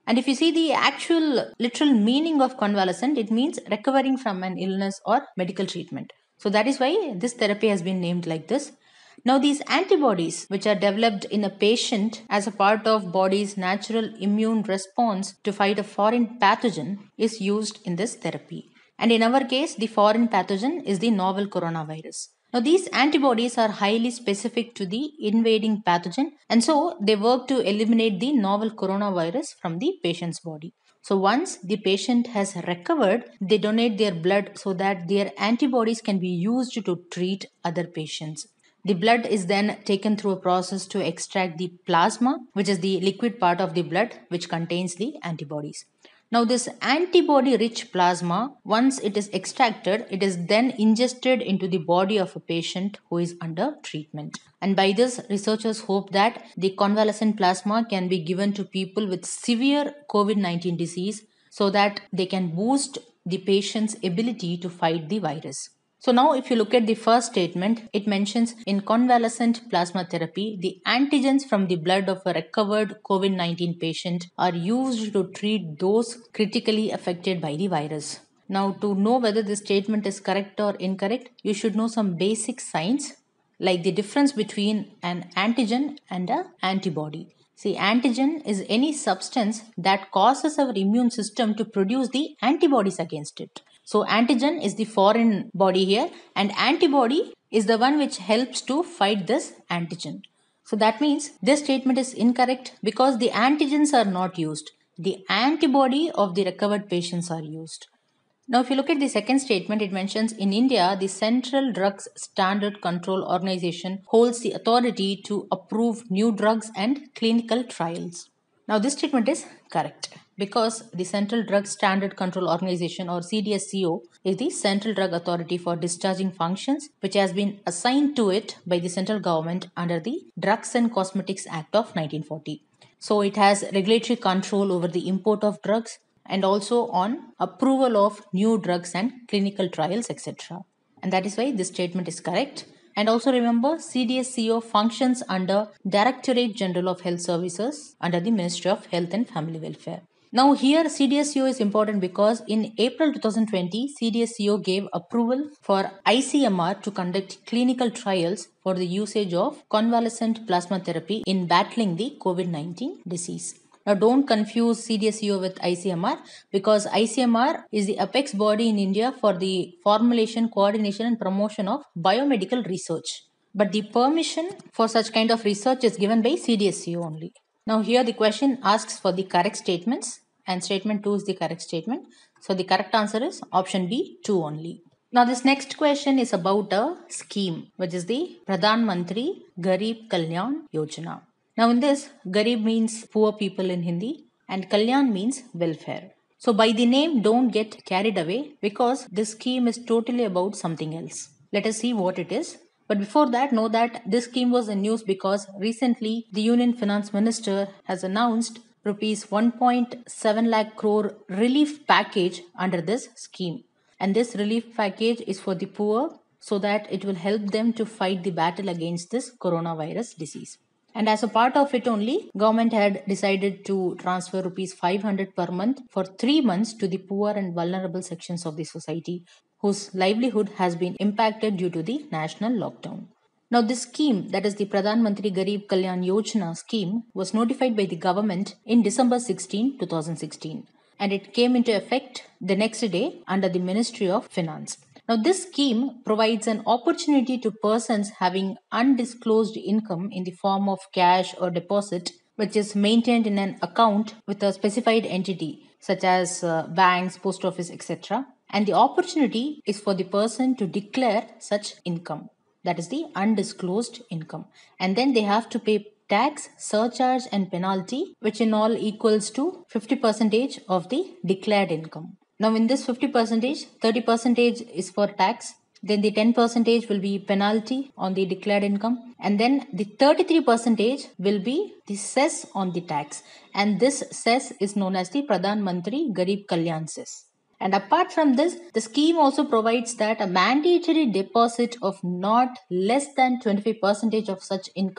And if you see the actual literal meaning of convalescent, it means recovering from an illness or medical treatment. So that is why this therapy has been named like this. Now, these antibodies, which are developed in a patient as a part of body's natural immune response to fight a foreign pathogen, is used in this therapy. And in our case, the foreign pathogen is the novel coronavirus. Now, these antibodies are highly specific to the invading pathogen, and so they work to eliminate the novel coronavirus from the patient's body. So, once the patient has recovered, they donate their blood so that their antibodies can be used to treat other patients. The blood is then taken through a process to extract the plasma, which is the liquid part of the blood which contains the antibodies. Now, this antibody rich plasma, once it is extracted, it is then ingested into the body of a patient who is under treatment. And by this, researchers hope that the convalescent plasma can be given to people with severe COVID nineteen disease so that they can boost the patient's ability to fight the virus. So now if you look at the first statement, it mentions in convalescent plasma therapy, the antigens from the blood of a recovered COVID nineteen patient are used to treat those critically affected by the virus. Now, to know whether this statement is correct or incorrect, you should know some basic science like the difference between an antigen and an antibody. See, antigen is any substance that causes our immune system to produce the antibodies against it. So, antigen is the foreign body here, and antibody is the one which helps to fight this antigen. So, that means this statement is incorrect because the antigens are not used. The antibody of the recovered patients are used. Now, if you look at the second statement, it mentions in India, the Central Drugs Standard Control Organization holds the authority to approve new drugs and clinical trials. Now, this statement is correct because the Central Drug Standard Control Organization or C D S C O is the Central Drug Authority for discharging functions which has been assigned to it by the central government under the Drugs and Cosmetics Act of nineteen forty. So, it has regulatory control over the import of drugs and also on approval of new drugs and clinical trials, et cetera. And that is why this statement is correct. And also remember, C D S C O functions under Directorate General of Health Services under the Ministry of Health and Family Welfare. Now here C D S C O is important because in April twenty twenty, C D S C O gave approval for I C M R to conduct clinical trials for the usage of convalescent plasma therapy in battling the COVID nineteen disease. Now don't confuse C D S C O with I C M R because I C M R is the apex body in India for the formulation, coordination and promotion of biomedical research. But the permission for such kind of research is given by C D S C O only. Now here the question asks for the correct statements and statement two is the correct statement. So the correct answer is option B, two only. Now this next question is about a scheme which is the Pradhan Mantri Garib Kalyan Yojana. Now in this, Garib means poor people in Hindi and Kalyan means welfare. So by the name, don't get carried away because this scheme is totally about something else. Let us see what it is. But before that, know that this scheme was in news because recently the Union Finance Minister has announced rupees one point seven lakh crore relief package under this scheme. And this relief package is for the poor so that it will help them to fight the battle against this coronavirus disease. And as a part of it only, government had decided to transfer rupees five hundred per month for three months to the poor and vulnerable sections of the society whose livelihood has been impacted due to the national lockdown. Now this scheme, that is the Pradhan Mantri Garib Kalyan Yojana scheme, was notified by the government in December sixteenth, twenty sixteen and it came into effect the next day under the Ministry of Finance. Now, this scheme provides an opportunity to persons having undisclosed income in the form of cash or deposit, which is maintained in an account with a specified entity, such as uh, banks, post office, et cetera. And the opportunity is for the person to declare such income, that is the undisclosed income. And then they have to pay tax, surcharge, and penalty, which in all equals to fifty percent of the declared income. Now in this fifty percent, thirty percent is for tax, then the ten percent will be penalty on the declared income, and then the thirty-three percent will be the cess on the tax, and this cess is known as the Pradhan Mantri Garib Kalyan cess. And apart from this, the scheme also provides that a mandatory deposit of not less than twenty-five percent of such income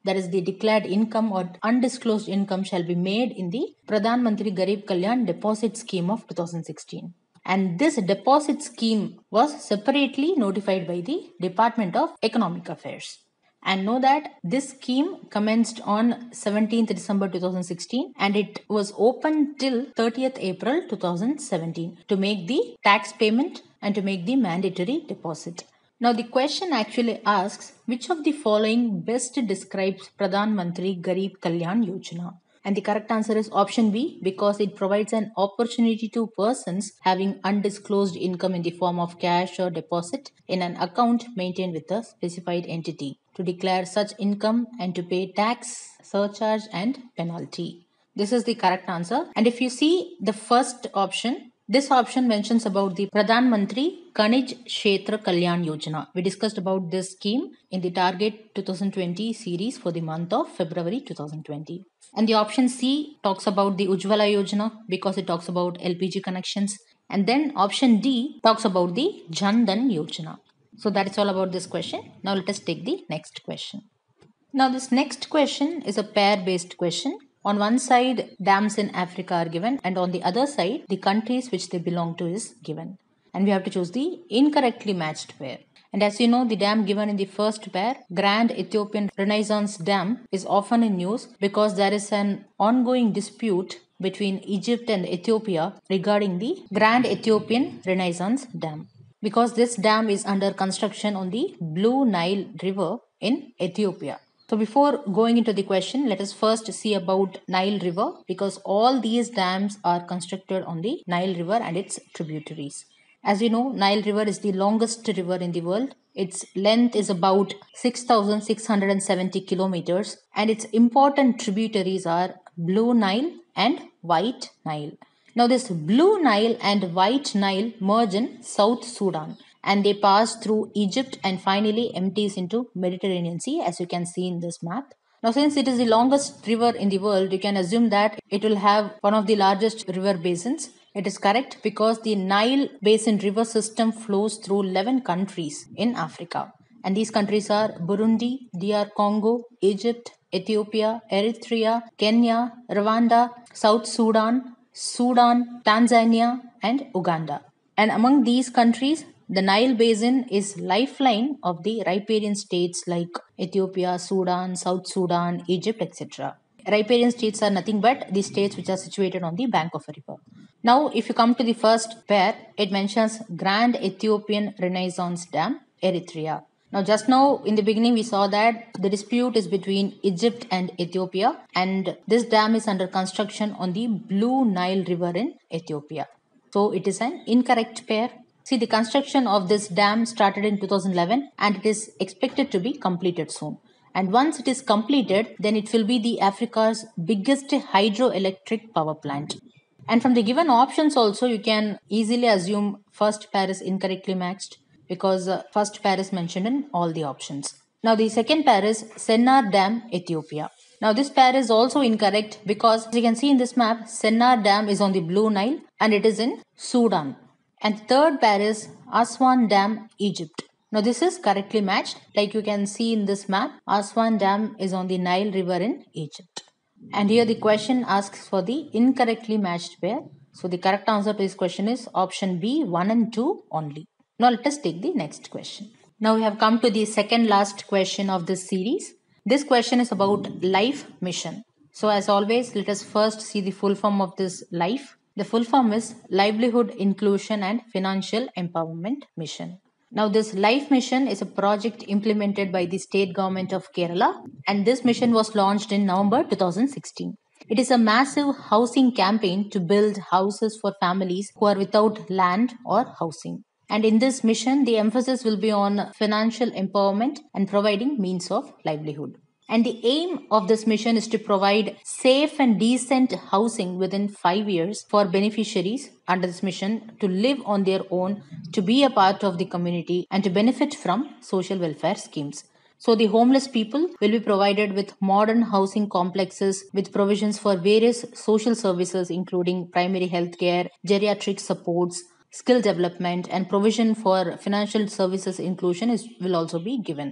that is the declared income or undisclosed income, shall be made in the Pradhan Mantri Garib Kalyan Deposit Scheme of two thousand sixteen. And this deposit scheme was separately notified by the Department of Economic Affairs. And know that this scheme commenced on seventeenth December two thousand sixteen and it was open till thirtieth April two thousand seventeen to make the tax payment and to make the mandatory deposit. Now the question actually asks, which of the following best describes Pradhan Mantri Garib Kalyan Yojana? And the correct answer is option B, because it provides an opportunity to persons having undisclosed income in the form of cash or deposit in an account maintained with a specified entity to declare such income and to pay tax, surcharge and penalty. This is the correct answer. And if you see the first option, this option mentions about the Pradhan Mantri Khanij Kshetra Kalyan Yojana. We discussed about this scheme in the Target twenty twenty series for the month of February two thousand twenty. And the option C talks about the Ujjwala Yojana because it talks about L P G connections. And then option D talks about the Jan Dhan Yojana. So that is all about this question. Now let us take the next question. Now this next question is a pair-based question. On one side, dams in Africa are given, and on the other side, the countries which they belong to is given. And we have to choose the incorrectly matched pair. And as you know, the dam given in the first pair, Grand Ethiopian Renaissance Dam, is often in news because there is an ongoing dispute between Egypt and Ethiopia regarding the Grand Ethiopian Renaissance Dam. Because this dam is under construction on the Blue Nile River in Ethiopia. So before going into the question, let us first see about Nile River, because all these dams are constructed on the Nile River and its tributaries. As you know, Nile River is the longest river in the world. Its length is about six thousand six hundred seventy kilometers and its important tributaries are Blue Nile and White Nile. Now this Blue Nile and White Nile merge in South Sudan and they pass through Egypt and finally empties into Mediterranean Sea, as you can see in this map. Now since it is the longest river in the world, you can assume that it will have one of the largest river basins. It is correct because the Nile Basin river system flows through eleven countries in Africa. And these countries are Burundi, D R Congo, Egypt, Ethiopia, Eritrea, Kenya, Rwanda, South Sudan, Sudan, Tanzania and Uganda. And among these countries, the Nile Basin is lifeline of the riparian states like Ethiopia, Sudan, South Sudan, Egypt, et cetera. Riparian states are nothing but the states which are situated on the bank of a river. Now, if you come to the first pair, it mentions Grand Ethiopian Renaissance Dam, Eritrea. Now, just now in the beginning, we saw that the dispute is between Egypt and Ethiopia, and this dam is under construction on the Blue Nile River in Ethiopia. So, it is an incorrect pair. See, the construction of this dam started in two thousand eleven and it is expected to be completed soon. And once it is completed, then it will be the Africa's biggest hydroelectric power plant. And from the given options also, you can easily assume first pair is incorrectly matched because uh, first pair is mentioned in all the options. Now the second pair is Sennar Dam, Ethiopia. Now this pair is also incorrect because as you can see in this map, Sennar Dam is on the Blue Nile and it is in Sudan. And third pair is Aswan Dam, Egypt. Now this is correctly matched. Like you can see in this map, Aswan Dam is on the Nile River in Egypt. And here the question asks for the incorrectly matched pair. So the correct answer to this question is option B, one and two only. Now let us take the next question. Now we have come to the second last question of this series. This question is about Life Mission. So as always, let us first see the full form of this LIFE. The full form is Livelihood Inclusion and Financial Empowerment Mission. Now this LIFE mission is a project implemented by the state government of Kerala and this mission was launched in November two thousand sixteen. It is a massive housing campaign to build houses for families who are without land or housing. And in this mission, the emphasis will be on financial empowerment and providing means of livelihood. And the aim of this mission is to provide safe and decent housing within five years for beneficiaries under this mission to live on their own, to be a part of the community, and to benefit from social welfare schemes. So the homeless people will be provided with modern housing complexes with provisions for various social services including primary health care, geriatric supports, skill development, and provision for financial services inclusion is, will also be given.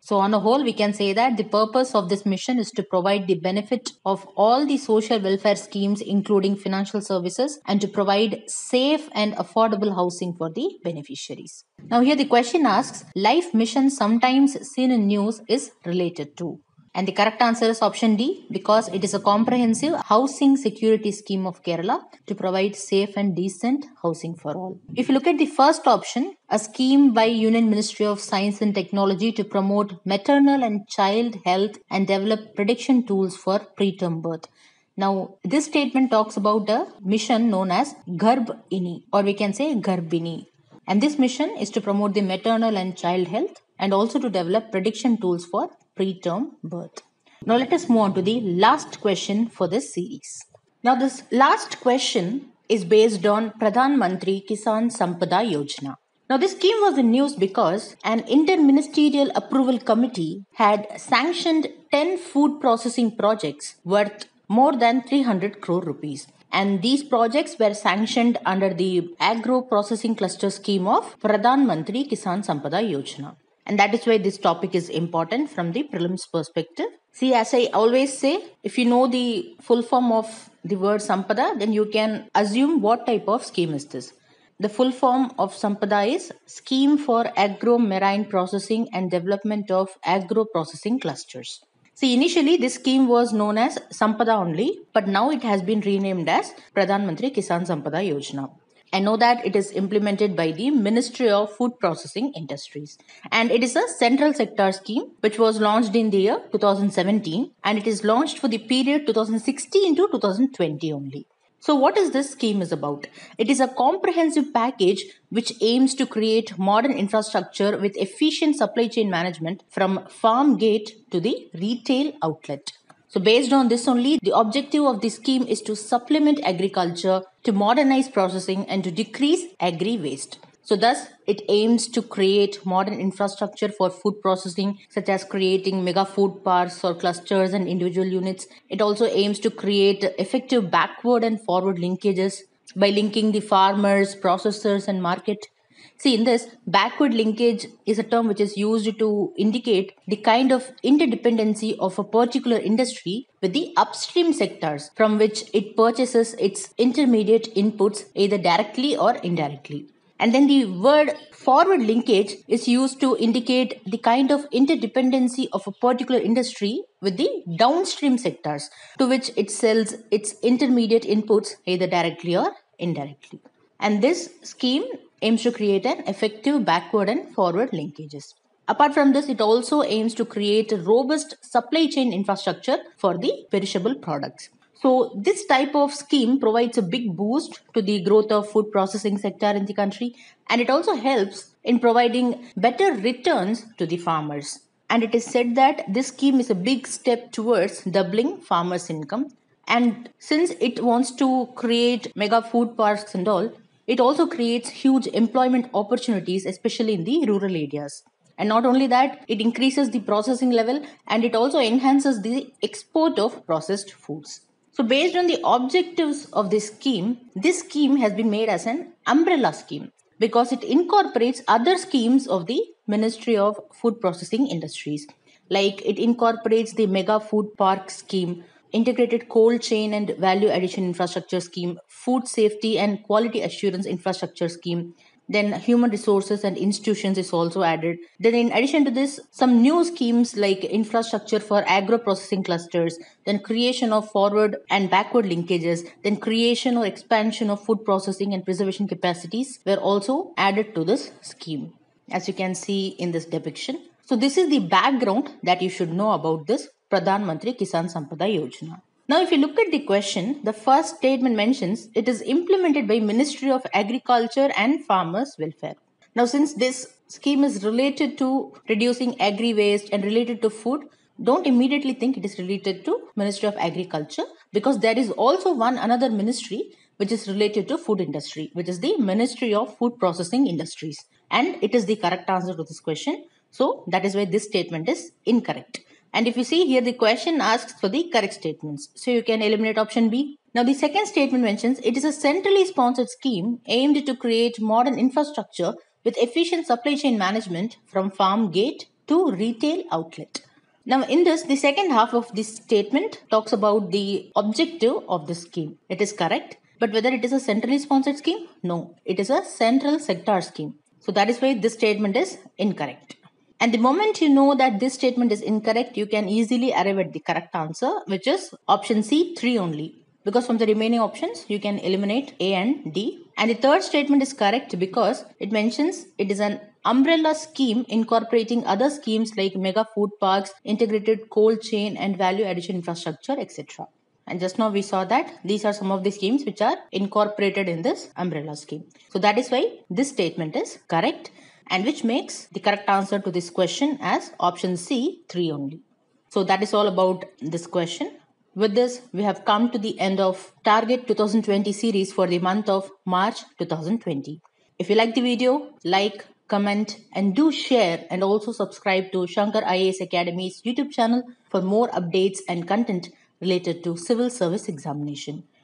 So, on a whole, we can say that the purpose of this mission is to provide the benefit of all the social welfare schemes, including financial services, and to provide safe and affordable housing for the beneficiaries. Now, here the question asks, life mission sometimes seen in news is related to. And the correct answer is option D, because it is a comprehensive housing security scheme of Kerala to provide safe and decent housing for all. If you look at the first option, a scheme by Union Ministry of Science and Technology to promote maternal and child health and develop prediction tools for preterm birth. Now, this statement talks about a mission known as Garbh Ini, or we can say Garbini. And this mission is to promote the maternal and child health and also to develop prediction tools for preterm birth. Now, let us move on to the last question for this series. Now, this last question is based on Pradhan Mantri Kisan Sampada Yojana. Now, this scheme was in news because an interministerial approval committee had sanctioned ten food processing projects worth more than three hundred crore rupees. And these projects were sanctioned under the Agro Processing Cluster Scheme of Pradhan Mantri Kisan Sampada Yojana. And that is why this topic is important from the prelims perspective. See, as I always say, if you know the full form of the word Sampada, then you can assume what type of scheme is this. The full form of Sampada is Scheme for Agro-Marine Processing and Development of Agro-Processing Clusters. See, initially this scheme was known as Sampada only, but now it has been renamed as Pradhan Mantri Kisan Sampada Yojana. I know that it is implemented by the Ministry of Food Processing Industries. And it is a central sector scheme which was launched in the year two thousand seventeen, and it is launched for the period two thousand sixteen to two thousand twenty only. So what is this scheme is about? It is a comprehensive package which aims to create modern infrastructure with efficient supply chain management from farm gate to the retail outlet. So based on this only, the objective of this scheme is to supplement agriculture, to modernize processing and to decrease agri-waste. So thus, it aims to create modern infrastructure for food processing, such as creating mega food parks or clusters and individual units. It also aims to create effective backward and forward linkages by linking the farmers, processors and market. See, in this, backward linkage is a term which is used to indicate the kind of interdependency of a particular industry with the upstream sectors from which it purchases its intermediate inputs either directly or indirectly. And then the word forward linkage is used to indicate the kind of interdependency of a particular industry with the downstream sectors to which it sells its intermediate inputs either directly or indirectly. And this scheme aims to create an effective backward and forward linkages. Apart from this, it also aims to create a robust supply chain infrastructure for the perishable products. So this type of scheme provides a big boost to the growth of food processing sector in the country, and it also helps in providing better returns to the farmers. And it is said that this scheme is a big step towards doubling farmers' income. And since it wants to create mega food parks and all, it also creates huge employment opportunities, especially in the rural areas. And not only that, it increases the processing level and it also enhances the export of processed foods. So based on the objectives of this scheme, this scheme has been made as an umbrella scheme because it incorporates other schemes of the Ministry of Food Processing Industries. Like it incorporates the Mega Food Park Scheme, Integrated Cold Chain and Value Addition Infrastructure Scheme, Food Safety and Quality Assurance Infrastructure Scheme. Then Human Resources and Institutions is also added. Then in addition to this, some new schemes like infrastructure for agro-processing clusters, then creation of forward and backward linkages, then creation or expansion of food processing and preservation capacities were also added to this scheme, as you can see in this depiction. So this is the background that you should know about this Pradhan Mantri Kisan Sampada Yojana. Now, if you look at the question, the first statement mentions it is implemented by Ministry of Agriculture and Farmers Welfare. Now, since this scheme is related to reducing agri-waste and related to food, don't immediately think it is related to Ministry of Agriculture, because there is also one another ministry which is related to food industry, which is the Ministry of Food Processing Industries. And it is the correct answer to this question. So, that is why this statement is incorrect. And if you see here, the question asks for the correct statements. So you can eliminate option B. Now the second statement mentions it is a centrally sponsored scheme aimed to create modern infrastructure with efficient supply chain management from farm gate to retail outlet. Now, in this, the second half of this statement talks about the objective of the scheme. It is correct, but whether it is a centrally sponsored scheme? No, it is a central sector scheme. So that is why this statement is incorrect. And the moment you know that this statement is incorrect, you can easily arrive at the correct answer, which is option C, three only. Because from the remaining options, you can eliminate A and D. And the third statement is correct because it mentions it is an umbrella scheme incorporating other schemes like mega food parks, integrated cold chain and value addition infrastructure, et cetera. And just now we saw that these are some of the schemes which are incorporated in this umbrella scheme. So that is why this statement is correct, and which makes the correct answer to this question as option C, three only. So that is all about this question. With this, we have come to the end of Target twenty twenty series for the month of March twenty twenty. If you like the video, like, comment, and do share, and also subscribe to Shankar I A S Academy's YouTube channel for more updates and content related to civil service examination.